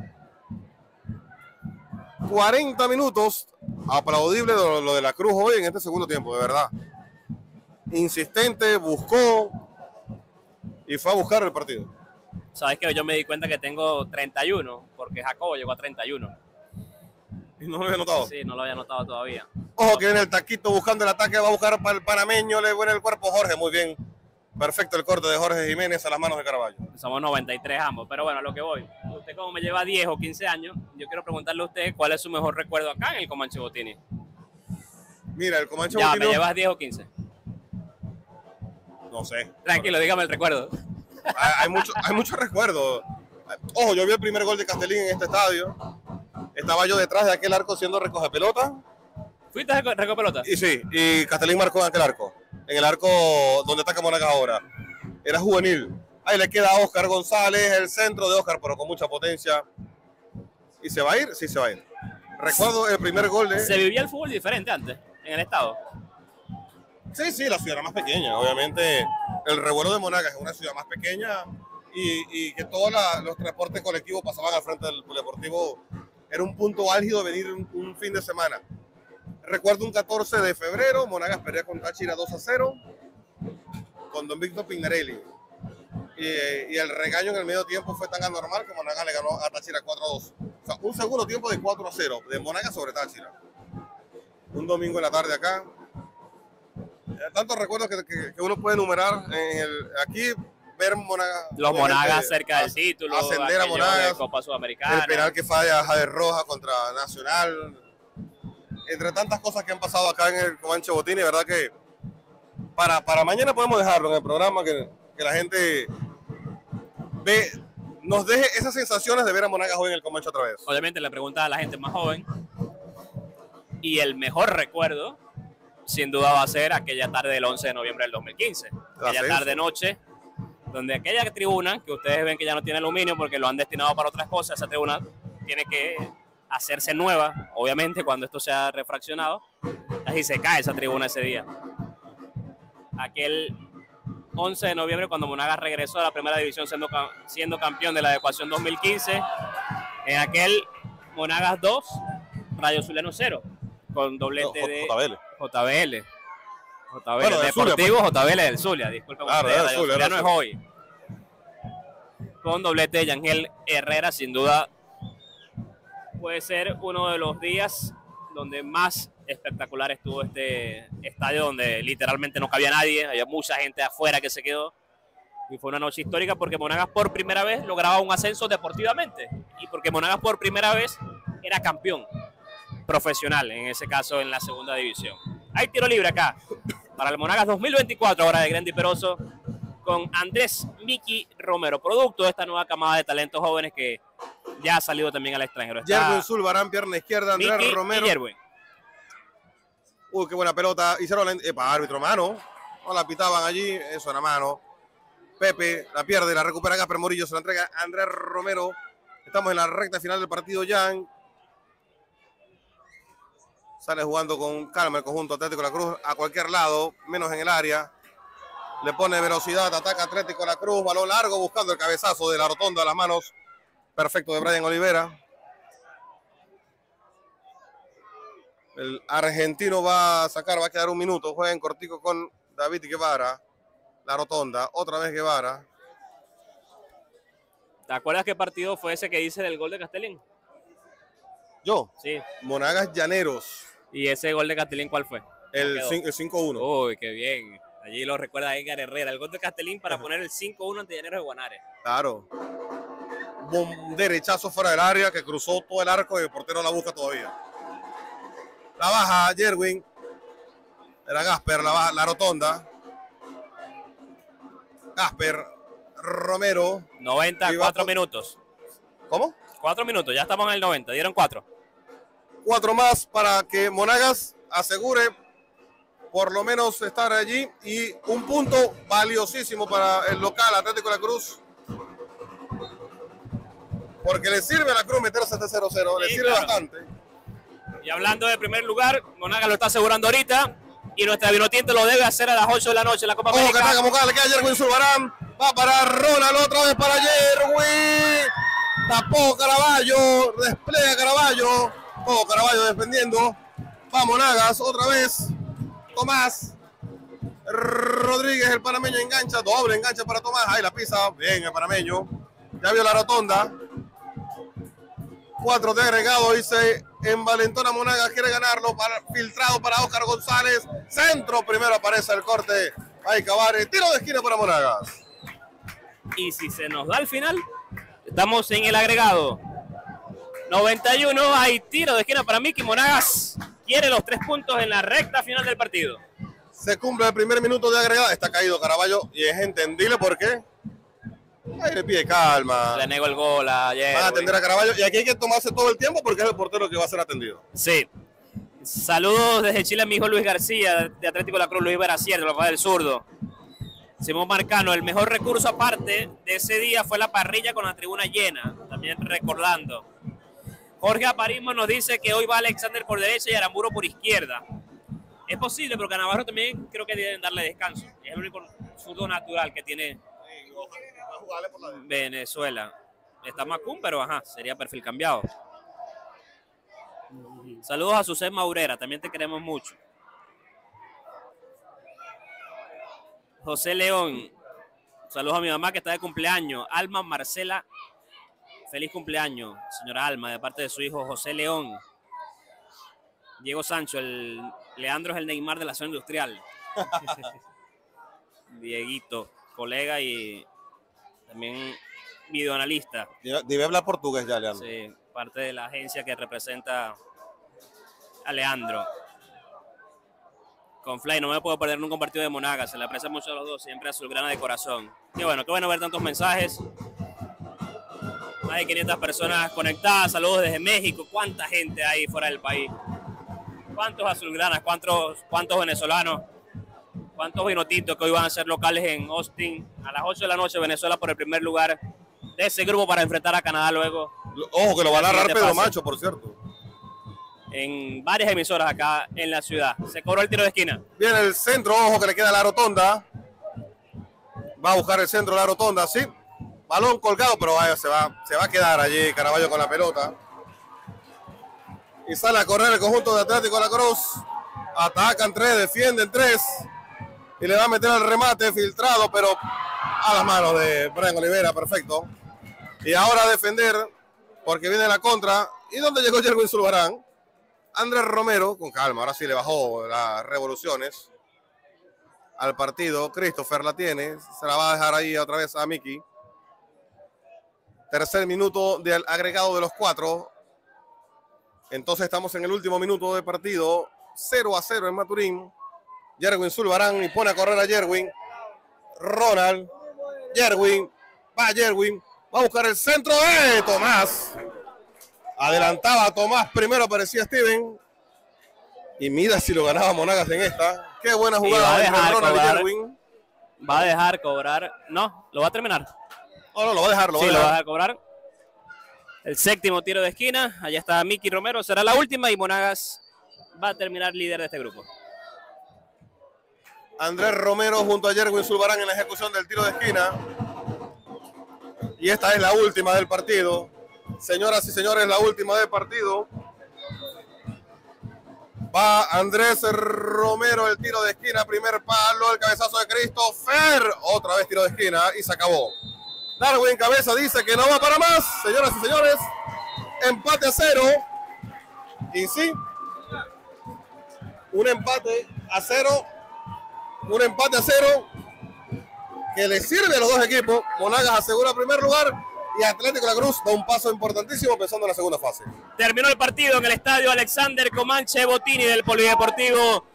cuarenta minutos, aplaudible lo, lo de La Cruz hoy en este segundo tiempo, de verdad. Insistente, buscó y fue a buscar el partido. Sabes que yo me di cuenta que tengo treinta y uno, porque Jacobo llegó a treinta y uno. ¿Y no lo había notado? Sí, no lo había notado todavía. Ojo que viene el taquito buscando el ataque, va a buscar para el panameño, le pone el cuerpo Jorge, muy bien. Perfecto el corte de Jorge Jiménez a las manos de Caraballo. Somos noventa y tres ambos, pero bueno, a lo que voy. Usted como me lleva diez o quince años, yo quiero preguntarle a usted cuál es su mejor recuerdo acá en el Comanche Botini. Mira, el Comanche Ya, Botini... ¿me llevas diez o quince? No sé. Tranquilo, dígame el recuerdo. Hay, hay muchos hay mucho recuerdos. Ojo, yo vi el primer gol de Castellín en este estadio. Estaba yo detrás de aquel arco siendo recoge pelota. ¿Fuiste a recoger pelota? Y sí, y Castellín marcó en aquel arco. En el arco donde está Monagas ahora. Era juvenil. Ahí le queda a Oscar González, el centro de Oscar, pero con mucha potencia. ¿Y se va a ir? Sí, se va a ir. Recuerdo el primer gol de... ¿Se vivía el fútbol diferente antes, en el estado? Sí, sí, la ciudad era más pequeña. Obviamente, el Revuelo de Monagas es una ciudad más pequeña y, y que todos la, los transportes colectivos pasaban al frente del polideportivo. Era un punto álgido venir un, un fin de semana. Recuerdo un catorce de febrero, Monagas perdía con Táchira dos a cero, con Don Víctor Pignarelli. Y, y el regaño en el medio tiempo fue tan anormal que Monagas le ganó a Táchira cuatro a dos. O sea, un segundo tiempo de cuatro a cero, de Monagas sobre Táchira. Un domingo en la tarde acá. Tantos recuerdos que, que, que uno puede enumerar. En el, aquí, ver Monagas. Los Monagas cerca del título. Ascender a Monagas. De Copa Sudamericana. El penal que falla Javier Roja contra Nacional. Entre tantas cosas que han pasado acá en el Comanche Botini, verdad que para, para mañana podemos dejarlo en el programa, que, que la gente ve, nos deje esas sensaciones de ver a Monagas hoy en el Comanche otra vez. Obviamente le pregunta a la gente más joven y el mejor recuerdo sin duda va a ser aquella tarde del once de noviembre del dos mil quince, aquella tarde-noche, donde aquella tribuna, que ustedes ven que ya no tiene aluminio porque lo han destinado para otras cosas, esa tribuna tiene que hacerse nueva, obviamente, cuando esto sea refraccionado, así se cae esa tribuna ese día. Aquel once de noviembre, cuando Monagas regresó a la primera división siendo, siendo campeón de la adecuación dos mil quince, en aquel Monagas dos, Rayo Zuliano cero, con doblete no, de J B L. J B L. J B L, bueno, Deportivo Zulia, J B L del Zulia, disculpen claro, ustedes, Rayo Zuliano es hoy. Con doblete de Yangel Herrera, sin duda puede ser uno de los días donde más espectacular estuvo este estadio, donde literalmente no cabía nadie, había mucha gente afuera que se quedó, y fue una noche histórica porque Monagas por primera vez lograba un ascenso deportivamente, y porque Monagas por primera vez era campeón profesional, en ese caso en la segunda división. Hay tiro libre acá, para el Monagas dos mil veinticuatro, ahora de Grandy Peroso, con Andrés Miki Romero, producto de esta nueva camada de talentos jóvenes que ya ha salido también al extranjero. Yerwin Zulbarán, pierna izquierda, Andrés Miki Romero. Y Yerwin. Uy, qué buena pelota. Hicieron la... Epa, árbitro, mano. No la pitaban allí, eso era mano. Pepe la pierde, la recupera Gasper Morillo, se la entrega a Andrés Romero. Estamos en la recta final del partido ya. Sale jugando con calma el conjunto Atlético de la Cruz a cualquier lado, menos en el área. Le pone velocidad, ataca Atlético de la Cruz, balón largo buscando el cabezazo de la rotonda a las manos. Perfecto de Brian Olivera. El argentino va a sacar, va a quedar un minuto. Juega en cortico con David Guevara. La rotonda, otra vez Guevara. ¿Te acuerdas qué partido fue ese que dice del gol de Castellín? Yo. Sí. Monagas Llaneros. ¿Y ese gol de Castellín cuál fue? El cinco uno. Uy, qué bien. Allí lo recuerda Edgar Herrera. El gol de Castellín para poner el cinco uno ante Llaneros de Guanare. Claro. Un derechazo fuera del área que cruzó todo el arco y el portero la busca todavía. La baja Yerwin. Era Gasper, la, baja, la rotonda. Gasper, Romero. noventa, cuatro minutos. ¿Cómo? Cuatro minutos, ya estamos en el noventa, dieron cuatro. Cuatro más para que Monagas asegure por lo menos estar allí y un punto valiosísimo para el local Atlético de la Cruz. Porque le sirve a la Cruz meterse hasta cero cero, le Sí, sirve claro. bastante. Y hablando de primer lugar, Monagas lo está asegurando ahorita y nuestra Vinotinto lo debe hacer a las ocho de la noche en la Copa Ojo que América. ataca Moncada, le queda Yerwin Zulbarán. Va para Ronald, otra vez para Yerwin. Tapó Caraballo, despliega Caraballo. Ojo Caraballo defendiendo. Va Monagas, otra vez. Tomás Rodríguez, el panameño engancha, doble engancha para Tomás. Ahí la pisa, bien el panameño. Ya vio la rotonda. Cuatro de agregado y se envalentona Monagas, quiere ganarlo, para, filtrado para Óscar González. Centro, primero aparece el corte. Ahí Cabare, tiro de esquina para Monagas. Y si se nos da el final, estamos en el agregado. noventa y uno, hay tiro de esquina para Miki. Monagas quiere los tres puntos en la recta final del partido. Se cumple el primer minuto de agregado. Está caído Caraballo y es entendible por qué. Ahí le pide calma. Le negó el gol ayer. Van a atender a Caraballo y aquí hay que tomarse todo el tiempo porque es el portero que va a ser atendido. Sí. Saludos desde Chile a mi hijo Luis García, de Atlético de la Cruz, Luis Veracier, de la Paz del Zurdo. Simón Marcano, el mejor recurso aparte de ese día fue la parrilla con la tribuna llena, también recordando. Jorge Aparismo nos dice que hoy va Alexander por derecha y Aramburo por izquierda. Es posible, pero Canavarro también creo que deben darle descanso. Es el único zurdo natural que tiene Venezuela. Está Macún, pero ajá, sería perfil cambiado. Saludos a Susé Maurera, también te queremos mucho. José León, saludos a mi mamá que está de cumpleaños. Alma Marcela, feliz cumpleaños, señora Alma, de parte de su hijo José León. Diego Sancho, el Leandro es el Neymar de la zona industrial. Dieguito, colega y también videoanalista. Debe hablar portugués ya, Leandro. Sí, parte de la agencia que representa a Leandro. Con Fly, no me puedo perder nunca un partido de Monagas, se le aprecia mucho a los dos, siempre azulgrana de corazón. Qué bueno, qué bueno ver tantos mensajes. Más de quinientas personas conectadas, saludos desde México. ¿Cuánta gente hay fuera del país? ¿Cuántos azulgranas? ¿Cuántos, cuántos venezolanos? ¿Cuántos vinotintos que hoy van a ser locales en Austin? A las ocho de la noche, Venezuela por el primer lugar de ese grupo para enfrentar a Canadá luego. Ojo que lo va a narrar Pedro fase. Macho, por cierto. En varias emisoras acá en la ciudad. Se cobró el tiro de esquina. Viene el centro, ojo que le queda la rotonda. Va a buscar el centro de la rotonda, sí. Balón colgado, pero vaya, se va, se va a quedar allí Caraballo con la pelota. Y sale a correr el conjunto de Atlético de la Cruz. Atacan tres, defienden tres. Y le va a meter el remate filtrado, pero a las manos de Brian Olivera, perfecto. Y ahora a defender, porque viene la contra. ¿Y dónde llegó Yerwin Zulbarán? Andrés Romero, con calma, ahora sí le bajó las revoluciones al partido. Christopher la tiene, se la va a dejar ahí otra vez a Miki. Tercer minuto del agregado de los cuatro. Entonces estamos en el último minuto de partido. cero a cero en Maturín. Yerwin Zulbarán y pone a correr a Yerwin. Ronald. Yerwin. Va Yerwin. Va a buscar el centro de Tomás. Adelantaba a Tomás. Primero aparecía Steven. Y mira si lo ganaba Monagas en esta. Qué buena jugada. va a dejar Ronald cobrar. y Yerwin. Va a dejar cobrar. No, lo va a terminar. No, no, lo va a dejar. Lo Sí, va a lo va a dejar. dejar cobrar. El séptimo tiro de esquina. Allá está Miki Romero. Será la última y Monagas va a terminar líder de este grupo. Andrés Romero junto a Jerwin Zulbarán en la ejecución del tiro de esquina. Y esta es la última del partido. Señoras y señores, la última del partido. Va Andrés Romero, el tiro de esquina, primer palo, el cabezazo de Christopher. Otra vez tiro de esquina y se acabó. Darwin Cabeza dice que no va para más. Señoras y señores, empate a cero. Y sí, un empate a cero. Un empate a cero que le sirve a los dos equipos. Monagas asegura primer lugar y Atlético La Cruz da un paso importantísimo pensando en la segunda fase. Terminó el partido en el estadio Alexander Comanche Botini del Polideportivo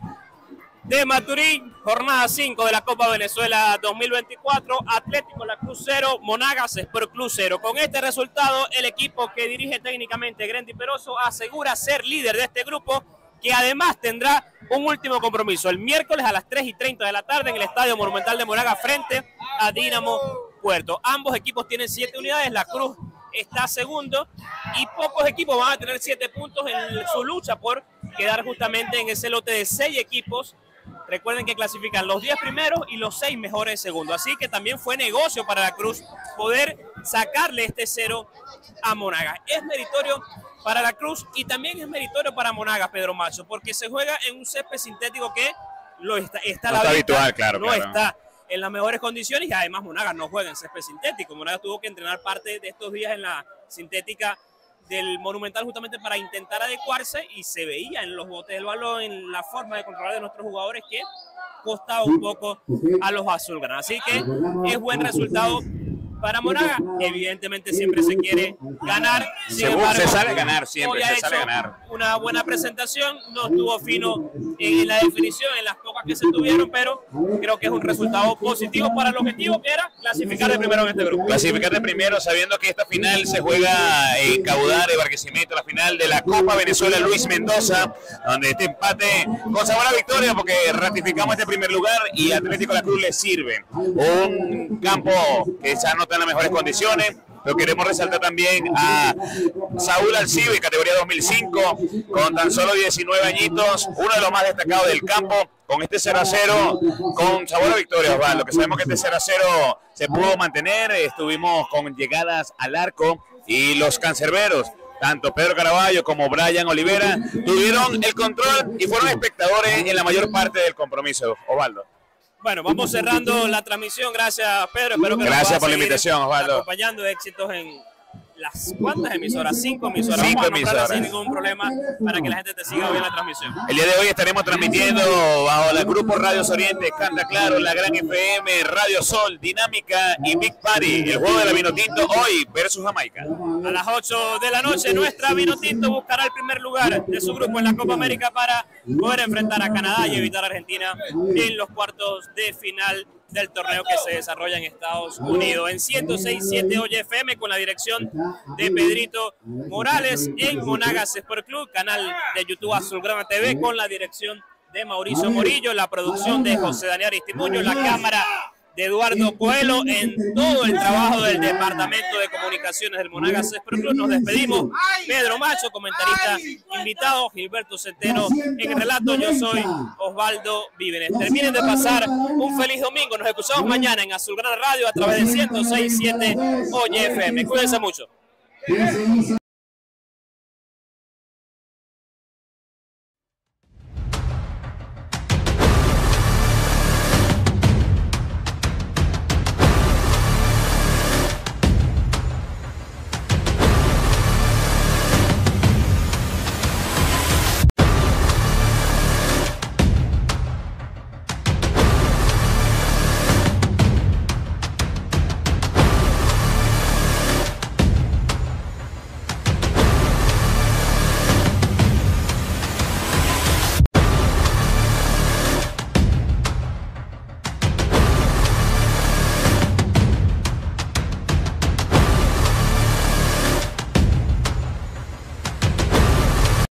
de Maturín. Jornada cinco de la Copa Venezuela dos mil veinticuatro. Atlético La Cruz cero, Monagas Sport Club cero. Con este resultado, el equipo que dirige técnicamente Grendy Peroso asegura ser líder de este grupo, que además tendrá un último compromiso el miércoles a las tres y treinta de la tarde en el Estadio Monumental de Monagas frente a Dinamo Puerto. Ambos equipos tienen siete unidades, La Cruz está segundo y pocos equipos van a tener siete puntos en su lucha por quedar justamente en ese lote de seis equipos. Recuerden que clasifican los diez primeros y los seis mejores segundos. Así que también fue negocio para La Cruz poder sacarle este cero a Monagas. Es meritorio para La Cruz y también es meritorio para Monagas, Pedro Macho, porque se juega en un césped sintético que lo está, está, no la está vista, habitual, claro. No claro. está en las mejores condiciones y además Monagas no juega en césped sintético. Monagas tuvo que entrenar parte de estos días en la sintética del Monumental justamente para intentar adecuarse y se veía en los botes del balón, en la forma de controlar de nuestros jugadores que costaba un poco a los azulgranas. Así que es buen resultado para Monagas. Evidentemente siempre se quiere ganar. Sin embargo, se sale a ganar, siempre hoy se ha sale a hecho ganar. Una buena presentación, no estuvo fino en la definición, en las pocas que se tuvieron, pero creo que es un resultado positivo para el objetivo que era clasificar de primero en este grupo. Clasificar de primero sabiendo que esta final se juega en Caudar de Barquisimeto, la final de la Copa Venezuela Luis Mendoza, donde este empate con sabor a victoria porque ratificamos este primer lugar y Atlético La Cruz le sirve. Un campo que ya no está en las mejores condiciones. Pero queremos resaltar también a Saúl Alcibe, categoría dos mil cinco, con tan solo diecinueve añitos, uno de los más destacados del campo, con este cero a cero, con sabor a victoria, Osvaldo, que sabemos que este cero a cero se pudo mantener, estuvimos con llegadas al arco y los cancerberos, tanto Pedro Caraballo como Brian Olivera, tuvieron el control y fueron espectadores en la mayor parte del compromiso, Osvaldo. Bueno, vamos cerrando la transmisión. Gracias, Pedro. Espero que Gracias por la invitación, Osvaldo. Acompañando éxitos en las cuantas emisoras, cinco emisoras. Cinco vamos a emisoras. sin ningún problema para que la gente te siga viendo la transmisión. El día de hoy estaremos transmitiendo bajo el grupo Radios Oriente, Canta Claro, La Gran F M, Radio Sol, Dinámica y Big Party. El juego de la Vinotinto hoy versus Jamaica. A las ocho de la noche, nuestra Vinotinto buscará el primer lugar de su grupo en la Copa América para poder enfrentar a Canadá y evitar a Argentina en los cuartos de final del torneo que se desarrolla en Estados Unidos. En ciento seis punto siete Oye F M con la dirección de Pedrito Morales, en Monagas Sport Club, canal de YouTube Azulgrana T V con la dirección de Mauricio Morillo, la producción de José Daniel Aristimuño, la cámara de Eduardo Coelho, en todo el trabajo del Departamento de Comunicaciones del Monagas Sport Club. Nos despedimos. Pedro Macho, comentarista invitado, Gilberto Centeno en el relato. Yo soy Osvaldo Vívenes. Terminen de pasar un feliz domingo. Nos escuchamos mañana en Azulgrana Radio a través de ciento seis punto siete Oye F M. Cuídense mucho.